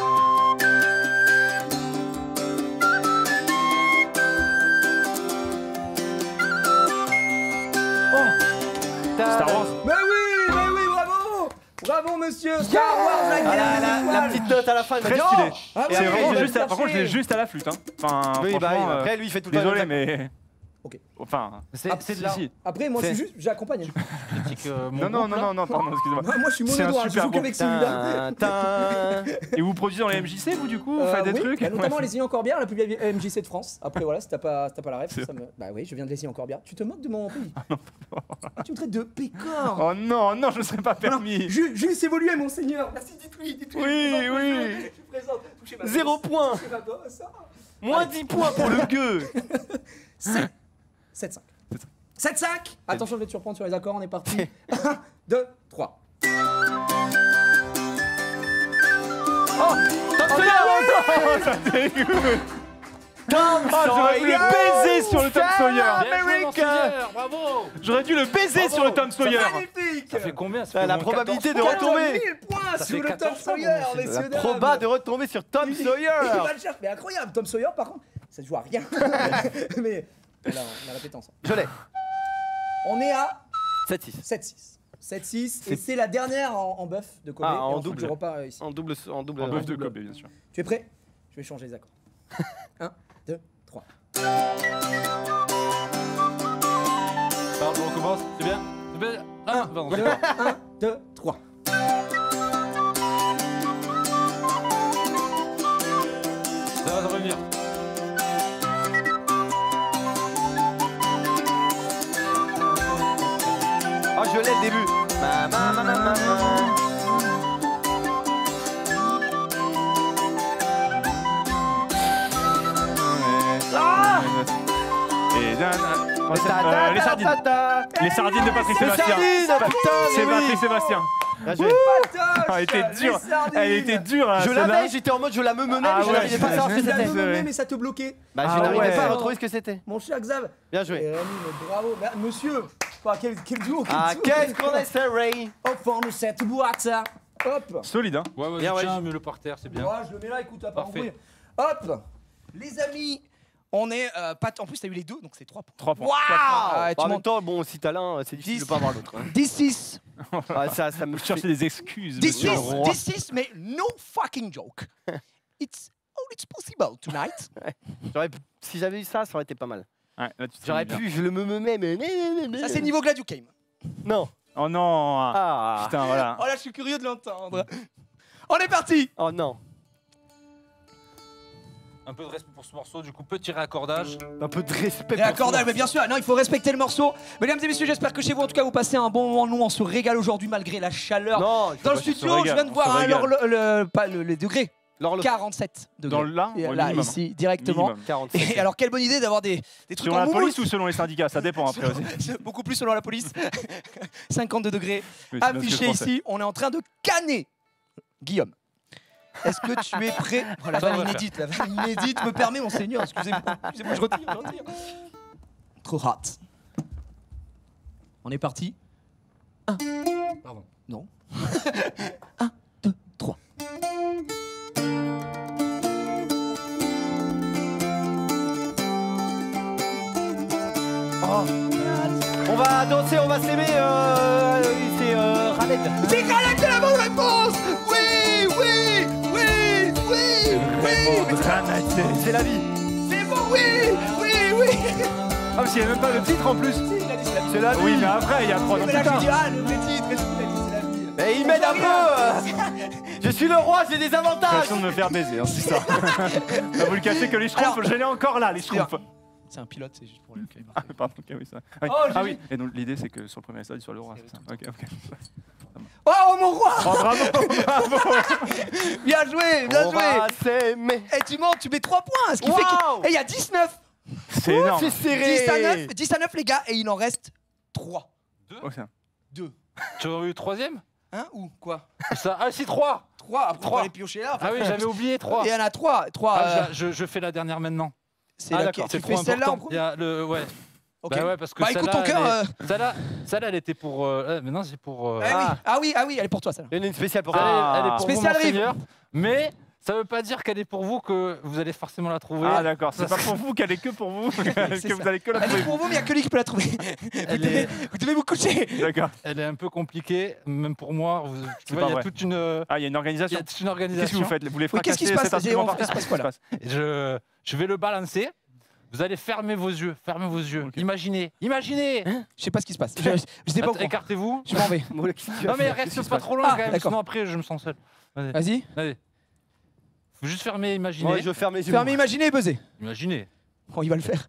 Star Wars. Mais oui, mais oui, bravo. Bravo, monsieur. Star Wars, la Ah, guerre la, des la- la étoiles. petite note à la fin, il m'a Très dit, stylé. oh Ah Et oui, C'est après, vraiment il va juste le à- par contre, je l'ai chercher. juste à la flûte. Hein. Enfin, Oui, bah, franchement, euh, après, lui, il fait tout le temps désolé, les mêmes mais. Ok. Enfin, C'est Ah, c'est si, de là. si. Après, moi, je suis juste, j'accompagne. Critique, euh, mon Non, non, groupe, non, là. non, non, pardon, excusez-moi. Moi, moi, je suis C'est un mono droit, je super joue groupe. qu'avec celui-là. Tin, tin. Et vous produisez dans les M J C, vous, du coup Vous Euh, faites des oui, trucs bah, notamment Ouais. les Encore Bien, la plus vieille M J C de France. Après, voilà, si t'as pas, si t'as pas la ref, C'est ça me. Bah oui, je viens de les Encore Bien. Tu te moques de mon pays. Tu me traites de pécor. Oh non, non, je ne serais pas permis. Ju- Juste évolué, monseigneur. Merci, dites-lui, dites-lui. Oui, Je vous oui. présente, Je vous présente. Touchez ma Zéro bosse. point. Touchez ma bosse. Moins dix points pour le gueux. sept cinq. sept cinq. Attention, je vais te surprendre sur les accords, on est parti. un, deux, trois. Oh, Tom Sawyer. Oh, ça dégoûte. Tom Ah, j'aurais dû le baiser sur le Tom Sawyer. Bien joué, America. monseigneur, bravo. J'aurais dû le baiser sur le Tom Sawyer. Magnifique. Ça fait combien? Ça Ah, fait la au moins probabilité de quatorze retomber. mille points Ça sur fait le Tom quatorze points, Sawyer, mon messieurs, La dames. proba de retomber sur Tom Il- Il Sawyer. va le chercher. Mais incroyable, Tom Sawyer, par contre, ça se joue à rien. Mais là, on a la pétence. Je l'ai. On est à sept six. sept six. sept six, et C'est- c'est la dernière en, en buff de Kobe. Ah, et en ensuite, double. Je repars euh, ici. En double. En double. En bœuf de double. Kobe, bien sûr. Tu es prêt? Je vais changer les accords. un, deux, trois. Alors, on recommence, c'est bien? C'est bien? Ah, pardon, c'est pas. un, deux, trois. Ça va, ça va revenir. Oh, je l'ai le début. Ma, ma, ma, ma, ma, ma. Ah Et dan- oh, c'est- Ta, euh, ta, les ta, sardines. ta, ta. Les sardines de Patrick Les Sébastien. sardines, Pa- putain, mais C'est oui. Patrick Sébastien. Bien joué. Patoche, Elle était les dure. sardines. Elle était dure. hein, Je celle-là. l'avais, j'étais en mode je la me menais, Ah mais je ouais, n'arrivais pas à savoir ce que Tu l'as c'était. nommé, ouais. mais ça te bloquait. Bah, je Ah n'arrivais ouais. pas à retrouver ce que c'était. Mon cher Xav. Bien Et joué. Rémi, mais bravo. Bah, monsieur, enfin, quel, quel duo. quel Ah, duo. qu'est-ce qu'on essaie, Ray? Au fond de cette boîte. Hop. Solide, hein. Ouais, ouais, Bien, ouais. tiens, mets-le par terre, c'est bien. Moi, je le mets là, écoute, à pas Parfait. embrouiller. Hop. Les amis, On est euh, pas. En plus, t'as eu les deux, donc c'est trois points. trois points. Waouh En Tu même montes temps, bon, si t'as l'un, c'est difficile dix. de pas avoir l'autre. hein. dix six. Ah, ça, ça me Vous fait... cherchez des excuses. dix monsieur six, le roi. dix six, mais no fucking joke. It's oh, it's possible tonight. J'aurais- Si j'avais eu ça, ça aurait été pas mal. Ouais, là, tu te J'aurais sens bien. pu, je le me me mets, mais... Ça, c'est niveau Gladius Game. Non. Oh non. Ah. Putain, voilà. Oh là, je suis curieux de l'entendre. On est parti. Oh non. Un peu de respect pour ce morceau, du coup, petit réaccordage. Un peu de respect. Et accordage, mais bien sûr, non, il faut respecter le morceau. Mesdames et messieurs, j'espère que chez vous, en tout cas, vous passez un bon moment. Nous, on se régale aujourd'hui malgré la chaleur. Non, il faut Dans le pas- studio, je viens de on voir se hein, régale. l'horlo- le, pas le- les degrés. L'horloge. quarante-sept degrés. Dans le là, Et ouais, là, minimum. ici, directement. Minimum. quarante-sept. Et alors, quelle bonne idée d'avoir des, des trucs Selon en la moumoute. police ou selon les syndicats, ça dépend après aussi. Beaucoup plus selon la police. cinquante-deux degrés. Oui, c'est bien ce que je Affiché pensais. ici, on est en train de canner. Guillaume, est-ce que tu es prêt oh, la Ça, on vanne va faire. inédite, la vanne inédite me permet, mon seigneur, excusez-moi, excusez-moi, je retire, je retire. Trop hot. On est parti. Un. Pardon. Non. Un, deux, trois. Oh. On va danser, on va s'aimer. Euh... C'est euh, Khaled. C'est Khaled, c'est la bonne réponse. Oui, oui, oui, oui, oui. C'est la vie. C'est bon, oui, oui, oui. Ah, parce qu'il n'y a même pas le titre en plus. Il a dit c'est la vie. C'est la vie. Oui, mais après, il y a trois ans Mais plus là, je tard. dis, ah, le vrai titre, et tout, il a dit, c'est la vie. Et il m'aide un peu. euh. Je suis le roi, j'ai des avantages. Façon de me faire baiser, hein, c'est ça. Bah, vous le cachez que les schtroumpfs, Alors- je l'ai encore là, les schtroumpfs. C'est un pilote, c'est juste pour le calme. Ah, pardon, ok, oui, ça. Ah oui, Oh, ah j'ai oui. Et donc l'idée c'est que sur le premier stade, sur le roi, c'est ça. Ok, ok. Oh, mon roi. Oh, bravo, bravo. Bien joué, bien On joué. va s'aimer. Et tu montes, tu mets trois points, ce qui fait Waouh. qu'il y a dix-neuf. C'est énorme. C'est serré. dix à neuf, dix à neuf les gars, et il en reste trois. Oh, c'est un- deux. Tu aurais eu le troisième Hein ou quoi? Ça, ah si, trois. trois, après on Trois. va les piocher là. Ah oui, j'avais oublié trois. Il y en a trois. trois Ah, euh, je, je- je fais la dernière maintenant. c'est Ah, laquelle? d'accord, Tu c'est fais trop celle-là en important. Il y premier. a le, ouais. Ok. Bah ouais, parce que Bah écoute celle-là, ton cœur. elle euh, est- Celle-là, celle-là, elle était pour. euh, euh, Maintenant, c'est pour. euh, ah, oui. Ah. ah oui, ah oui, elle est pour toi celle-là. Il y en a une spéciale pour celle-là, toi. elle, elle est pour Spécial vous, rive. monseigneur. Mais ça veut pas dire qu'elle est pour vous que vous allez forcément la trouver. Ah d'accord, c'est pas pour vous qu'elle est que pour vous, que C'est vous ça. allez que la Elle est trouver. pour vous, mais il n'y a que lui qui peut la trouver. Vous Elle devez, est- vous devez vous coucher. D'accord. Elle est un peu compliquée, même pour moi. Vous- Tu C'est vois, pas il y a vrai. toute une. euh, Ah, il y a une Il y organisation. a toute une Qu'est-ce que organisation. vous faites? Vous les Oui, qu'est-ce qui se fracasser passe? cet instrument Il par se passe quoi, là Qu'est-ce qui se passe Je, je vais le balancer. Vous allez fermer vos yeux, fermez vos yeux. Ok. Imaginez, imaginez. Je sais pas ce qui se passe. Je, je sais pas. au courant. Écartez-vous. Je m'en vais. Bon, qu'est-ce que tu vas Non mais faire Qu'est-ce qui reste se pas passe trop loin Ah, quand même, d'accord. sinon après je me sens seul. Allez, Vas-y. allez. Faut juste fermer, imaginer. Ouais, je ferme les yeux. Fermez, imaginez et buzzer. Imaginez. Bon, il va le faire.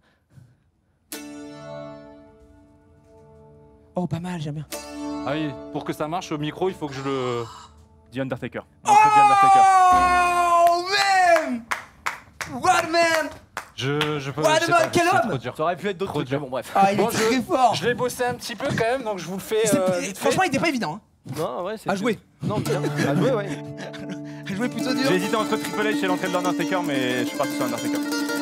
Oh, pas mal, j'aime bien. Ah oui, pour que ça marche au micro, il faut que je le. The Undertaker. L'entrée de The Undertaker. Oh, man! What man! Je, je peux. Ouais, je sais man, pas, quel c'est homme trop dur. Ça aurait pu être d'autres Trop trucs, dur. mais bon, bref. Ah, il Bon, est très je- fort. Je l'ai bossé un petit peu quand même, donc je vous le fais. C'est- euh, vite fait. franchement, il était pas évident. Hein. Non, ouais, c'est. À jouer. Non, bien. À jouer, ouais. À jouer plutôt dur. J'ai hésité entre Triple H et l'entrée de l'Undertaker, mais je suis parti sur Undertaker.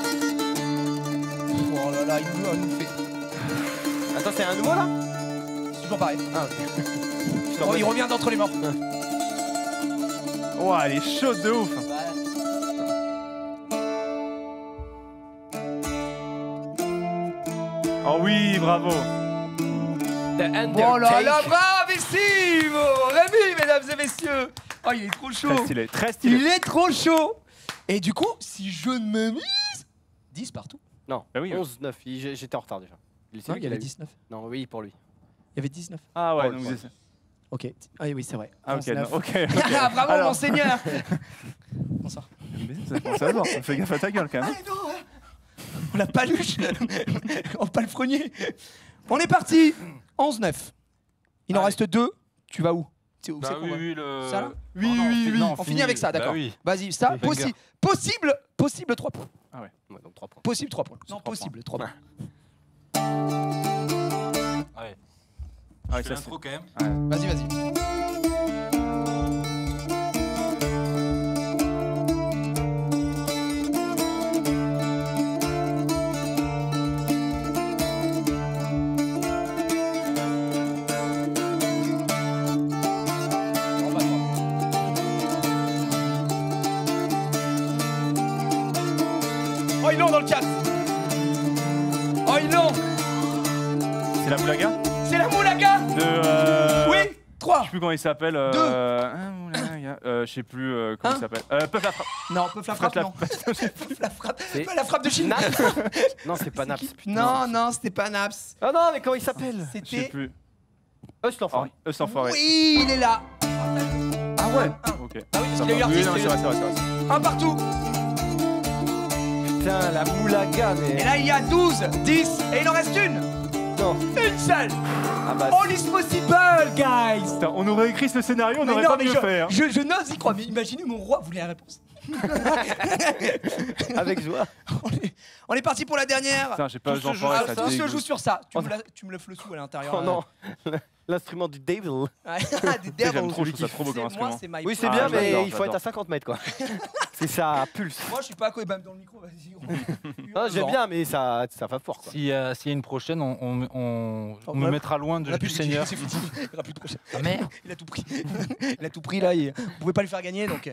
Oh là là, il nous, il nous fait. Attends, c'est un nouveau là? C'est toujours pareil. Ah, ok. Oh, il revient d'entre les morts. Ouah, elle est chaude de ouf. Oh oui, bravo. The Undertaker. Oh là là, bravissimo! Rémi, mesdames et messieurs. Oh, il est trop chaud. Très stylé, très stylé. Il est trop chaud. Et du coup, si je ne me mise, dix partout. Non, Bah oui, onze neuf. Il- j'ai- J'étais en retard déjà. Il c'est Non, lui il y qui avait l'a eu. dix-neuf. Non, oui, pour lui. Il y avait dix-neuf. Ah ouais, Oh, donc le c'est- Ok. Ah oui, c'est vrai. Ah ok, non, onze neuf. ok. ok. Ah, bravo, Alors- monseigneur. Bonsoir. Mais ça commence à se voir, fais gaffe à ta gueule quand même. Ah, non, hein. On l'a paluche. On pas le frenier. On est parti. onze neuf. Il en Allez. reste deux. Tu vas où? C'est où Bah c'est qu'on oui, va oui, le. Ça, là Oui, Oh non, oui, on oui. finit- on finit avec ça, d'accord. Bah oui. Vas-y, ça, Les possi fingers. possible, possible trois points. Ouais, donc trois points. Possible trois points. Non, trois possible trois points. Allez. Ah ouais, Je ça fais c'est. l'intro quand même. Vas-y, vas-y. Oh, bah, attends. Oh, il est dans le quatre. Oh non. C'est la Moulaga? C'est la Moulaga. De. Euh... Oui. trois. Je sais plus comment il s'appelle. Euh... deux. Un Moulaga. Euh, je sais plus euh, comment un. il s'appelle. Euh, Peuf la frappe. Non, Peuf la frappe, non. Peuf la frappe. Pas la frappe de Chine. Naps. Non, c'est pas Naps. Putain. Non, non, c'était pas Naps. Ah non, mais comment il s'appelle? Je sais C'était. plus. Eust l'enfoiré. Eust l'enfoiré. Oui, il est là. Ah ouais. Ok. Ah oui, parce qu'il a eu Oui, l'artiste. non, il c'est a eu vrai, c'est vrai, c'est vrai. Un partout. Putain, la Moulaga, mais. Et là, il y a douze, dix, et il en reste une. Non. Une seule. Ah bah. All is possible, guys. Putain, on aurait écrit ce scénario, on Mais n'aurait non, pas mais mieux je, fait. Hein. je, je n'ose y croire. Mais imaginez, mon roi voulait la réponse. Avec joie. On est, on est parti pour la dernière. Putain, j'ai pas Tout se joue l'enfoiré, sur ça Tout se dégoûte. joue sur ça. Tu, Oh me, la, tu me le flous à l'intérieur. Oh non. L'instrument du devil. Ouais, des J'aime devils. trop, je trouve ça trop beau comme C'est- Moi, instrument. c'est my Oui, c'est Ah, bien, mais j'adore, il faut j'adore. être à cinquante mètres, quoi. C'est ça pulse. Moi, je suis pas à côté. Bah, dans le micro, vas-y. Ah, j'aime bien, mais ça, ça va fort, quoi. Si, euh, S'il y a une prochaine, on, on, on, Oh, on me ouais. mettra loin de, du Seigneur. C'est fini. Il n'y aura plus de prochaine. Ah, merde. Il a tout pris. Il a tout pris là. Il... Vous pouvez pas lui faire gagner donc.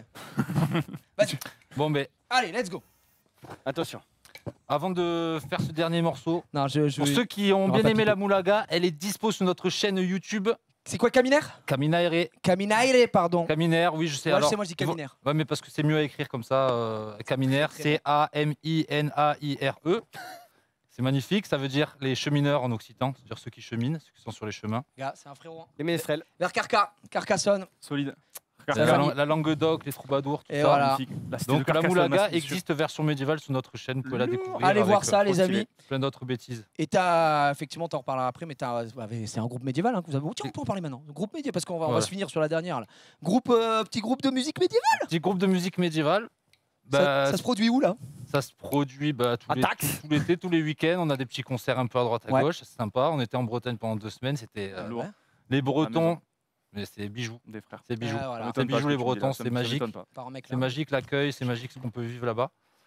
Vas-y. Bon, mais Allez, let's go. Attention. avant de faire ce dernier morceau, Non, je, je... pour ceux qui ont On va bien pas aimé piquer. la Moulaga, elle est dispo sur notre chaîne YouTube. C'est quoi, Caminaire Caminaire. Caminaire, pardon. Caminaire, oui, je sais. Ouais, je alors, sais, moi, je dis Caminaire. Ouais, mais parce que c'est mieux à écrire comme ça. Euh, Caminaire, Très C A M I N A I R E. C'est magnifique, ça veut dire les chemineurs en occitan, c'est-à-dire ceux qui cheminent, ceux qui sont sur les chemins. Gars, c'est un frérot. Les ménestrels. Vers Carca, Carcassonne. Solide. La, la, la Languedoc, les troubadours, tout Et ça. voilà. Magnifique. La cité de Donc la Carcassonne, Moulaga merci, monsieur. existe version médiévale sur notre chaîne, vous pouvez la découvrir. Allez avec, voir ça, euh, les trop stylé. amis. Plein d'autres bêtises. Et t'as, effectivement, t'en reparleras après, mais t'as, c'est un groupe médiéval hein, que vous avez. Tiens, on peut en parler maintenant. Groupe médiéval, parce qu'on va, on va Voilà. se finir sur la dernière. Là. Groupe, euh, petit groupe de musique médiévale. Petit groupe de musique médiévale. Ça, Bah, ça se produit où là? Ça se produit bah, tous À les- Dax. tout l'été, tous les week-ends. On a des petits concerts un peu à droite à Ouais. gauche, c'est sympa. On était en Bretagne pendant deux semaines, c'était euh, Lourd. les maison. Bretons. Mais c'est bijoux, Des frères. c'est bijoux. Ah, voilà. Ça C'est m'étonne pas, bijoux ce les que tu dis là, Bretons, ça c'est me- ça magique. m'étonne pas. Par un mec C'est là. magique l'accueil, c'est magique ce qu'on peut vivre là-bas.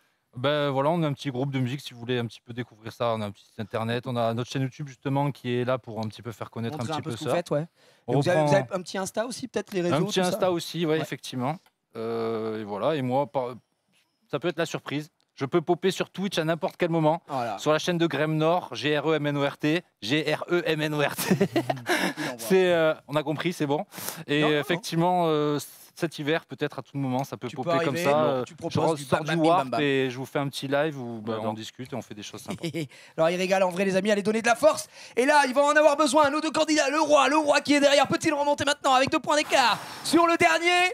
Ben voilà, on a un petit groupe de musique si vous voulez un petit peu découvrir ça. On a un petit site internet, on a notre chaîne YouTube justement qui est là pour un petit peu faire connaître Montrer un un petit peu peu ce que vous ça. faites, ouais. On Et vous, avez, reprend vous avez un petit Insta aussi, peut-être les réseaux. un petit tout Insta ça aussi, ouais, Ouais. effectivement. Euh, et voilà, et moi, par- ça peut être la surprise. Je peux popper sur Twitch à n'importe quel moment. Voilà. Sur la chaîne de Grem Nord, G R E M N O R T, G R E M N O R T. Il envoie. C'est, euh, on a compris, c'est bon. Et Non, non, non. effectivement, euh, cet hiver, peut-être à tout moment, ça peut Tu peux popper comme arriver, ça. non, euh, tu je proposes du sors bam, du bam, bim, Warp bam, bam. et je vous fais un petit live où bah, J'adore. on discute et on fait des choses sympas. Alors il régale en vrai les amis, allez donner de la force. Et là, ils vont en avoir besoin, nos deux candidats, le roi, le roi qui est derrière, peut-il remonter maintenant avec deux points d'écart sur le dernier,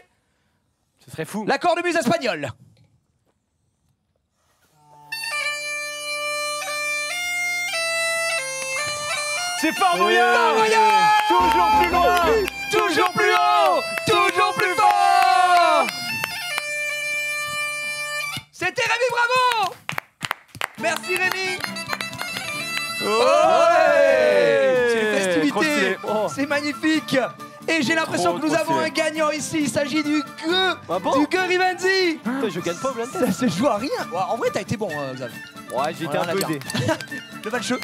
Ce serait fou. la cornemuse espagnole. C'est Fort Boyard. Fort Boyard. Toujours plus loin. Toujours plus haut, toujours plus fort. C'était Rémi Bravo. Merci Rémi. Oh, Ouais. C'est les Trop festivités, stylé. Oh. c'est magnifique. Et j'ai l'impression Trop, que nous trop avons stylé. un gagnant ici. Il s'agit du gueux, Ah bon du gueux Rivenzi. Putain, je gagne pas au blind test. Ça se joue à rien. Ouais, en vrai, t'as été bon, euh, Xav. Ouais, j'ai été Ouais, un on l'a peu bien. aidé. Le valcheux.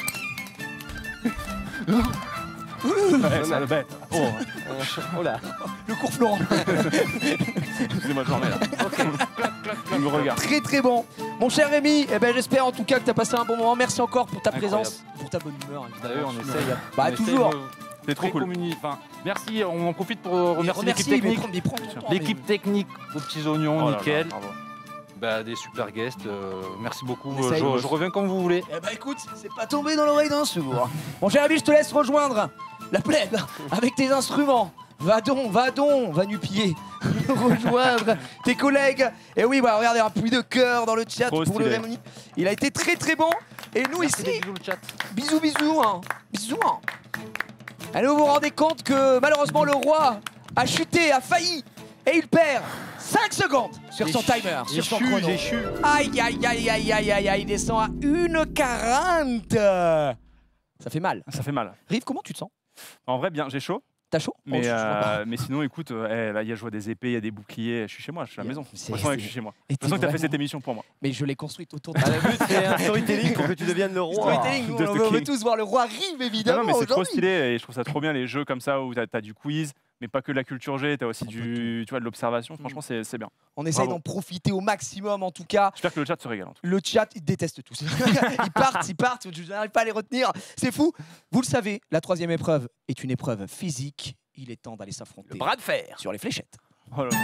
Ouais, ça le bête. Oh, Oh là. Le cours Florent. excusez-moi, je m'en remets là. Il me regarde. Très très bon. Mon cher Rémi, eh ben, j'espère en tout cas que t'as passé un bon moment. Merci encore pour ta Incroyable. présence, pour ta bonne humeur. Vous savez, on évidemment. essaye. Bah, on essaye toujours. de- C'est trop très cool. communi- enfin, merci, on en profite pour euh, remercier l'équipe Remercie, mais technique. prends- mais prends ton temps, L'équipe technique aux petits oignons, Oh là là, nickel. bravo. Bah, des super guests, euh, merci beaucoup. On Euh, essaye. je, je reviens quand vous voulez. Eh ben écoute, c'est pas tombé dans l'oreille d'un sourd. Mon cher ami, je te laisse rejoindre la plèbe avec tes instruments. Va donc, va donc, va nu-pied, rejoindre tes collègues. Et oui, bah regardez, un puits de cœur dans le chat Trop pour le stylé. Rémi. Il a été très très bon. Et nous Merci, ici, bisous le chat. bisous bisous, hein. bisous. Hein. Allez, vous vous rendez compte que malheureusement le roi a chuté, a failli. Et il perd cinq secondes sur J'ai son chu- timer, J'ai sur son chu, chrono. j'ai chu. Aïe, aïe, aïe, aïe, aïe, aïe, aïe, il descend à une quarante. Ça fait mal. Ça fait mal. Rive, comment tu te sens? En vrai, bien, j'ai chaud. T'as chaud? Mais, Oh, je- je vois pas. euh, mais sinon, écoute, euh, eh, là, il y a je vois des épées, il y a des boucliers. Je suis chez moi, je suis à la Yeah. maison. C'est- Je sens que c'est- je suis chez moi. Et J'ai l'impression que t'as fait vraiment- cette émission pour moi. Mais je l'ai construite autour de Ah, le but, c'est un storytelling pour que tu deviennes le roi. Storytelling, nous, de on The veut, on veut King. tous voir le roi Rive, Non, évidemment. non, mais c'est trop aujourd'hui. stylé et je trouve ça trop bien les jeux comme ça où t'as as du quiz. mais pas que de la culture G, t'as aussi du, tu vois, de l'observation. Franchement, c'est c'est bien. On essaye Bravo. d'en profiter au maximum en tout cas. J'espère que le chat se régale. en tout cas. Le chat, ils détestent tous. Ils partent, ils partent, je n'arrive pas à les retenir. C'est fou. Vous le savez, la troisième épreuve est une épreuve physique. Il est temps d'aller s'affronter. Le bras de fer sur les fléchettes. Oh là là.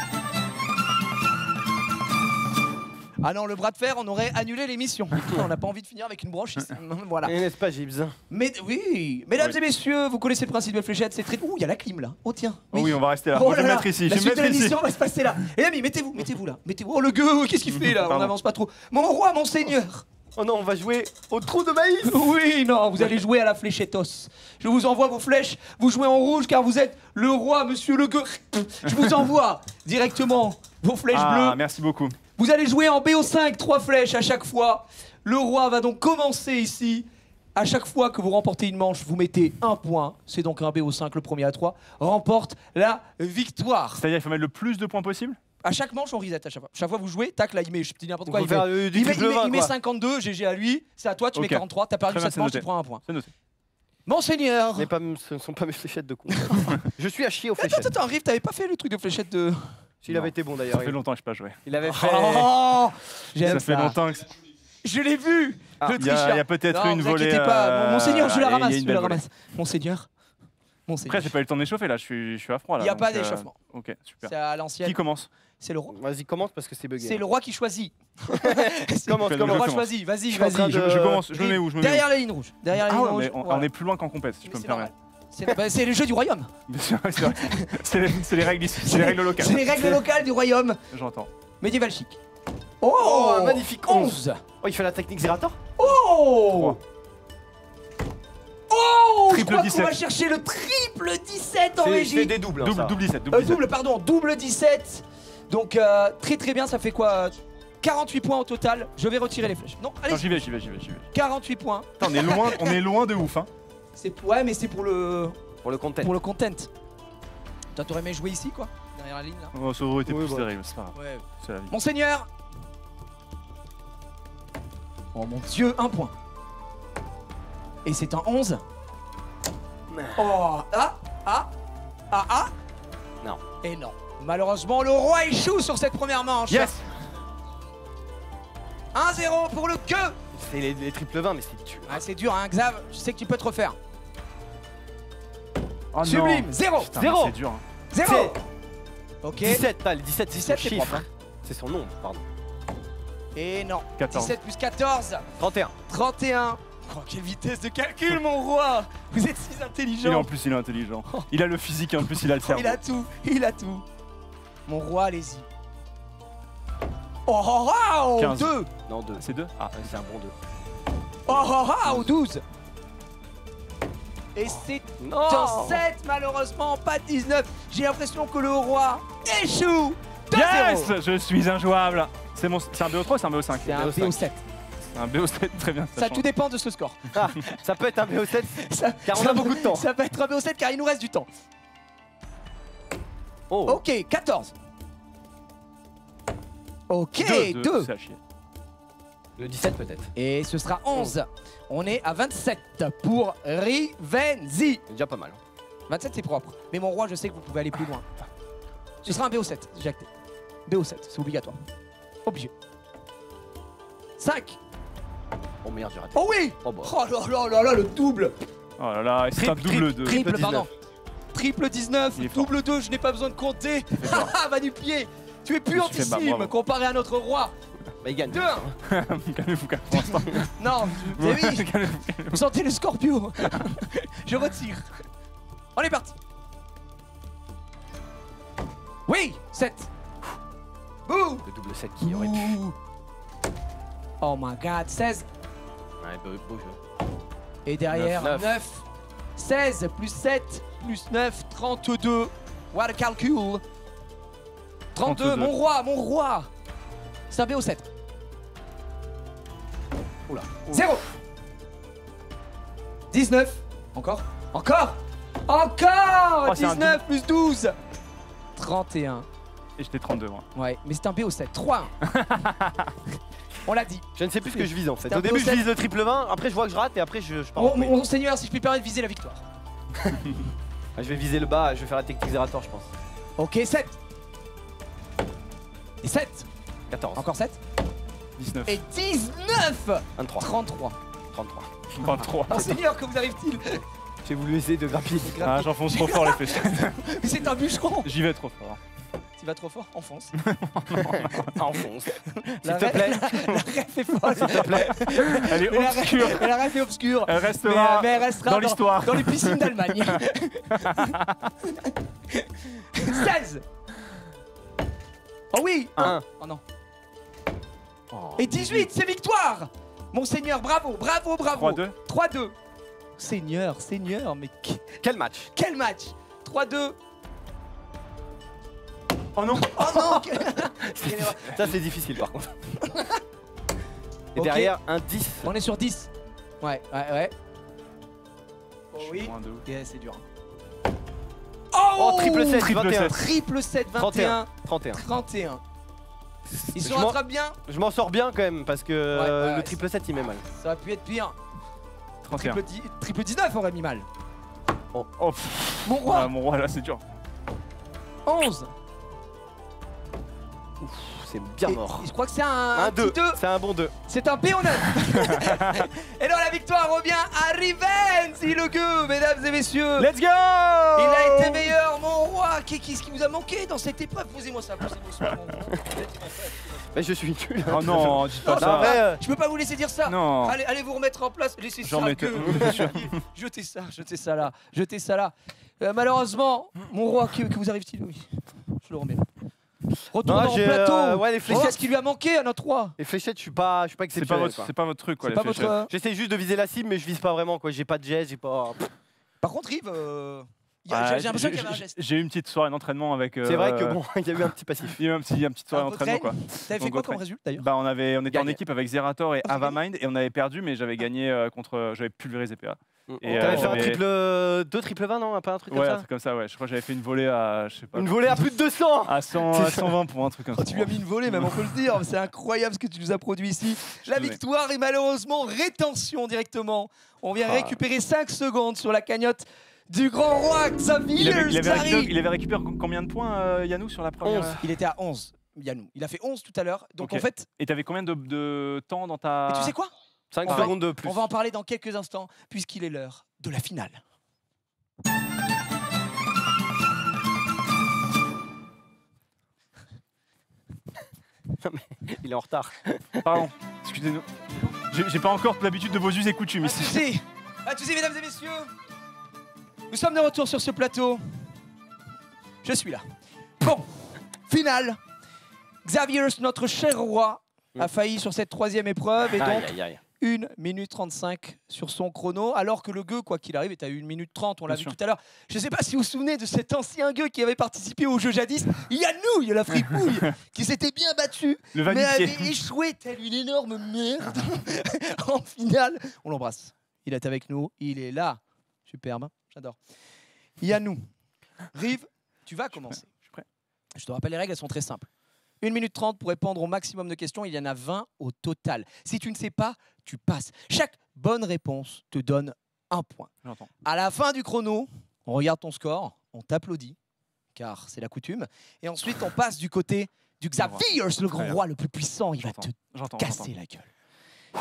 Ah non, le bras de fer, on aurait annulé l'émission. On n'a pas envie de finir avec une branche ici. Voilà. Et n'est-ce pas, Gibbs? Mais oui, mesdames Oui. et messieurs, vous connaissez le principe de la fléchette, c'est très. Ouh, il y a la clim là. Oh tiens. Oh oui, on va rester là. Oh je vais me là mettre là, ici. La Je vais suite me de mettre ici. l'émission va se passer là. Les amis, mettez-vous, mettez-vous là, mettez-vous. Oh le gueux, qu'est-ce qu'il fait là? On Pardon. n'avance pas trop. Mon roi, mon seigneur. Oh non, on va jouer au trou de maïs. Oui, non, vous allez jouer à la fléchettos. Je vous envoie vos flèches. Vous jouez en rouge car vous êtes le roi, monsieur le gueux. Je vous envoie directement vos flèches Ah, bleues. merci beaucoup. Vous allez jouer en B O cinq, trois flèches à chaque fois. Le roi va donc commencer ici. À chaque fois que vous remportez une manche, vous mettez un point. C'est donc un B O cinq, le premier à trois, remporte la victoire. C'est-à-dire, il faut mettre le plus de points possible. À chaque manche, on reset à chaque fois. Chaque fois, vous jouez, tac, là, il met, je dis n'importe quoi, On il peut met, faire, euh, du il met, triple il met- vingt, il met quoi. cinquante-deux, G G à lui, c'est à toi, tu Ok. mets quarante-trois, t'as perdu Très bien, cette c'est manche, tu noté. prends un point. C'est noté. Monseigneur. Mais pas, ce ne sont pas mes fléchettes de con. Je suis à chier aux Attends, fléchettes. attends, Riff, t'avais pas fait le truc de fléchette de. S'il avait été bon Ça d'ailleurs. fait il- longtemps que je n'ai pas joué. Il avait fait. Oh, j'aime Ça fait longtemps que. Je l'ai vu. Ah, le il y a- tricheur. il y a peut-être Non, une vous volée, inquiétez pas, euh, mon- Monseigneur, je il y la a- il y a ramasse, une je la belle volée. ramasse. Monseigneur. Monseigneur. Après, j'ai pas eu le temps de m'échauffer là, je suis, je suis à froid là. Il y a donc, pas euh, d'échauffement. Ok, super. C'est à l'ancienne. Qui commence? C'est le roi. Vas-y, commence parce que c'est bugué. C'est le roi qui choisit. Commence, Fais-le, Le commence. je roi commence. choisit, vas-y, Je suis en train vas-y. de- Je, je commence, je me mets où? Je me mets où Derrière les lignes rouges. Derrière les Ah lignes ouais, rouges. mais on, voilà. on est plus loin qu'en compète, si je Mais peux me c'est permettre. C'est bah, c'est les jeux du royaume. Bien sûr, c'est vrai. C'est les, c'est les règles ici, c'est les règles locales. C'est les règles locales du royaume. J'entends. Médiéval chic. Oh, Oh, un magnifique onze. Oh, il fait la technique Zerator. Oh Oh Triple je crois qu'on dix-sept. va chercher le triple dix-sept en C'est c'est régie. des doubles. hein, Double, ça. double dix-sept, double Euh, dix-sept. double, pardon, double dix-sept. Donc euh, très très bien, ça fait quoi euh, quarante-huit points au total. Je vais retirer les flèches. Non, allez, Attends, j'y vais, j'y vais, j'y vais, j'y vais. quarante-huit points. Attends, on est loin, on est loin de ouf, hein. C'est ouais, mais c'est pour le Pour le content. pour le content. Toi, t'aurais aimé jouer ici, quoi, derrière la ligne là. Oh, ça aurait été Oui, plus bah. terrible, c'est pas grave. Ouais. C'est la vie. Monseigneur. Oh mon Dieu, un point. Et c'est un onze. Oh, ah, ah, ah, ah. Non. Et non. Malheureusement, le roi échoue sur cette première manche. Yes. un zéro pour le queue. C'est les, les triple vingt, mais c'est dur. Ah, c'est dur, hein, Xav. Je sais que tu peux te refaire. Oh, non. Sublime, zéro. Putain, Zéro. C'est dur. Hein. Zéro. C'est- Ok. dix-sept, pas le dix-sept, c'est son dix-sept, c'est chiffre. propre, hein. C'est son nombre, pardon. Et non. quatorze. dix-sept plus quatorze. trente et un. trente et un. Oh, quelle vitesse de calcul, mon roi. Vous êtes si Il est intelligent. en plus, il est intelligent. Il a le physique et en plus, il a le cerveau. Il a tout, il a tout. Mon roi, allez-y. Oh, oh, oh, quinze. deux. Non, deux. C'est deux. Ah, Ouais, c'est un bon deux. Oh, oh, oh, douze. Et c'est Non. un sept, malheureusement, pas dix-neuf. J'ai l'impression que le roi échoue. deux zéro. Yes. Je suis injouable. C'est mon... c'est un B O trois ou c'est un B O cinq? C'est un B O sept. C'est un B O sept, très bien. Ça change. tout dépend de ce score. Ah, ça peut être un B O sept, Ça, car on ça a beaucoup de temps. Ça peut être un B O sept car il nous reste du temps. Oh. Ok, quatorze. Ok, Deux, deux. C'est à chier. Le dix-sept peut-être. Et ce sera onze. On est à vingt-sept pour Rivenzi. C'est déjà pas mal. vingt-sept c'est propre. Mais mon roi, je sais que vous pouvez aller plus loin. Ce sera un B O sept, j'ai acté. B O sept, c'est obligatoire. Obligé. cinq. Oh merde, j'ai raté. Oh oui. Oh bah. Oh là là là là, le double. Oh là là, c'est un Triple, double de. Triple, dix-neuf. pardon. Triple dix-neuf, Il est fort. double deux, je n'ai pas besoin de compter. fort. Ah, va du pied. Tu es plus Je me suis fait antissime bravo. comparé à notre roi. Bah, il gagne. deux. Calmez-vous, calmez-vous. pour l'instant. Non, mais oui. Calmez-vous, calmez-vous. Vous sentez le scorpio. Je retire. On est parti. Oui, sept. Bouh. Le double sept qui aurait pu. Ouh. Oh my god, seize. Ouais, beau, beau jeu. Et derrière, Neuf, neuf. neuf. seize plus sept plus neuf, trente-deux. What a calcul. trente-deux, trente-deux. mon roi, mon roi. C'est un B O sept. Oula. zéro. dix-neuf. Encore. Encore. Encore. Oh, c'est un dix-neuf plus douze. trente et un. Et j'étais trente-deux, moi. Ouais, mais c'est un B O sept. trois un. On l'a dit. Je ne sais plus ce que je vise en fait. C'est un Au début, B O je sept. vise le triple vingt, après je vois que je rate et après je, je pars. Mon, en couille. mon seigneur, si je puis permettre de viser la victoire. Ah, je vais viser le bas, je vais faire la technique Zerator, je pense. Ok, sept. Et sept. quatorze. Encore sept. dix-neuf. Et dix-neuf. vingt-trois. trente-trois. trente-trois. vingt-trois. Monseigneur, que vous arrive-t-il? J'ai voulu essayer de grappiller. Ah, j'enfonce trop fort les fléchettes. Mais c'est un bûcheron. J'y vais trop fort. Tu vas trop fort, enfonce. Enfonce. S'il te plaît. La, la ref est folle. S'il te plaît. Elle est Mais la obscure. ref- mais la ref est obscure. Elle Mais, restera, mais elle restera dans l'histoire. Dans les piscines d'Allemagne. seize. Oh oui. Un. Oh non. Et dix-huit, c'est victoire. Monseigneur, bravo, bravo, bravo. trois deux. trois deux. Seigneur, Seigneur, mais que- Quel match? quel match. trois deux. Oh non. Oh non. quel- quelle erreur. Ça c'est difficile par contre. Et Ok. derrière un dix. On est sur dix. Ouais, ouais, ouais. Oh Je suis oui. moins deux. Yeah, c'est dur. Oh, triple sept, Triple vingt et un. sept. Triple sept, trente et vingt et un, un. trente et un. trente et un. Ils Je se m'en- rattrapent bien. Je m'en sors bien quand même parce que Ouais, euh, ouais, le ouais. triple sept il met mal. Ça aurait pu être pire. trente et un. Triple, dix- triple dix-neuf aurait mis mal. Oh, pff. Mon roi. Ah, mon roi là c'est dur. onze. C'est bien Et- mort. et je crois que c'est un, Un un petit deux. deux. C'est un bon deux. C'est un P O neuf. Et alors la victoire revient à Rivenzi le gueux, mesdames et messieurs. Let's go. Il a été meilleur, mon roi. Qu'est- Qu'est-ce qui vous a manqué dans cette épreuve? Posez-moi ça, posez-moi ça, mon roi. Mais je suis nul. Oh non, dites pas Non, En ça. vrai, euh, Je peux pas vous laisser dire ça. Non. Allez, allez vous remettre en place. Laissez ça. J'en mettais- gueux. bien sûr. Jetez ça, jetez ça là, jetez ça là. Euh, malheureusement, mon roi, que, que vous arrive-t-il? Oui, je le remets. Retourne Non, en j'ai, plateau. euh, ouais, les On va voir fléchettes. ce qui lui a manqué à notre roi. les fléchettes, je suis pas, je suis pas C'est pas exceptionnel. votre, quoi. c'est pas votre truc quoi C'est les pas fléchettes. votre. J'essaie juste de viser la cible, mais je vise pas vraiment quoi. J'ai pas de geste, j'ai pas. Par contre, Yves, euh, y a- Ah, j'ai j'ai l'impression j'ai- qu'il y avait un j'ai- geste. J'ai eu une petite soirée d'entraînement avec. euh, C'est vrai que bon, il y a eu un petit passif. Il y a eu un petit, une petite soirée Un d'entraînement quoi. T'avais fait Donc, quoi Godfrey. comme résultat d'ailleurs? Bah on avait, on était en Gagné. équipe avec Zerator et Ah, c'est Avamind et on avait perdu mais j'avais gagné euh, contre, j'avais pulvérisé P A. Et, T'avais euh, fait un j'avais- triple, deux triple vingt non, pas un truc Ouais, comme un ça. truc comme ça ouais. Je crois que j'avais fait une volée à, je sais pas. Une volée à plus de deux cents. À cent, à cent vingt pour un truc comme Oh, ça. tu lui as mis une volée, même on peut le dire. C'est incroyable ce que tu nous as produit ici. La Oui. victoire est malheureusement rétention directement. On vient Ah. récupérer cinq secondes sur la cagnotte du grand roi Xavier Il avait, il, avait Zari. récupéré, il avait récupéré combien de points euh, Yannou sur la première onze. Il était à onze, Yannou. Il a fait onze tout à l'heure. Donc Ok. en fait, Et t'avais combien de, de temps dans ta. et tu sais quoi? cinq On va- secondes de plus. On va en parler dans quelques instants, puisqu'il est l'heure de la finale. Il est en retard. Pardon, excusez-nous. J'ai j'ai pas encore l'habitude de vos us et coutumes Pas de ici. soucis. Pas de soucis, mesdames et messieurs. Nous sommes de retour sur ce plateau. Je suis là. Bon, finale. Xavier, notre cher roi, a failli sur cette troisième épreuve et donc Aïe aïe aïe. une minute trente-cinq sur son chrono, alors que le gueux, quoi qu'il arrive, est à une minute trente, on l'a Bien vu sûr. tout à l'heure. Je ne sais pas si vous vous souvenez de cet ancien gueux qui avait participé au jeu jadis, Yannou, la fripouille, qui s'était bien battu, Le mais vanitier. avait échoué telle une énorme merde en finale. On l'embrasse. Il est avec nous, il est là. Superbe, j'adore. Yannou, Rive, tu vas commencer. Je suis prêt. Je te rappelle, les règles, elles sont très simples. une minute trente pour répondre au maximum de questions. Il y en a vingt au total. Si tu ne sais pas, tu passes. Chaque bonne réponse te donne un point. J'entends. À la fin du chrono, on regarde ton score, on t'applaudit, car c'est la coutume. Et ensuite, on passe du côté du Xavier, le Très grand bien. roi le plus puissant. Il va J'entends. te J'entends. casser j'entends. la gueule.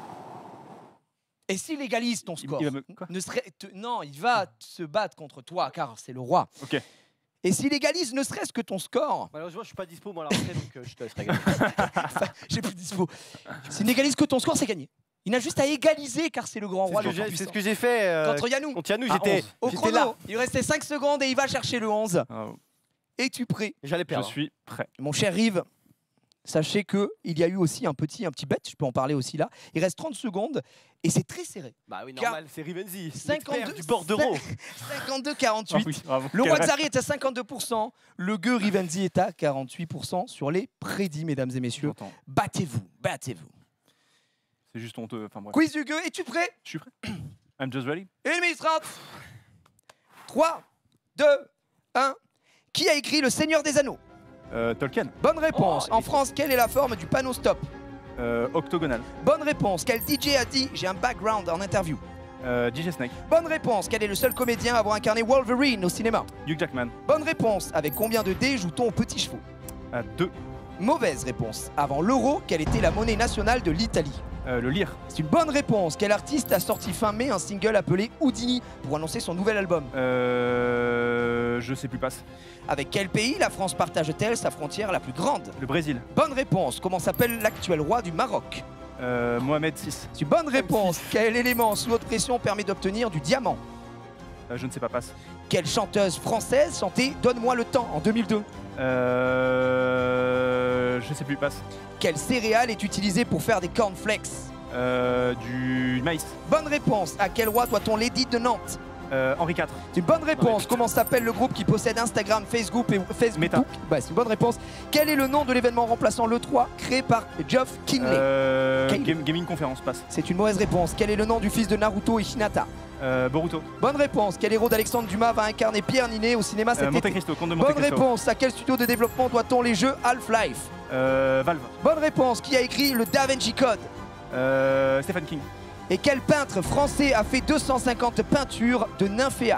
Et s'il égalise ton Il- score, il va me- quoi ne serait, te- non, il va se battre contre toi, car c'est le roi. Ok. Et s'il égalise ne serait-ce que ton score, Malheureusement, je suis pas dispo moi à la rentrée, donc euh, je te laisse regarder. enfin, j'ai plus dispo. S'il n'égalise que ton score, c'est gagné. Il n'a juste à égaliser, car c'est le grand C'est roi ce le que plus j'ai- c'est puissant. ce que j'ai fait. euh, Contre Yannou, Contre Yannou, à j'étais au j'étais chrono, là. il restait cinq secondes et il va chercher le onze. Ah, Es-tu prêt? J'allais je perdre. suis prêt. Mon cher Yves, sachez qu'il y a eu aussi un petit, un petit bet, je peux en parler aussi là. Il reste trente secondes et c'est très serré. Bah oui, Car- normal, c'est Rivenzi. cinquante-deux l'expert du bordereau. cinquante-deux Ah quarante-huit. oui, bravo. Le Quel roi rêve. Xari est à cinquante-deux pour cent. Le gueux Rivenzi est à quarante-huit pour cent sur les prédits, mesdames et messieurs. J'entends. Battez-vous, battez-vous. C'est juste honteux. Enfin bref. Quiz du gueux, es-tu prêt? Je suis prêt. I'm just ready. une minute trente. trois, deux, un. Qui a écrit Le Seigneur des Anneaux? Euh, Tolkien. Bonne réponse. Oh, En il est- France, quelle est la forme du panneau stop? Euh, octogonal. Bonne réponse. Quel D J a dit j'ai un background en interview? Euh, D J Snake. Bonne réponse. Quel est le seul comédien à avoir incarné Wolverine au cinéma? Hugh Jackman. Bonne réponse. Avec combien de dés joue-t-on aux petits chevaux? Euh, deux. Mauvaise réponse. Avant l'euro, quelle était la monnaie nationale de l'Italie? Euh, le lire. C'est une bonne réponse. Quel artiste a sorti fin mai un single appelé Houdini pour annoncer son nouvel album? Euh, je sais plus passe. Avec quel pays la France partage-t-elle sa frontière la plus grande? Le Brésil. Bonne réponse. Comment s'appelle l'actuel roi du Maroc? Euh, Mohamed six. C'est une bonne réponse. Quel élément sous haute pression permet d'obtenir du diamant? Euh, je ne sais pas passe. Quelle chanteuse française chantait Donne-moi le temps en deux mille deux? Euh, je sais plus passe. Quelle céréale est utilisée pour faire des cornflakes? Euh, du maïs. Bonne réponse. À quel roi doit-on l'édit de Nantes? Euh, Henri quatre. C'est une bonne réponse. Comment s'appelle le groupe qui possède Instagram, Facebook et Facebook? Meta. Bah, c'est une bonne réponse. Quel est le nom de l'événement remplaçant l'E trois créé par Geoff Keighley? Euh, Keighley. game, gaming conférence passe. C'est une mauvaise réponse. Quel est le nom du fils de Naruto et Hinata? Euh, Boruto. Bonne réponse. Quel héros d'Alexandre Dumas va incarner Pierre Ninet au cinéma cet Euh, Monte été? Cristo, Comte de Monte Bonne Cristo. réponse. À quel studio de développement doit-on les jeux Half-Life? Euh, Valve. Bonne réponse. Qui a écrit le Da Vinci Code? Euh, Stephen King. Et quel peintre français a fait deux cent cinquante peintures de Nymphéa?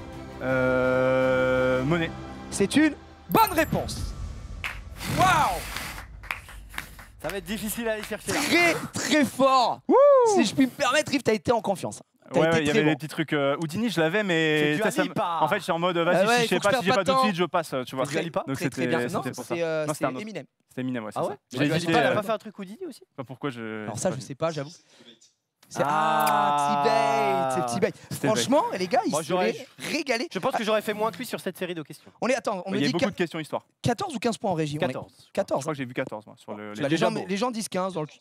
Euh, Monet. C'est une bonne réponse. Waouh! Ça va être difficile à aller chercher là. Très très fort. Si je puis me permettre, Riff, t'as été en confiance. T'as Ouais, été ouais, il y très avait bon. les petits trucs. Euh, Houdini, je l'avais, mais C'est du ça, ça me- Alipa. en fait, je suis en mode, vas-y, Ah ouais, si il je sais faut que pas, je si j'ai perde pas pas tout de de suite, je passe, tu vois. C'est du Alipa. Donc Très très c'était bien. Non, c'était pour ça. c'est euh, Non, c'est c'était un autre. Eminem. C'était Eminem, ouais, c'est Ah ça. ouais J'ai Alipa, hésité, elle a euh, pas fait un truc Houdini aussi? pas pourquoi je. Alors ça, je sais pas, j'avoue. C'est Ah. ah, T-Bait, c'est T-Bait. C'était Franchement, les gars, ils Moi, se j'aurais- seraient régalés. Je pense que j'aurais fait moins que lui sur cette série de questions. On est, attends, on me Il y a dit beaucoup qua- de questions histoire. quatorze ou quinze points en régie? On est- quatorze. Je quatorze. crois que j'ai vu quatorze, moi, sur le. Bah, les, gens, les gens disent quinze dans le.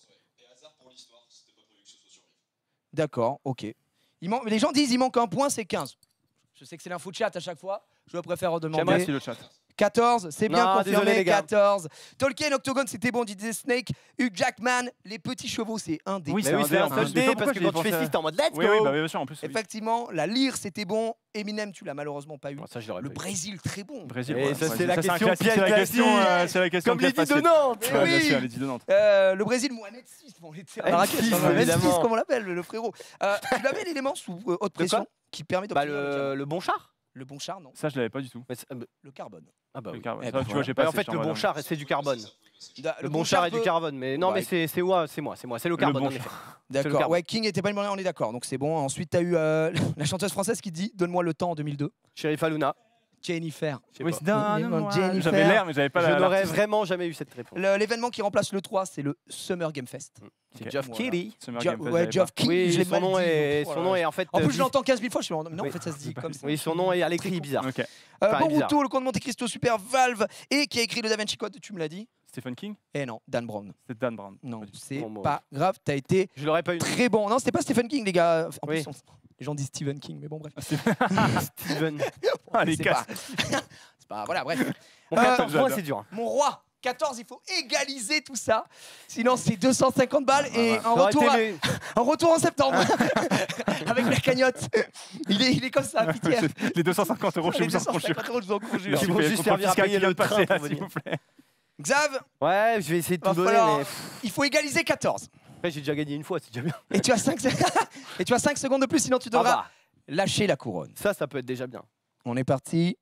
D'accord, ok. Il man- Les gens disent il manque un point, c'est quinze. Je sais que c'est l'info de chat à chaque fois. Je préfère demander. Merci le chat. quatorze, c'est bien Non, confirmé, désolé, les gars. quatorze. Tolkien, Octogone, c'était bon, D J Snake, Hugh Jackman, les petits chevaux, c'est un des. Oui, Mais c'est oui, un c'est dé, un en seul plus. Je sais dé pas parce pourquoi que j'y quand tu fais pensais. six, t'es en mode let's Oui, go. oui, bah oui, bien sûr, en plus. oui. Effectivement, la lyre, c'était bon. Eminem, tu l'as malheureusement pas eu. Bon, ça, je l'aurais Le pas eu. Brésil, très bon. Brésil, Et ouais, ça, ouais, c'est la un question classique, piège c'est la classique. question, euh, c'est la question Comme les piège dix de facile. Nantes. Mais Ouais, bien oui. sûr, les dix de Nantes. Euh, le Brésil, Mohamed six, bon, on était à Marrakech, six, hein, Mohamed évidemment. six, comme on l'appelle, le frérot. Euh, tu l'avais l'élément sous euh, haute De quoi pression qui permet Bah, d'obtenir le, le, diamant. le bon char. Le bon char, non. Ça, je l'avais pas du tout. Mais c'est- ah bah- Le carbone. Ah bah Le oui. carbone. Eh Ça, ben tu vois, voilà. j'ai Bah, pas en fait, le bon char, c'est du carbone. Da- Le bon char est du peut- carbone. Mais non, Ouais. mais c'est c'est ouais, c'est moi, c'est moi, c'est le carbone. bon en effet. le D'accord, carbone. ouais, King était pas une bonne, on est d'accord, donc c'est bon. Ensuite, tu as eu euh, la chanteuse française qui dit Donne-moi le temps en deux mille deux. Sheriff Aluna. Jennifer. Je sais Oui, pas. c'est d'un- Mais bon, ouais, Jennifer. J'avais l'air, mais j'avais pas Je la. n'aurais l'artiste. vraiment jamais eu cette réponse. Le- L'événement qui remplace le trois, c'est le Summer Game Fest. C'est Ok. Geoff Voilà. Keighley. Summer Jo- Game Fest, ouais, j'avais Geoff pas. Keighley, je Oui, l'ai son mal nom dit, est donc, son voilà. nom est en fait. En euh, plus, je dis- l'entends quinze mille fois, je suis en non, Oui. en fait, ça se dit comme ça. Oui, son nom est à l'écrit bizarre. Ok. Euh, Enfin, Boruto, le comte Monte Cristo, Super Valve, et qui a écrit le Da Vinci Code, tu me l'as dit? Stephen King. Eh non, Dan Brown. C'est Dan Brown. Non, Pas du tout. c'est Bon, bon. pas grave, t'as été Je l'aurais pas eu. très bon. Non, c'était pas Stephen King, les gars. En Oui. plus, on- les gens disent Stephen King, mais bon, bref. Steven. Ah, les c'est casques. pas... c'est pas... Voilà, bref. Bon, Euh, quatorze points, j'adore. c'est dur. hein. Mon roi, quatorze, il faut égaliser tout ça. Sinon, c'est deux cent cinquante balles et un Ça aurait retour, été à- les- un retour en septembre. Avec la cagnotte. Il est, il est comme ça, pitié. Les deux cent cinquante euros, je Les vous en conjure. deux cent cinquante euros, je vous en conjure. Ils vont juste servir à payer le train pour s'il venir. vous plaît. Xav, Ouais, je vais essayer de va tout donner, falloir- mais il faut égaliser quatorze. après j'ai déjà gagné une fois, c'est déjà bien. Et tu as cinq et tu as cinq secondes de plus, sinon tu Ah devras bah, lâcher la couronne. ça, ça peut être déjà bien. On est parti.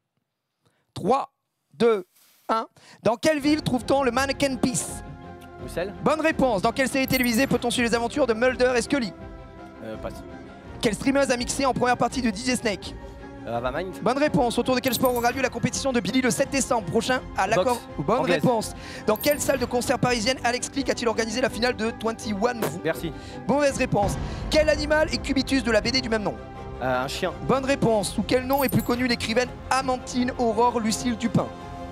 trois, deux, un. Dans quelle ville trouve-t-on le Mannequin Peace? Bruxelles. Bonne réponse. Dans quelle série télévisée peut-on suivre les aventures de Mulder et Scully? Euh, passe. Quelle streameuse a mixé en première partie de D J Snake? Euh, Avamind. Bonne réponse. Autour de quel sport aura lieu la compétition de Billy le sept décembre prochain à l'accord? Boxe. Bonne Anglaise. réponse. Dans quelle salle de concert parisienne Alex Click a-t-il organisé la finale de vingt et un Move? Merci. Mauvaise réponse. Quel animal est Cubitus de la B D du même nom? Euh, un chien. Bonne réponse. Sous quel nom est plus connue l'écrivaine Amantine Aurore Lucille Dupin?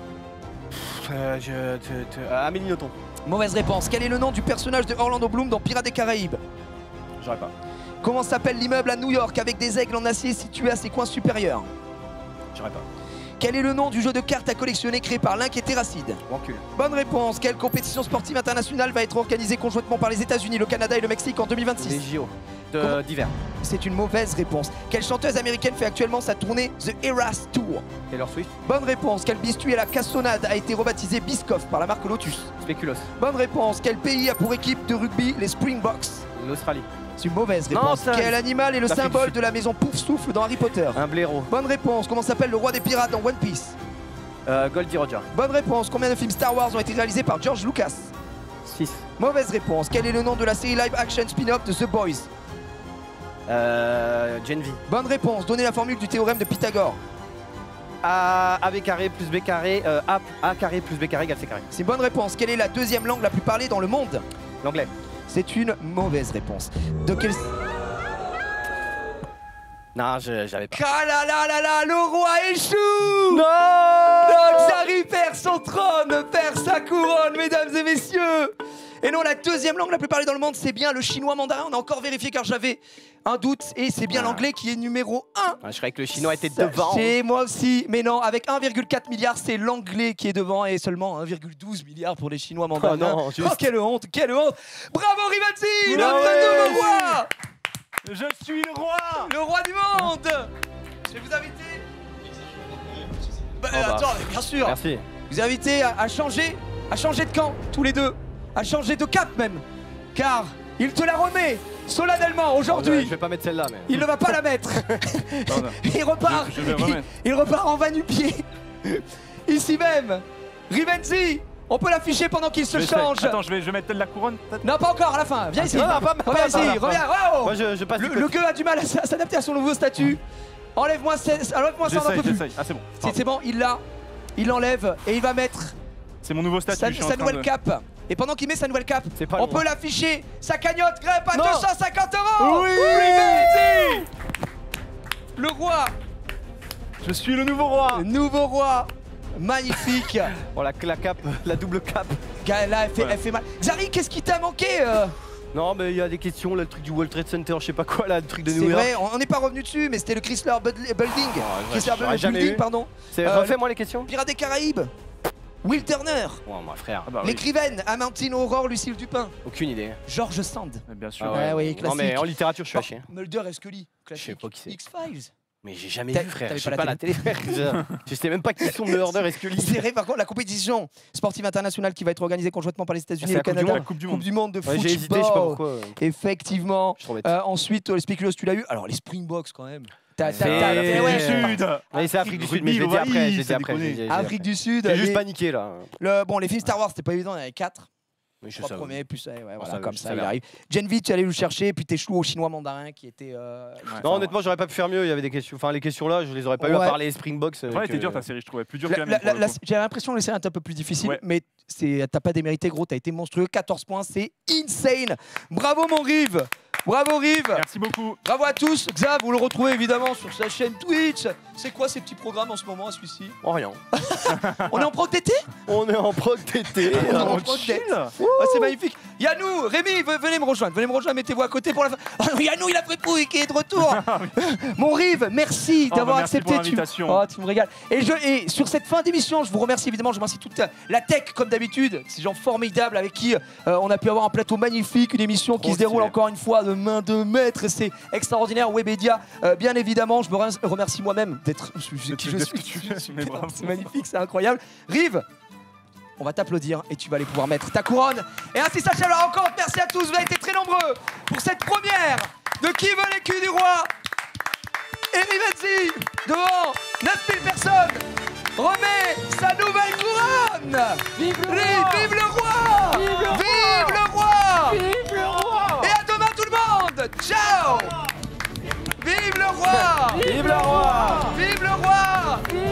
Euh, je, te- te- euh, Amélie Nothomb. Mauvaise réponse. Quel est le nom du personnage de Orlando Bloom dans Pirates des Caraïbes? J'aurais pas. Comment s'appelle l'immeuble à New York avec des aigles en acier situé à ses coins supérieurs? J'aurais pas. Quel est le nom du jeu de cartes à collectionner créé par Link et Terracide? Rancule. Bonne réponse. Quelle compétition sportive internationale va être organisée conjointement par les États-Unis, le Canada et le Mexique en deux mille Les vingt-six? J O. De- Comment- D'hiver. C'est une mauvaise réponse. Quelle chanteuse américaine fait actuellement sa tournée The Eras Tour? Taylor Swift. Bonne réponse. Quel biscuit à la cassonade a été rebaptisé Biscoff par la marque Lotus? Spéculos. Bonne réponse. Quel pays a pour équipe de rugby les Springboks? L'Australie. C'est une mauvaise Non, réponse. ça- Quel animal est le la symbole fiction. de la maison Pouf-Souffle dans Harry Potter? Un blaireau. Bonne réponse. Comment s'appelle le roi des pirates dans One Piece? Euh, Goldie Roger. Bonne réponse. Combien de films Star Wars ont été réalisés par George Lucas? six. Mauvaise réponse. Quel est le nom de la série live action spin-off de The Boys? Euh, Gen V. Bonne réponse. Donnez la formule du théorème de Pythagore. A, A B carré plus B carré, euh, A, A carré plus B carré égale C carré. C'est une bonne réponse. Quelle est la deuxième langue la plus parlée dans le monde? L'anglais. C'est une mauvaise réponse. De quel... Non, je- j'avais pas. Ah là là là là, le roi échoue! Non! Donc Zari perd son trône, perd sa couronne, mesdames et messieurs! Et non, la deuxième langue la plus parlée dans le monde, c'est bien le chinois mandarin. On a encore vérifié car j'avais un doute. Et c'est bien Ah. l'anglais qui est numéro un. Ah, je croyais que le chinois était devant. Chez moi aussi, mais non, avec un virgule quatre milliard, c'est l'anglais qui est devant et seulement un virgule douze milliard pour les chinois mandarins. Oh non, juste. Oh, quelle honte, quelle honte! Bravo Rivanzi, Ouais. notre nouveau roi! Je suis le roi. Le roi du monde! Je vais vous inviter. Bah, Oh bah. Attends, bien sûr. Merci. Vous invitez à, à changer, à changer de camp, tous les deux, à changer de cap même, car il te la remet solennellement Je aujourd'hui. vais pas mettre celle-là, mais. Il ne va pas la mettre. Non, non. Il repart. Je- je vais il, remettre. il repart en va nu-pied. Ici même. Rivenzi, on peut l'afficher pendant qu'il se Je vais essayer. change. Attends, je vais, je vais mettre la couronne. peut-être. Non, pas encore, à la fin. Viens ici. non, non, pas- pas- reviens pas- ici, pas- reviens. Oh Moi, je, je passe le, du le côté. gueux a du mal à s- à s'adapter à son nouveau statut. Enlève-moi ça, enlève-moi ça, on n'en peut J'essaye, plus. j'essaye. Ah, c'est bon. C'est c'est bon, il l'a. Il l'enlève et il va mettre C'est mon nouveau statut. sa, je suis en sa train nouvelle de- cape. Et pendant qu'il met sa nouvelle cape, C'est pas on loin. peut l'afficher. Sa cagnotte grimpe à Non. deux cent cinquante euros. Oui. Rivenzi, le roi, Je suis le nouveau roi. le nouveau roi. Magnifique. Oh, la, la cape, la double cape. Là, elle fait, Ouais. elle fait mal. Xari, qu'est-ce qui t'a manqué euh Non, mais il y a des questions, là, le truc du World Trade Center, je sais pas quoi, là, le truc de C'est New York. vrai, on n'est pas revenu dessus, mais c'était le Chrysler Bud- Building. ouais, Chrysler j'aurais Bud- jamais Building, eu. pardon. C'est- Euh, Refais-moi les questions. Pirates des Caraïbes. Will Turner. Oh, moi, frère, Ah bah oui. L'écrivaine Amandine Aurore, Lucille Dupin. aucune idée. George Sand. Bien sûr. Ah ouais. oui, Non, mais classique. en littérature, je suis à chier. Mulder et Scully. Je sais Classique. pas qui c'est. X-Files. Mais j'ai jamais T'as- vu, frère. t'avais Je sais pas pas la la télé, frère. Je- Je sais même pas qui sont Murder et Scully. C'est vrai, par contre, la compétition sportive internationale qui va être organisée conjointement par les États-Unis C'est et la le Coupe du Canada. Monde. La Coupe du Coupe Monde. du monde de Ouais, football. j'ai hésité, je sais pas pourquoi. Effectivement. Je suis trop bête. Euh, ensuite, les spéculoos, tu l'as eu. Alors, les Springboks, quand même. T'as, t'as, C'est- t'as- c'est- ouais. Sud. Ouais, c'est Afrique du Sud, mais je Rugby, l'ai dit après. Hawaï, Je l'ai dit c'est après. déconné. j'ai- j'ai- j'ai Afrique du Sud. J'ai juste les- paniqué, là. le, bon, les films Star Wars, c'était pas évident, il y en avait quatre. Mais je Trois savais. premiers, plus ouais, ouais, voilà, savait, comme je ça, savais. il arrive. Gen V, tu allais le chercher, puis t'es chelou au chinois mandarin qui était. euh, Non, honnêtement, j'aurais pas pu faire mieux. Il y avait des questions. Enfin, les questions là, je les aurais pas eu Ouais. à part les Springboks. euh, Ouais, que- t'es dur ta série, je trouvais. Plus dur La- que la la- mienne. la- pour le la- coup. J'ai l'impression que la série est un peu plus difficile, Ouais. mais c'est- t'as pas démérité, gros, t'as été monstrueux. quatorze points, c'est insane. Bravo, mon Rive. Bravo, Rive. Merci beaucoup. Bravo à tous. Xav, vous le retrouvez évidemment sur sa chaîne Twitch. C'est quoi ces petits programmes en ce moment, celui-ci? Oh, rien. On est en pro T T? On est en prod T T. On est en On pro chill. T T. Oh, c'est magnifique. Yannou, Rémi, ve- venez me rejoindre. Venez me rejoindre, mettez-vous à côté pour la fin. Oh, Yannou, il a fripouille qui est de retour. Mon Rive, merci Oh, d'avoir bah, merci accepté. pour Tu... l'invitation. Oh, tu me régales. Et, je... Et sur cette fin d'émission, je vous remercie évidemment. Je remercie toute la tech, comme d'habitude. Ces gens formidables avec qui euh, on a pu avoir un plateau magnifique, une émission qui Trop se déroule stylé. encore une fois de main de maître. Et c'est extraordinaire. Webedia, euh, bien évidemment. Je me re- remercie moi-même d'être qui je D'être suis. ce que tu es, mais bravo. C'est magnifique, c'est incroyable. Rive, on va t'applaudir et tu vas aller pouvoir mettre ta couronne. Et ainsi s'achève la rencontre. Merci à tous, vous avez été très nombreux pour cette première de Qui veut les culs du roi. Et Rivenzi, devant neuf mille personnes, remet sa nouvelle couronne. Vive le roi. Vive le roi. Vive le roi. Vive le roi. Et à demain tout le monde. Ciao. Vive le roi. Vive le roi! Vive le roi.